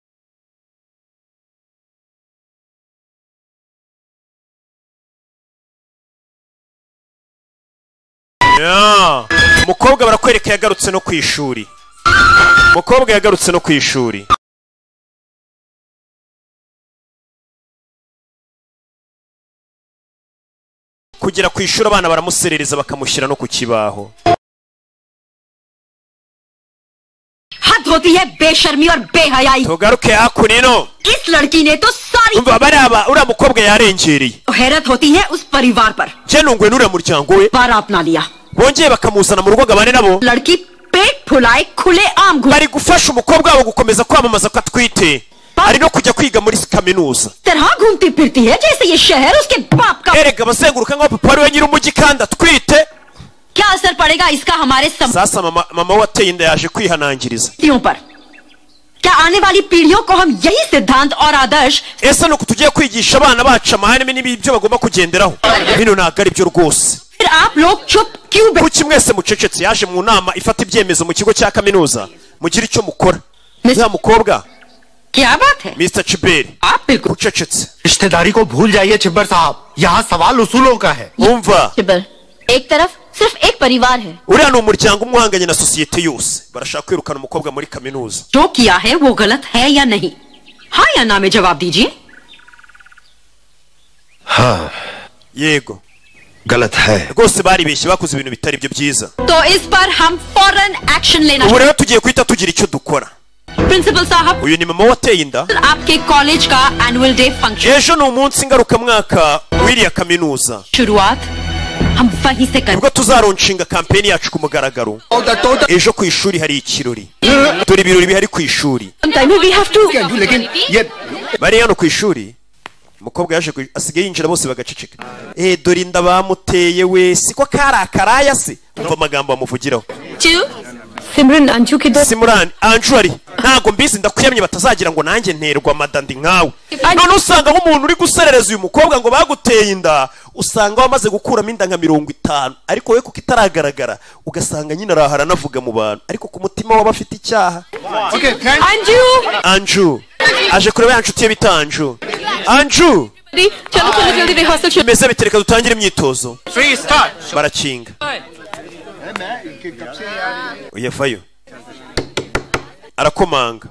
Yeah, umukobwa barakwereka yagarutse no ku ishuri umukobwa yagarutse no ku ishuri kugera ku ishuri abana baramuserereza bakamushyira no ku kibaho हद होती है बेशर्मी और बेहयाई tugaruke hakunino इस लड़की ने तो सारी umva baraba uriya mukobwa yarengereye हैरत होती है उस परिवार पर je nungwe n'uriya muryango we बारा अपना लिया bongeye bakamuzana mu rugo ngo abane nabo लड़की पेट फुलाए खुले आम घूम bari gufasha umukobwa wabo gukomeza kwamamaza ko atwite ari no kujya kwiga muri kaminuza तरह घूमती फिरती है जैसे ये शहर उसके बाप का erega abazenguruka nk'aho papa ari we nyir'umujyi kandi atwite क्या असर पड़ेगा इसका हमारे sasa mama mama wateye inda yaje kwihanangiriza संस्कृतियों पर क्या आने वाली पीढ़ियों को हम यही सिद्धांत और आदर्श ese nuko tugiye kwigisha abana bacu amahame n'ibyo bagomba kugenderaho bino ntabwo ari byo rwose फिर आप लोग चुप क्यों kuki mwese mucecetse yaje mu nama ifata ibyemezo mu kigo cya kaminuza mugira icyo mukora ya mukobwa क्या बात है मिस्टर चिब्बेर आप बिल्कुल उचचच रिश्तेदारी को भूल जाइए चिब्बर साहब यहाँ सवाल उसूलों का है umva चिब्बर एक तरफ सिर्फ एक परिवार है uriya ni umuryango umwe uhanganye na sosiyete yose barashaka kwirukana umukobwa muri kaminuza जो किया है वो गलत है या नहीं हाँ या ना में जवाब दीजिए हाँ yego गलत है rwose baribeshye bakoze ibintu bitari byo byiza तो इस पर हम फौरन एक्शन लेना ubu rero tugiye guhita tugira icyo dukora principal साहब uyu ni mama wateye inda आपके कॉलेज का annual day function ejo ni umunsi ngarukamwaka w'iriya kaminuza शुरुआत हम वहीं से करें nibwo tuzaronshinga kampeni yacu ku mugaragaro ejo ku ishuri hari ikirori dore ibirori bihari ku ishuri we have to bari hano ku ishuri umukobwa yaje asigaye yinjira bose bagaceceka eh dore inda bamuteye we siko kari akaraya se umva amagambo amuvugiraho सिमरन अंशु की Simran Anju ari ntago mbizi ndakuyamye batazagira ngo nanjye nterwa madandi nkawe none usanga nk'umuntu uri guserereza uyu mukobwa ngo baguteye inda usanga wamaze gukuramo inda nka mirongo itanu ariko we kuko itaragaragara ugasanga nyine arahara navuga mu bantu ariko ku mutima waba afite icyaha Anju Anju aje kureba ya nshuti ye bita Anju Anju चलो चलो जल्दी रिहर्सल शुरू imeze bitereka dutangire imyitozo barakinga uyafayo arakomanga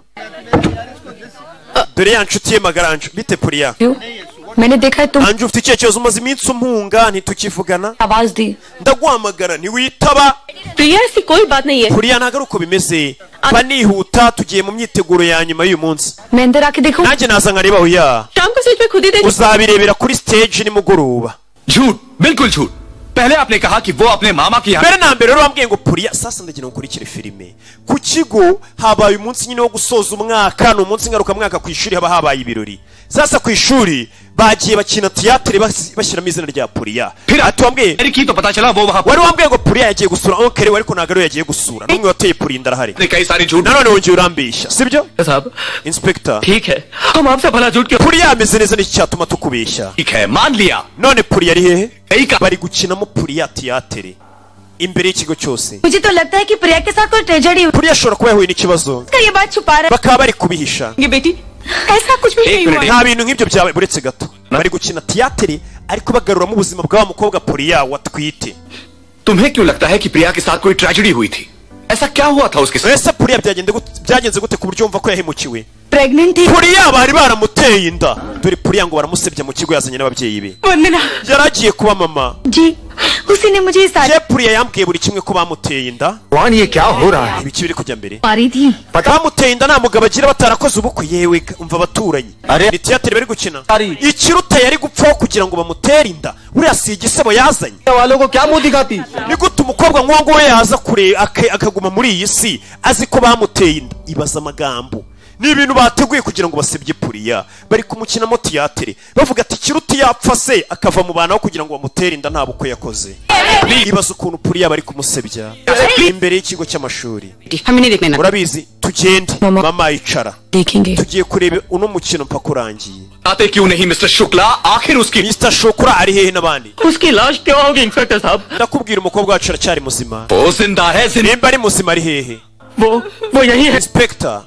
dore ya nshuti ye magara Anju bite Puriya मैंने देखा है तुम Anju ufite icyerekezo umaze iminsi umpunga ntitukivugana आवाज दी ndaguhamagara ntiwitaba प्रिया ऐसी कोई बात नहीं है Puriya ntabwo ari uko bimeze mba nihuta tugiye mu myiteguro ya nyuma y'uyu munsi मैं अंदर आके देखूं nanjye naza nkareba oya शाम को स्टेज पे खुद ही देख uzabirebera kuri stage nimugoroba झूठ बिल्कुल झूठ पहले आपने कहा कि वो अपने मामा की mbere na mbere rero wambwiye ngo Puriya sasa ndagira ngo ukurikire filime ku kigo habaye umunsi nyine wo gusoza umwaka ni umunsi ngarukamwaka ku ishuri haba habaye ibirori sasa ku ishuri bagiye bakina theatre bashyiramo izina rya Puriya ati wambwiye की तो पता चला वो वहां wari wambwiye ngo Puriya yagiye gusura oncle we ariko ntabwo ariwe yagiye gusura n'umwe wateye Puriya inda arahari ने कई सारी झूठ nanone wongeye urambeshya sibyo साहब inspector ठीक है हम आपसे भला झूठ क्यों Puriya ameze neza n'iki cyatuma tukubeshya ठीक है मान लिया none Puriya ari hehe bari gukinamo Puriya theatre imbere y'ikigo cyose मुझे तो लगता है कि प्रिया के साथ कोई ट्रेजेडी हुई Puriya ashobora kuba yahuye n'ikibazo ये बात छुपा रहा bakaba bari kubihisha है बेटी ऐसा कुछ भी नहीं हुआ nta bintu nk'ibyo byabaye buretse gato bari gukina theatre ariko bagaruramo ubuzima bwa mukobwa Puriya watwite तुम्हें क्यों लगता है कि प्रिया के साथ कोई ट्रेजेडी हुई थी ऐसा क्या हुआ था उसके साथ ese Puriya byagenze gute byagenze gute ku buryo wumva ko yahemukiwe pregnant थी Puriya bari baramuteye inda dore Puriya ngo baramusebya mu kigo yazanye n'ababyeyi be Vandana yaragiye kuba mama जी उसी ने मुझे सारी ye Puriya yambwiye buri kimwe ko bamuteye inda wan ye kya ho raha hai ibiki biri kujya mbere मारी थी bamuteye inda nta mugabo agira batarakoze ubukwe yewe umva abaturanyi ni theatre bari gukina ikiruta yari gupfaho kugira ngo bamutere inda buriya si igisebo yazanye वालों को क्या मुंह दिखाती ni gute umukobwa nk'uwo nguwo yaza kure aka- akaguma muri iyi si azi ko bamuteye inda ibaza amagambo ni ibintu bateguye kugira ngo basebye Puriya bari kumukinamo theatre bavuga ati kiruti yapfa se akava mu bantu aho kugira ngo bamutere inda nta bukwe yakoze ibaza ukuntu Puriya bari kumusebya imbere y'ikigo cy'amashuri हमें नहीं देखने ना urabizi tugende mama yicara देखेंगे tugiye kureba uno mukino mpaka urangiye आते क्यों नहीं मिस्टर शुक्ला आखिर उसकी Mister Shokura ari hehe n'abandi उसकी लाश क्या होगी इंस्पेक्टर साहब ndakubwira umukobwa wacu aracyari muzima वो जिंदा है जिंदा nimba ari muzima ari hehe वो वो यही है inspector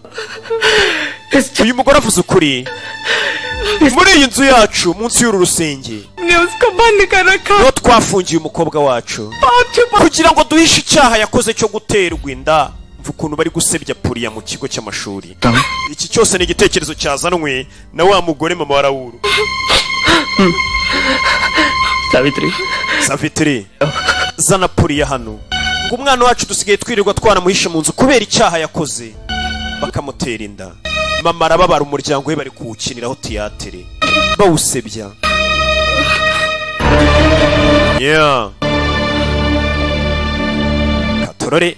uyu mugore avuze ukuri muri iyi nzu yacu munsi y'uru rusenge ने उसको बंद कर रखा niho twafungiye umukobwa wacu kugira ngo duhishe icyaha yakoze cyo guterwa inda mva ukuntu bari gusebya Puriya mu kigo cy'amashuri iki cyose ni igitekerezo cyazanwe na wa mugore mama wa Raoul Savitri Savitri zana Puriya hano ngo umwana wacu dusigaye twirirwa twanamuhishe mu nzu kubera icyaha yakoze bakamutera inda mama arababara umuryango we bari kuwukiniraho theatre bawusebya yeah katorore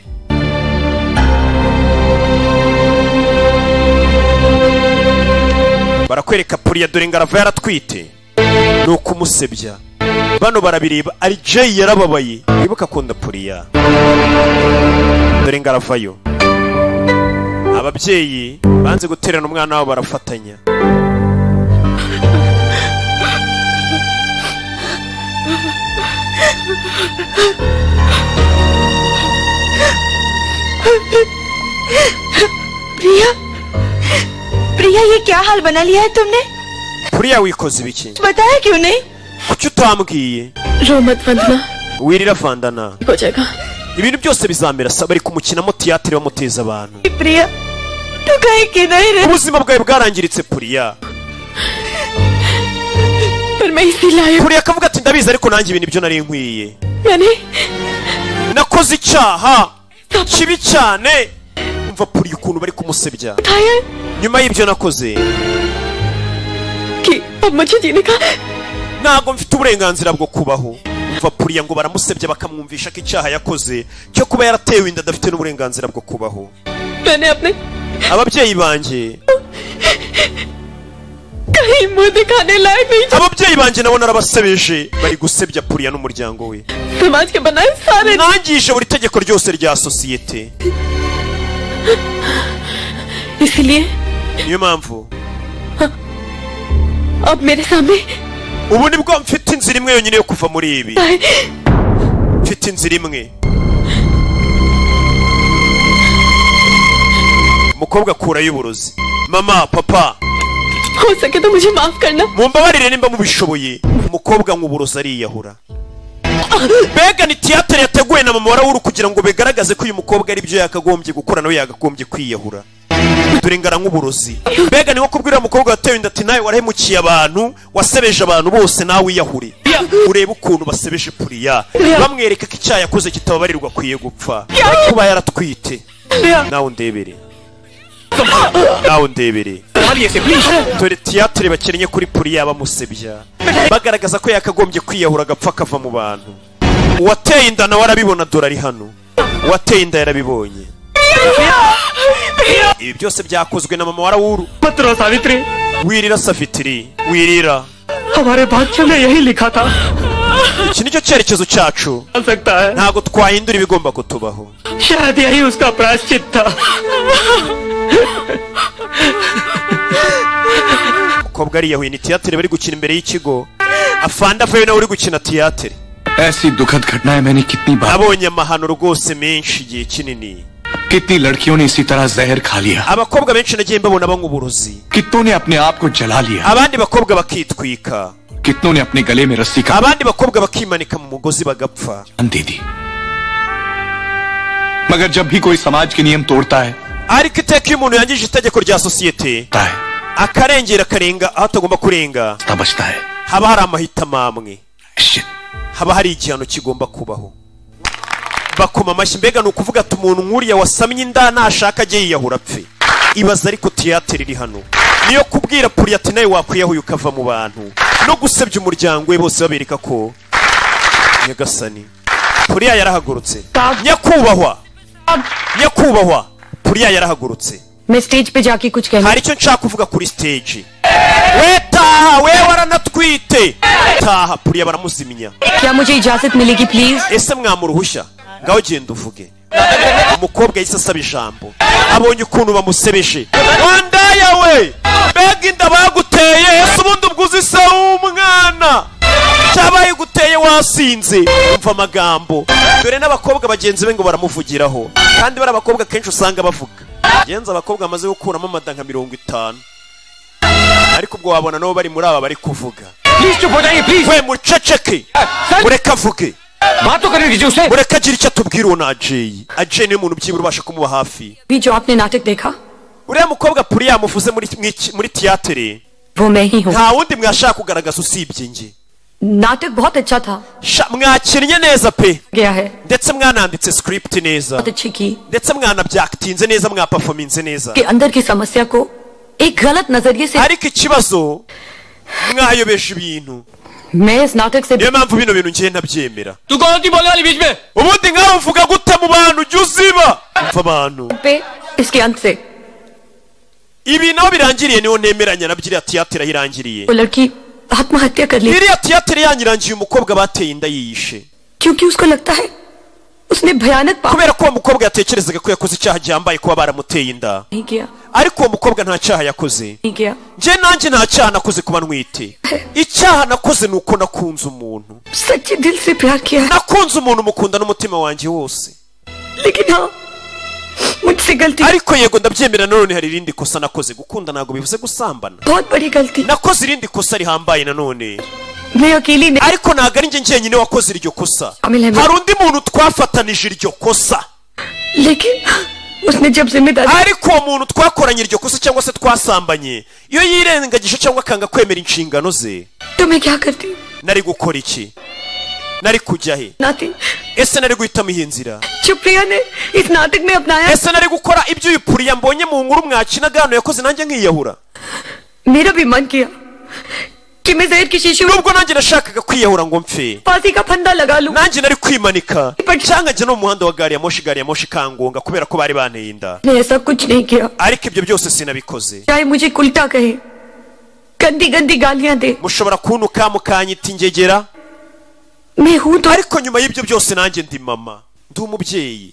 barakwereka Puriya dore ngarava yaratwite no kumusebya bano barabireba ari Jay yarababaye wibuka akunda Puriya dore ngaravayo ababyeyi banze guterana umwana wabo barafatanya प्रिया प्रिया ये क्या हाल बना लिया है तुमने Puriya wikoze ibiki बताया क्यों नहीं kuki utambwiye रो मत वंदना wirira Vandana हो जाएगा ibintu byose bizamera saba bari kumukinamo theatre bamuteza abantu प्रिया तू कहीं किधर है ubuzima bwawe bwarangiritse Puriya पर मैं इसी लायक Puriya akavuga ati ndabizi ariko nanjye ibintu byo nari nkwiye मैंने nakoze icyaha kibi cyane umva Puriya ukuntu bari kumusebya nyuma y'ibyo nakoze कि अब मुझे जीने का ntago mfite uburenganzira bwo kubaho umva Puriya ngo baramusebya bakamwumvisha ko icyaha yakoze cyo kuba yaratewe inda adafite n'uburenganzira bwo kubaho मैंने अपने ababyeyi banjye कहीं मुंह दिखाने लायक नहीं ababyeyi banjye nabo narabasebeje bari gusebya Puriya n'umuryango we समाज के बनाए सारे nangije buri tegeko ryose rya sosiyete इसलिए niyo mpamvu अब मेरे सामने ubu nibwo mfite inzira imwe yonyine yo kuva muri ibi mfite inzira imwe umukobwa akura y'uburozi mama papa हो सके तो मुझे माफ करना mumbabarire nimba mubishoboye umukobwa nk'uburozi ariyahura mbega ni theatre yateguwe na mama warawuru kugira ngo bigaragaze ko uyu mukobwa ari byo yakagombye gukora nawe yagagombye kwiyahura dore ngara nk'uburozi mbega ni nko kubwira umukobwa watewe inda ati nawe warahemukiye abantu wasebeje abantu bose nawe wiyahure urebe ukuntu basebeje Puriya bamwereka ko icyaha yakoze kitababarirwa akwiye gupfa kuba yaratwite nawe undebere nawe undebere dore theatre bakennye kuri Puriya bamusebya bagaragaza ko yakagombye kwiyahura agapfa akava mu bantu uwateye inda nawe arabibona dore ari hano uwateye inda yarabibonye ibi byose byakozwe na mama warawuru पत्रों Savitri wirira Savitri wirira हमारे भाग्य में यही लिखा था iki nicyo cyerekezo cyacu ntago twahindura ibigomba kutubaho शायद यही उसका प्रायश्चित था umukobwa ariyahuye ni theatre bari gukina imbere y'ikigo afanda avuye nawe uri gukina theatre ऐसी दुखद घटनाएं मैंने कितनी बार abonye amahano rwose menshi igihe kinini कितनी लड़कियों ने इसी तरह जहर खा लिया abakobwa benshi nagiye mbabona banywa uburozi कितनों ने अपने आप को जला लिया abandi bakobwa bakitwika कितनों ने अपने गले में रस्सी का abandi bakobwa bakimanika mu mugozi bagapfa दे दी मगर जब भी कोई समाज के नियम तोड़ता है ariko iteka iyo umuntu yangije itegeko rya sosiyete akarengera akarenga aho atagomba kurenga haba hari amahitamo amwe haba hari igihano kigomba kubaho bakoma amashyi mbega ni ukuvuga ati umuntu nk'uriya wasamye inda nashaka ajye yiyahura apfe ibaza ariko theatre iri hano niyo kubwira Puriya ati nawe wakwiyahuye ukava mu bantu no gusebya umuryango we bose babereka ko nyagasani Puriya yarahagurutse nyakubahwa nyakubahwa Puriya yarahagurutse मैं stage पे जाके कुछ कहना hari icyo nshaka kuvuga kuri stage we taha we waranatwite taha Puriya baramuzimya क्या मुझे इजाजत मिलेगी please ese mwamuruhushya ngaho genda uvuge umukobwa yahise asaba ijambo abonye ukuntu bamusebeje wandaya we mbega inda baguteye ese ubundi ubwo uzi se w'umwana cyabaye guteye wasinze umva amagambo dore n'abakobwa bagenzi be ngo baramuvugiraho kandi bari abakobwa kenshi usanga bavuga genza abakobwa bamaze gukuramo amada nka mirongo itanu ariko ubwo wabona nabo bari muri aba bari kuvuga we muceceke mureka avuge mureka agira icyo atubwira uwo na Ajay Ajay niwe muntu byibura ubasha kumuba hafi भी जो आपने नाटक देखा uriya mukobwa Puriya yamuvuze muri muri theatre वो मैं ही हूँ nta wundi mwashaka kugaragaza usibye njye नाटक बहुत अच्छा था mwakinnye neza pe गया है ndetse mwananditse script neza बहुत अच्छी की ndetse mwanabyakitinze neza mwaperforminze neza कि अंदर की समस्या को एक गलत नजरिए से ariko ikibazo mwayobeje ibintu मैं इस नाटक से niyo mpamvu bino bintu ngiye ntabyemera तू कौन सी बोलने वाली बीच में ubundi nkaho uvuga gute mu bantu jya uziba umva abantu पे इसके अंत से ibi naho birangiriye niho ntemeranya nabyo iriya tiyatire irangiriye वो लड़की आत्महत्या कर ली iriya tiyatire yanyirangiye umukobwa bateye inda yiyishe क्योंकि उसको लगता है उसने भयानक पाप kubera ko uwo mukobwa yatekerezaga ko yakoze icyaha gihambaye kuba baramuteye inda नहीं किया ariko uwo mukobwa nta cyaha yakoze नहीं किया nje nanjye nta cyaha nakoze kuba ntwite icyaha nakoze ni uko nakunze umuntu सच्चे दिल से प्यार किया है nakunze umuntu mukunda n'umutima wanjye wose लेकिन हाँ मुझसे गलती ariko yego ndabyemera nanone hari irindi kosa nakoze gukunda ntabwo bivuze gusambana बहुत बड़ी गलती nakoze irindi kosa rihambaye nanone मैं अकेली नहीं ariko ntabwo ari njye njyenyine wakoze iryo kosa शामिल है hari undi muntu twafatanije iryo kosa लेकिन उसने जब जिम्मेदारी ariko uwo muntu twakoranye iryo kosa cyangwa se twasambanye iyo yirengagije cyangwa akanga kwemera inshingano ze तो मैं क्या करती nari gukora iki nari kujya he नाती ese nari guhitamo iyi nzira जो प्रिया ने इस नाटक में अपनाया ese nari gukora ibyo uyu puriya mbonye mu nkuru mwakinaga hano yakoze nanjye nkiyahura मेरा भी मन किया कि मैं जहर की शीशी nubwo nanjye nashakaga kwiyahura ngo mpfe फांसी का फंदा लगा लूं nanjye nari kwimanika cyangwa njye no mu muhanda wa gari ya moshi gari ya moshi kangonga kubera ko bari banteye inda मैं ऐसा कुछ नहीं किया ariko ibyo byose sinabikoze चाहे मुझे उल्टा कहे गंदी गंदी गालियां दे mushobora kuntuka mukanyita ingegera मैं हूं तो ariko nyuma y'ibyo byose nanjye ndi mama ndi umubyeyi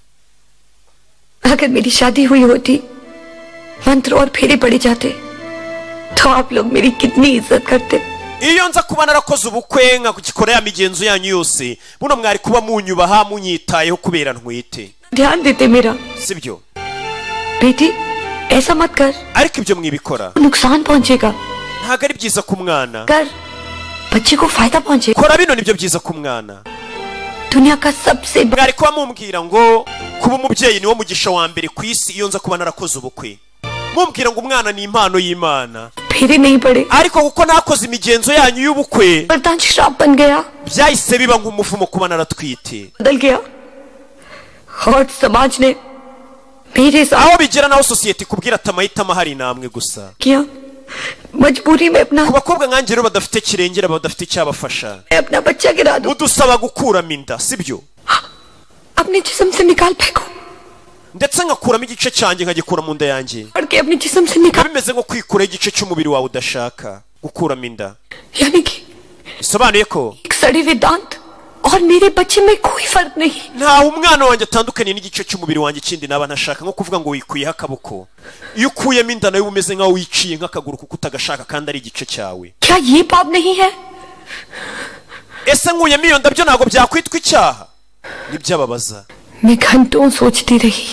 अगर मेरी शादी हुई होती मंत्र और फेरे पड़े जाते तो आप लोग मेरी कितनी इज्जत करते iyo nza kuba narakoze ubukwe nkagikora ya migenzo yanyu yose buno mwari kuba munyubaha munyitayeho kubera ntwite ध्यान देते मेरा sibyo बेटी ऐसा मत कर ariko ibyo mwibikora नुकसान पहुंचेगा ntabwo ari byiza ku mwana कर बच्चे को फायदा पहुंचेगा kora bino nibyo byiza ku mwana दुनिया का सबसे mwari kuba mumbwira ngo kuba umubyeyi niwo mugisha wa mbere ku isi iyo nza kuba narakoze ubukwe mumbwira ngo umwana ni impano y'Imana फेरे नहीं पड़े ariko kuko nakoze imigenzo yanyu y'ubukwe वरदान श्राप बन गया byahise biba nk'umuvumo kuba naratwite बदल गया और समाज ने मेरे साथ aho bigera naho sosiyete ikubwira ati amahitamo ahari namwe gusa किया मजबूरी में अपना ku bakobwa nkanjye rero badafite kirengera badafite icyabafasha मैं अपना बच्चा गिरा दूं mudusaba gukuramo inda sibyo अपने जिस्म से निकाल फेंको ndetse ngakuramo igice cyanjye nkagikura mu nda yanjye और के अपने जिस्म से निकाल bimeze nko kwikuraho igice cy'umubiri wawe udashaka gukuramo inda यानी कि bisobanuye ko एक सड़े हुए दांत और मेरे बच्चे में कोई फर्क नहीं ntawe umwana wanjye atandukanye n'igice cy'umubiri wanjye ikindi naba ntashaka nko kuvuga ngo wikuyeho akaboko iyo ukuyemo inda nawe umeze nkaho wiciye nk'akaguru kuko utagashaka kandi ari igice cyawe क्या ये पाप नहीं है ese nkuyemo iyo nda byo ntabwo byakwitwa icyaha nibyababaza मैं घंटों सोचती रही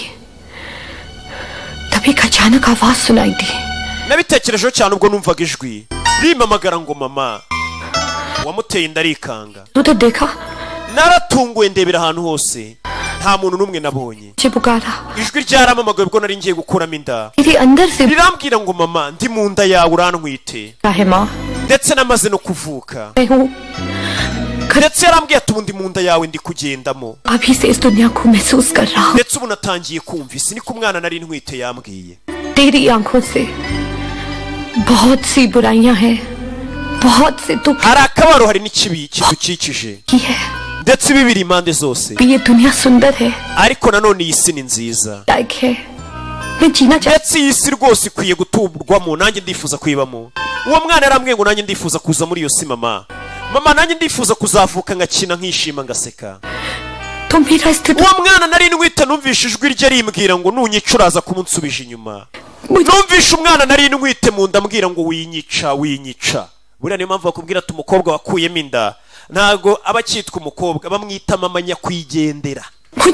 तभी एक अचानक आवाज सुनाई दी nabitekerejeho cyane ubwo numvaga ijwi rimpamagara ngo mama wamuteye inda arikanga उधर देखा naratunguwe ndebera ahantu hose nta muntu n'umwe nabonye मुझे पुकारा ijwi ryaramamagaye ubwo nari ngiye gukuramo inda मेरे अंदर से rirambwira ngo mama ndi mu nda yawe urantwite है माँ ndetse namaze no kuvuka मैं हूँ ndetse yarambwiye ati ubu ndi mu nda yawe ndi kugendamo अभी से इस दुनिया को महसूस कर रहा हूँ ndetse ubu natangiye kumva isi niko umwana nari ntwite yambwiye तेरी आंखों से बहुत सी बुराइयां हैं बहुत से दुख hari akabaro hari n'ikibi kidukikije की है ndetse ibi biri impande zose ये दुनिया सुंदर है ariko nanone iyi si ni nziza लायक है मैं जीना चाहती ndetse iyi si rwose ikwiye guturwamo nanjye ndifuza kuyibamo uwo mwana yarambwiye ngo nanjye ndifuza kuza muri iyo si mama mama nanjye ndifuza kuzavuka ngakina nkishima ngaseka तो मेरा स्थिति uwo mwana nari ntwite numvishe ijwi rye rimbwira ngo nunyica uraza kumunsubije inyuma numvishe umwana nari ntwite mu nda ambwira ngo winyica winyica buriya niyo mpamvu bakubwira ati umukobwa wakuyemo inda ntago aba akitwa umukobwa bamwita mama nyakwigendera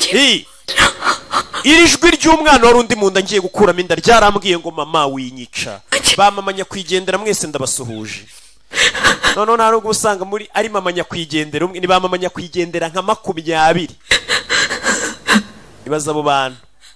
iri jwi ry'umwana wari undi mu nda ngiye gukuramo inda ryarambwiye ngo mama winyica ba mama nyakwigendera mwese ndabasuhuje noneho nta nubwo usanga muri ari mama nyakwigendera umwe ni ba mama nyakwigendera nka makumyabiri ibaza abo bantu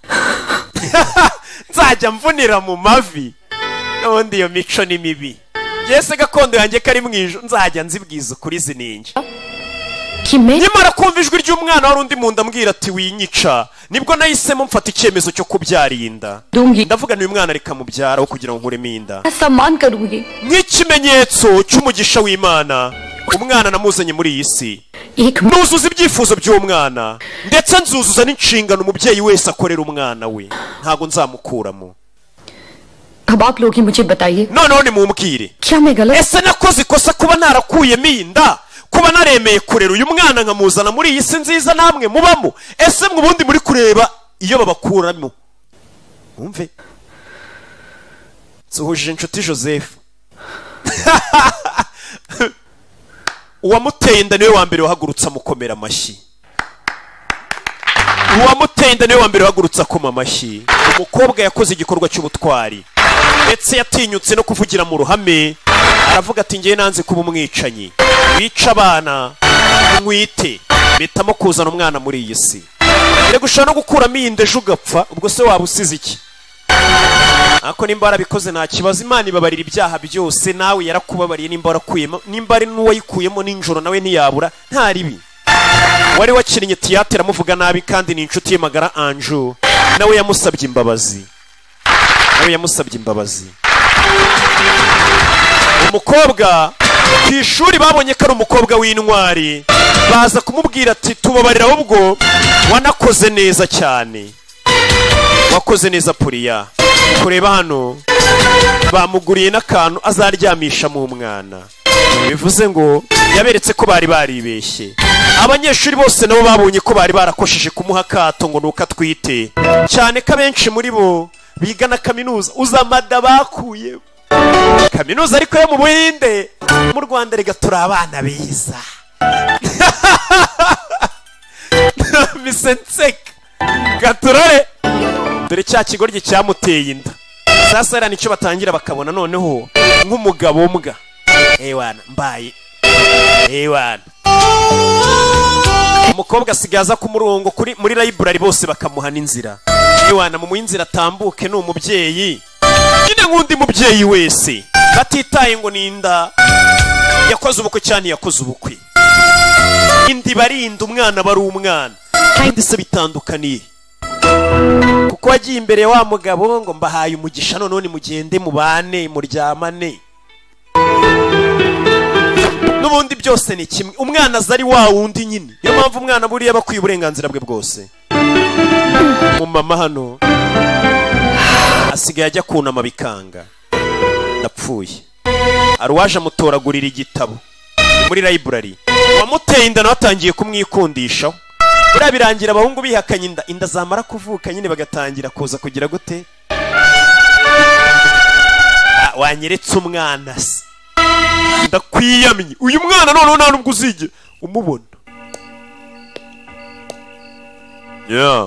nzajya mvunira mu mavi n'ubundi iyo mico ni mibi yese gakondo yanjye kari mwijo nzajya nzibwiza ukuri zininja nyamara kumva ijwi ry'umwana wari undi mu nda ambwira ati winyica nibwo nahisemo mfata icyemezo cyo kubyara inda ndavuga ni uyu mwana reka mubyara wo kugira ngo nkuremo inda nk'ikimenyetso cy'umugisha w'Imana umwana namuzanye muri iyi si nuzuza ibyifuzo by'umwana ndetse nzuzuza n'inshingano umubyeyi wese akorera umwana we ntago nzamukuramo अब आप लोग ही मुझे बताइए noneho nimumbwire क्या मैं गलत ese nakoze ikosa kuba narakuyemo inda kuba naremeye kurera uyu mwana nkamuzana muri iyi si nziza namwe mubamo ese mwe ubundi muri kureba iyo babakuramo umve suhuje inshuti Joseph uwamuteye inda niwe wa mbere wahagurutsa mukomera amashyi uwamuteye inda niwe wa mbere wahagurutsa koma amashyi umukobwa yakoze igikorwa cy'ubutwari ndetse yatinyutse no kuvugira mu ruhame aravuga ati ngiye nanze kuba umwicanyi wica abana mwite bitamo kuzana umwana muri iyi si ire gushaka no gukuramo iyi ndeje ugapfa ubwo se waba usize iki ako nimba warabikoze nta kibazo Imana ibabarira ibyaha byose nawe yarakubabariye nimba warakuyemo nimba ari n'uwayikuyemo ninjoro nawe ntiyabura nta ribi wari wakinnye tiyatera amuvuga nabi kandi ni inshuti ye magara Anju nawe yamusabye imbabazi nawe yamusabye imbabazi umukobwa ku ishuri babonye ko ari umukobwa w'intwari baza kumubwira ati tubabarira ubwo wanakoze neza cyane wakoze neza Puriya kureba hano bamuguriye n'akantu azaryamisha mu mwana bivuze ngo yaberetse ko bari baribeshye abanyeshuri bose nabo babonye ko bari barakosheje kumuha akato ngo nuko atwite cyane ko abenshi muri bo biga na kaminuza uzamada bakuye kaminuza ariko yo mu Buhinde mu Rwanda rega turi abana biza misenseka gaturore dore cya kigoryi cyamuteye inda sasa era nicyo batangira bakabona noneho nk'umugabo mbwa ewana mbaye ewana umukobwa asigaza ku murongo kuri muri library bose bakamuha n'inzira ewana mu inzira atambuke ni umubyeyi nyine nk'undi mubyeyi wese batitaye ngo ninda yakoze ubukwe cyane yakoze ubukwe indi barinda umwana bari umwana kandi se bitandukaniye kuko wagiye imbere wa mugabo ngo mbahaye umugisha none ni mugende mubane muryamane n'ubundi byose ni kimwe umwana azari wa wundi nyine niyo mpamvu umwana buriya bakwiye uburenganzira bwe bwose mu mama hano asigaye ajya kunama bikanga napfuye aruwaje amutoragurira igitabo muri library wamuteye inda natangiye kumwikundishaho buriya birangira abahungu bihakanye inda inda zamara kuvuka nyine bagatangira kuza kugira gute wanyeretse umwana se ndakwiyamye uyu mwana noneho nta nubwo uzige umubona yeah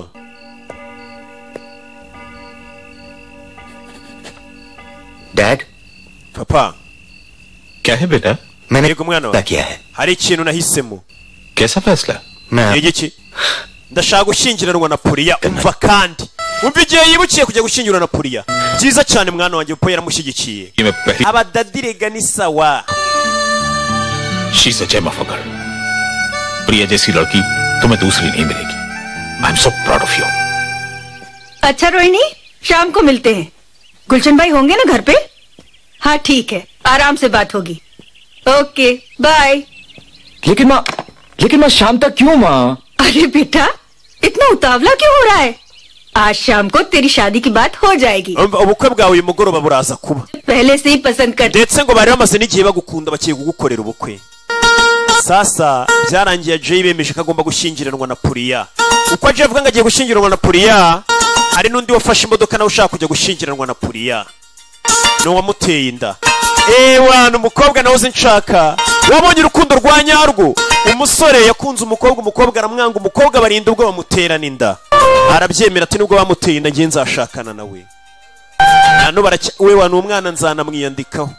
Dad papa क्या है बेटा मैंने yego mwana wa किया है hari ikintu nahisemo कैसा फैसला मैं iki ndashaka gushyingiranwa na Puriya umva kandi umva igihe yibukiye kujya gushyingirana na Puriya byiza cyane mwana wanjye upo yaramushyigikiye abadadirega ni sawa she is a gem of a girl Priya जैसी लड़की तुम्हें दूसरी नहीं मिलेगी I am so proud of you अच्छा रोहिणी शाम को मिलते हैं गुलशन भाई होंगे ना घर पे हाँ ठीक है आराम से बात होगी ओके बाय लेकिन माँ लेकिन माँ शाम तक क्यों माँ अरे बेटा इतना उतावला क्यों हो रहा है आज शाम को तेरी शादी की बात हो जाएगी ubukwe bwawe uyu mugoroba buraza kuba पहले से ही पसंद कर ndetse ngo bari bamaze n'igihe bagukunda bakiye kugukorera ubukwe sasa byarangiye Jay bemeje ko agomba gushyingiranwa na Puriya uko Jay avuga ngo agiye gushyingiranwa na Puriya hari n'undi wafashe imodoka nawe ushaka kujya gushyingiranwa na Puriya no wamuteye inda ewana umukobwa nawe uzi nshaka wabonye urukundo rwa nyarwo umusore yakunze umukobwa umukobwa aramwanga umukobwa barinda ubwo bamuterana inda arabyemera ati nubwo bamuteye inda ngiye nzashakana nawe nano baracya we wa n'umwana nzana mwiyandikaho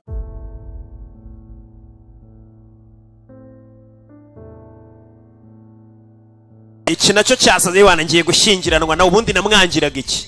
iki nacyo cyasaze wana ngiye gushyingiranwa nawe ubundi namwangiraga iki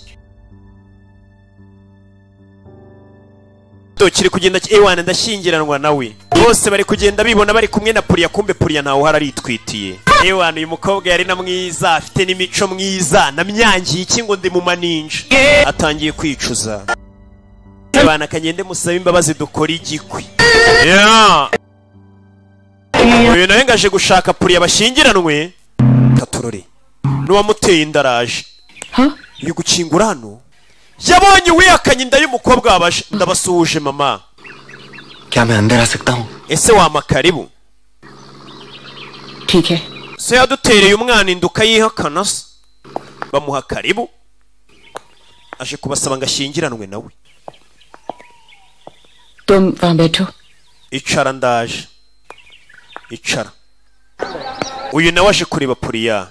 kiri kugenda ewana ndashyingiranwa nawe bose bari kugenda bibona bari kumwe na Puriya kumbe Puriya ntawe uhari aritwitiye ewana uyu mukobwa yari na mwiza afite n'imico mwiza namyangiye iki ngo ndi mu maninja atangiye kwicuza ewana kagende musaba imbabazi dukora igikwi yeah uyu nawe ngaje gushaka Puriya bashyingiranwe katurore n'uwamuteye indaraje uri gukingura hano yabonye wiyakanye inda y'umukobwa wabaje ndabasuhuje mama क्या मैं अंदर आ सकता हूँ ese wama karibu ठीक है se yadutereye umwana inda ukayihakana se bamuha karibu aje kubasaba ngo ashyingiranwe nawe तुम वहां बैठो icara ndaje icara uyu nawe aje kureba Puriya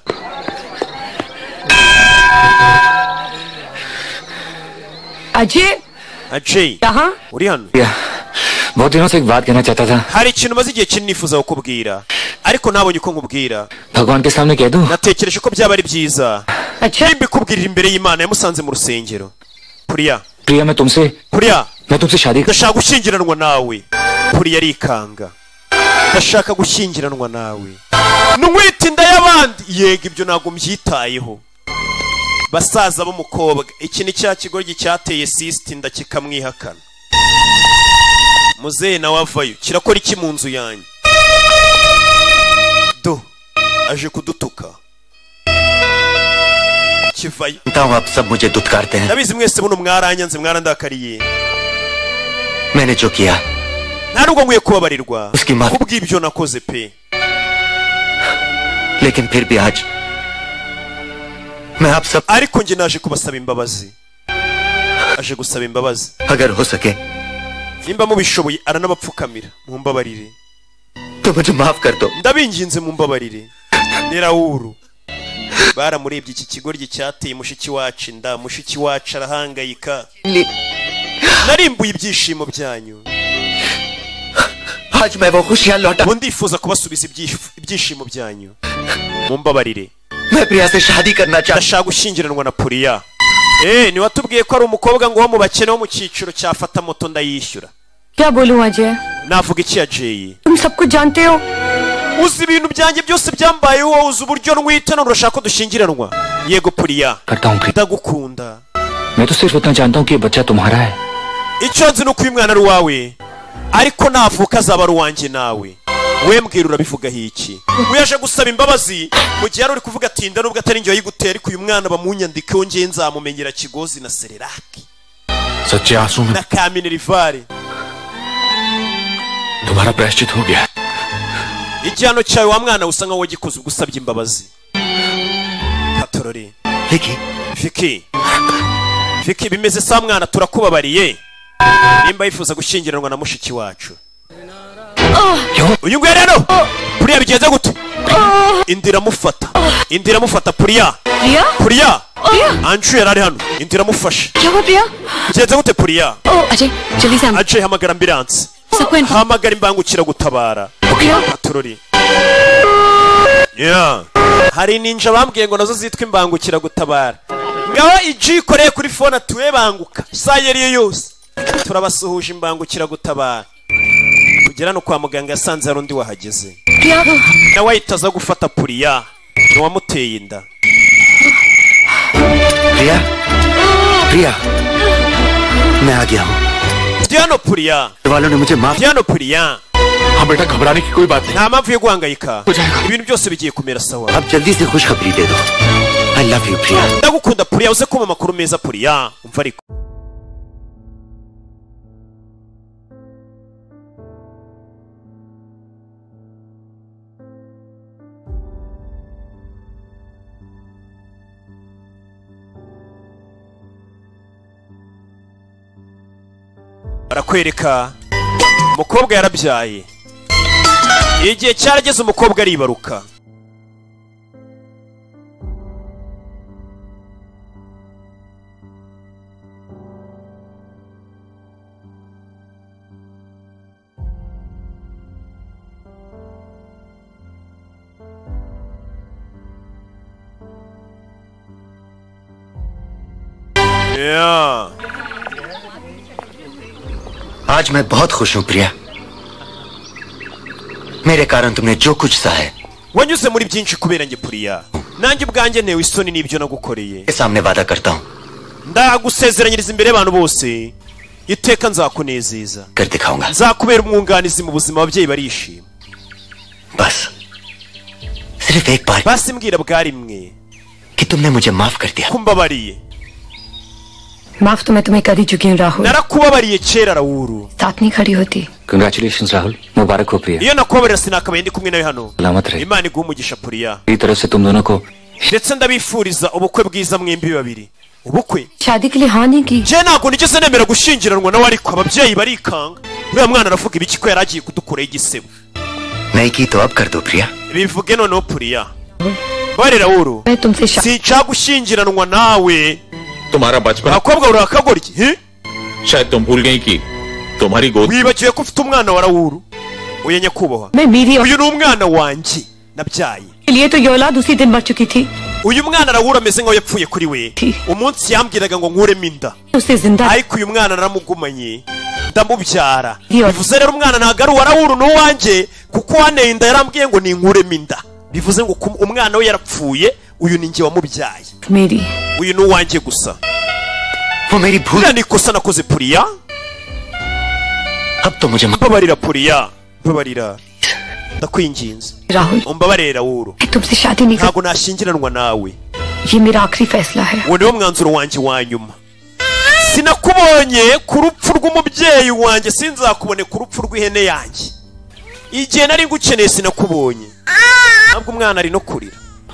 Ajay Ajay यहाँ uri hano बहुत दिनों से एक बात कहना चाहता था hari ikintu maze igihe kinini nifuza kukubwira ariko ntabonye uko nkubwira भगवान के सामने कह दूं natekereje ko byaba ari byiza nimbikubwirira imbere y'Imana yamusanze mu rusengero Puriya प्रिया मैं तुमसे Puriya मैं तुमसे शादी ndashaka gushyingiranwa nawe Puriya arikanga ndashaka gushyingiranwa nawe nunwita inda y'abandi yego ibyo ntabwo mbyitayeho basaza b'umukobwa iki ni cya kigoryi cyateye sisiti inda kikamwihakana muzehe nawe avayo kirakora iki mu nzu yanjye do aje kudutuka kivayo आप सब मुझे दुत्कारते हैं ndabizi mwese buno mwaranyanze mwarandakariye मैंने जो किया nta nubwo nkwiye kubabarirwa kubw'ibyo nakoze pe लेकिन फिर भी आज मैं आप सब ariko njye naje kubasaba imbabazi aje gusaba imbabazi अगर हो सके nimba mubishoboye aranabapfukamira mumbabarire तो मुझे माफ कर दो ndabinginze mumbabarire ni Raoul baramurebye iki kigoryi cyateye mushiki wacu inda mushiki wacu arahangayika narimbuye ibyishimo byanyu आज मैं वो खुशियां लौटा ubu ndifuza kubasubiza ibyishimo byanyu mumbabarire मैं प्रिया से शादी करना चाहता ndashaka gushyingiranwa na Puriya eh ni watubwiye ko ari umukobwa ngo wo mu bakene wo mu cyiciro cyafata moto ndayishyura क्या बोलूं अजय navuga iki Ajay तुम सब कुछ जानते हो uzi ibintu byanjye byose byambayeho uzi uburyo nwita none urashaka ko dushyingiranwa yego Puriya ndagukunda मैं तो सिर्फ उतना जानता हूँ कि ये बच्चा तुम्हारा है icyo nzi ni uko uyu mwana ari uwawe ariko navuka azaba ari uwanjye nawe we mbwira urabivugaho iki uyaje gusaba imbabazi mu gihe yari uri kuvuga ati inda nubwo atari njye wayiguteye ariko uyu mwana bamunyandikeho njye nzamumenyera Kigozi na Sereraki सच्चे आंसू में na Kamine Rivare तुम्हारा प्रायश्चित हो गया igihano cyawe wa mwana usa nkaho wagikoze ubwo usabye imbabazi Katorore Vicky Vicky Vicky bimeze sa mwana turakubabariye nimba yifuza gushyingiranwa na mushiki wacu uyu nguyu rero Puriya bigenze gute indira mufata indira mufata Puriya प्रिया Puriya Anju yari ari hano indira mufashe क्या हुआ प्रिया bigenze gute Puriya Ajay जल्दी से Ajay hamagara ambulance hamagara imbangukira gutabara Katorore yeah hari ninja bambwiye ngo nazo zitwa imbangukira gutabara ngaho iji koreye kuri phone atuwe banguka sayeriye yose turabasuhuje imbangukira gutabara kugera no kwa muganga yasanze hari undi wahageze nawe ahitaza gufata Puriya ni wamuteye inda प्रिया प्रिया मैं आ गया हूँ Diano Puriya वालों ने मुझे माफ Diano Puriya हाँ बेटा घबराने की कोई बात नहीं nta mpamvu yo guhangayika ibintu byose bigiye kumera sawa अब जल्दी से खुशखबरी दे दो I love you Priya ndagukunda Puriya uze kuma amakuru meza Puriya umva ariko barakwereka umukobwa yarabyaye igihe cyarageze umukobwa aribaruka yeah. आज मैं बहुत खुश हूँ प्रिया मेरे कारण तुमने जो कुछ सहा है wanyuze muri byinshi kubera njye Puriya nanjye ubwanjye ntewe isoni n'ibyo nagukoreye सामने वादा करता हूँ ndagusezeranyiriza imbere y'abantu bose iteka nzakunezeza कर दिखाऊंगा nzakubera umwunganizi mu buzima ababyeyi barishima बस सिर्फ एक बार basi mbwira bwa rimwe कि तुमने मुझे माफ कर दिया kumbabariye माफ तो मैं तुम्हें कर ही चुकी हूँ राहुल। narakubabariye kera Raoul. साथ नहीं खड़ी होती। Congratulations राहुल, मुबारक हो प्रिया। iyo nakubabarira sinakabaye ndi kumwe nawe hano. सलामत रहे। Imana iguhe umugisha Priya. मेरी तरफ से तुम दोनों को ndetse ndabifuriza ubukwe bwiza mwembi babiri. ubukwe शादी के लिए हाँ नहीं की। je ntabwo nigeze nemera gushyingiranwa nawe ariko ababyeyi barikanga. uriya mwana aravuga ibiki ko yari agiye kudukuraho igisebo. नहीं की तो अब कर दो प्रिया। bivuge noneho Priya. bare Raoul. मैं तुमसे शा... sinshaka gushyingiranwa nawe. तुम्हारा बचपन abakobwa urakagorye he शायद तुम भूल गई कि तुम्हारी गोद wibagiwe ko ufite umwana wa Raoul. uye nyakubahwa मैं मेरी uyu ni umwana wanjye nabyaye. लिए तो ये औलाद उसी दिन मर चुकी थी। uyu mwana Raoul ameze nkaho yapfuye kuri we. umunsi yambwiraga ngo nkuremo inda उसे जिंदा ariko uyu mwana naramugumanye ndamubyara. bivuze rero umwana ntabwo ari uwa Raoul ni uwanjye kuko waneye inda yarambwiye ngo ninkuremo inda. bivuze ngo umwana we yarapfuye uyu ni njye wamubyaye. मेरी uyu ni uwanjye gusa. वो मेरी भूल ni ikosa nakoze Priya. अब तो मुझे mbabarira Priya mbabarira ndakwinginze Rahul umbabarire Raoul. तुमसे शादी नहीं कर। ntabwo nashyingiranwa nawe. ये मेरा आखिरी फैसला है। uwo niwo mwanzuro wanjye wa nyuma. sinakubonye ku rupfu rw'umubyeyi wanjye sinzakubone ku rupfu rw'ihene yanjye. igihe nari ngukeneye sinakubonye. ntabwo umwana ari no kurira.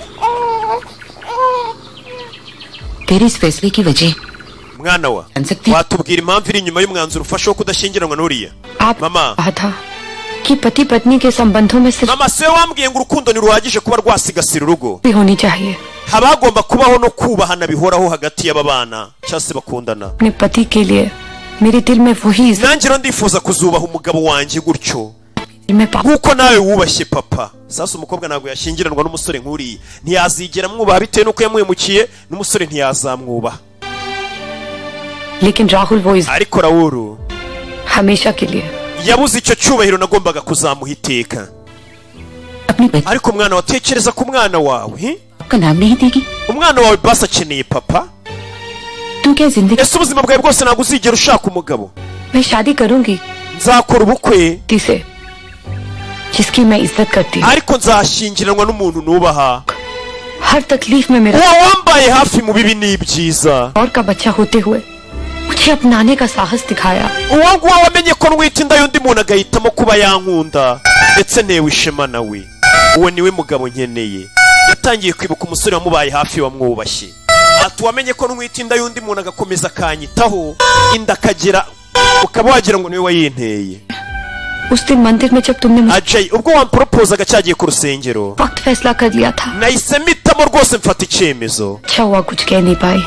तेरे इस फैसले की वजह mwana wa watubwira impamvu iri inyuma y'umwanzuro ufashe wo kudashyingiranwa n'uriya mama? कि पति पत्नी के संबंधों में सिर्फ mama se wambwiye ngo urukundo ntiruhagije kuba rwasigasira urugo. भी होनी चाहिए। haba hagomba kubaho no kubahana bihoraho hagati y'aba bana cyangwa se bakundana. अपने पति के लिए मेरे दिल में वही nanjye rero ndifuza kuzubaha umugabo wanjye gutyo nk'uko nawe wubashye papa. sasa umukobwa ntabwo yashyingiranwa n'umusore nk'uriya. ntiyazigera amwubaha bitewe n'uko yamuhemukiye n'umusore ntiyazamwubaha. लेकिन राहुल वो इस ariko Raoul हमेशा के लिए yabuze icyo cyubahiro nagombaga kuzamuha iteka. ariko umwana watekereza ku mwana wawe umwana wawe basi akeneye papa. ese ubuzima bwawe bwose ntabwo uzigera ushaka umugabo? मैं शादी करूंगी nzakora ubukwe जिसे जिसकी मैं इज्जत करती हूँ। ariko nzashyingiranwa n'umuntu nubaha. हर तकलीफ में मेरा uwo wambaye hafi mu bibi n'ibyiza और का बच्चा होते हुए मुझे अपनाने का साहस दिखाया। uwo nguwo wamenye ko nwita inda y'undi muntu agahitamo kuba yankunda ndetse ntewe ishema nawe. uwo niwe mugabo nkeneye. yatangiye kwibuka umusore wamubaye hafi wamwubashye. ati wamenye ko nwita inda y'undi muntu agakomeza akanyitaho inda akagera ukaba wagira ngo niwe wayinteye. उस दिन मंदिर में जब तुमने Ajay ubwo wamporopozaga cyagiye ku rusengero वक्त फैसला कर लिया था। nahise mpitamo rwose mfata icyemezo. अच्छा हुआ कुछ कह नहीं पाई।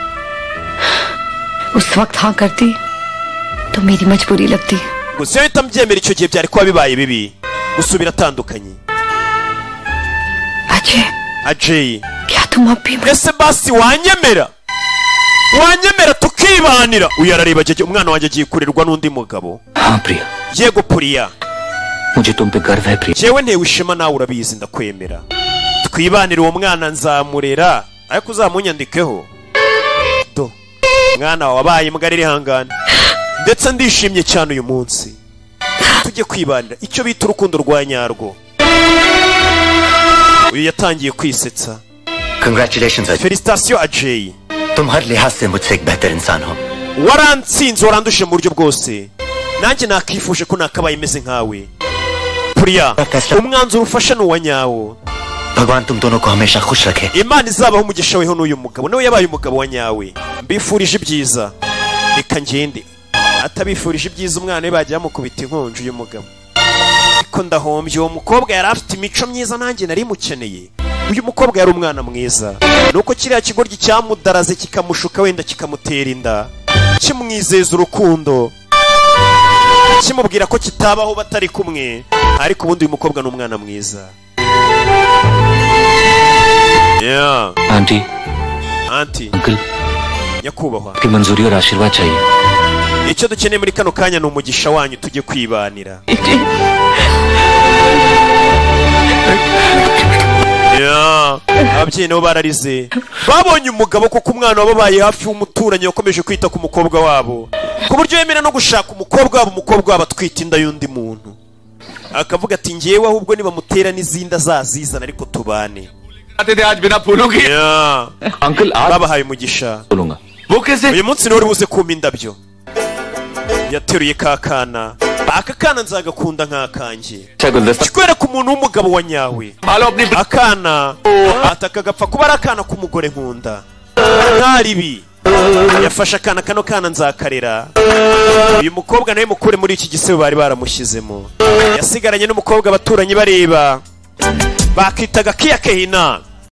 उस वक्त हाँ करती तो मेरी मजबूरी लगती। gusa iyo uhita mbyemera icyo gihe byari kuba bibaye bibi. gusa biratandukanye. Ajay Ajay क्या तुम अब भी ese basi wanyemera wanyemera tukibanira. uyu arareba jeje umwana wanjye agiye kurerwa n'undi mugabo. हाँ प्रिया yego Priya मुझे तुम पे गर्व है प्रिया। jewe ntewe ishema nawe urabizi ndakwemera. twibanire uwo mwana nzamurera ariko uzamunyandikeho. do mwana wabaye imbwa riri hangana ndetse ndishimye cyane uyu munsi. tujye kwibanira icyo bita urukundo rwa nyarwo. uyu yatangiye kwisetsa. Congratulations Ajay. Felicitation Ajay. तुम हर लिहाज से मुझसे एक बेहतर इंसान हो। warantsinze warandushe mu buryo bwose. nanjye nakifuje ko nakabaye imeze nkawe. Priya umwanzuro ufasha n'uwa nyawo. भगवान तुम दोनों को हमेशा खुश रखे। Imana izabaho umugisha weho n'uyu mugabo nawe yabaye umugabo wa nyawe. mbifurije ibyiza. reka ngende atabifurije ibyiza umwana we bajya bamukubita inkonjo uyu mugabo. ariko ndahombye uwo mukobwa yari afite imico myiza nanjye nari mukeneye. uyu mukobwa yari umwana mwiza nuko kiriya kigoryi cyamudaraze kikamushuka wenda kikamutera inda kimwizeza urukundo kimubwira ko kitabaho batari kumwe. ariko ubundi uyu mukobwa ni umwana mwiza. yeah aunty anti uncle nyakubahwa की मंजूरी और आशीर्वाद चाहिए। icyo dukeneye muri kano kanya ni umugisha wanyu tujye kwibanira. yeah ababyeyi nabo bararize babonye umugabo kuko umwana wababaye hafi w'umuturanyi wakomeje kwita ku mukobwa wabo ku buryo yemera no gushaka umukobwa wabo umukobwa wabo atwita inda y'undi muntu. akavuga ati ngewe ahubwo nibamutera n'izindi azazizana ariko tubane. आते थे आज बिना फूलों के। yeah uncle आज babahaye umugisha. बोलूंगा uyu munsi niwe uri buze kuma indabyo. Yateruye ka kana, aka kana nzagakunda nk'akanjye. Kikwereka umuntu w'umugabo wa nyawe. Akana atakagapfa kuba ari akana k'umugore nkunda. Ntaribi yafashe akana kano kana nzakarera. Uyu mukobwa nawe mukure muri iki gisebo bari baramushyizemo. Yasigaranye n'umukobwa abaturanyi bareba bakitaga Kia Kehina.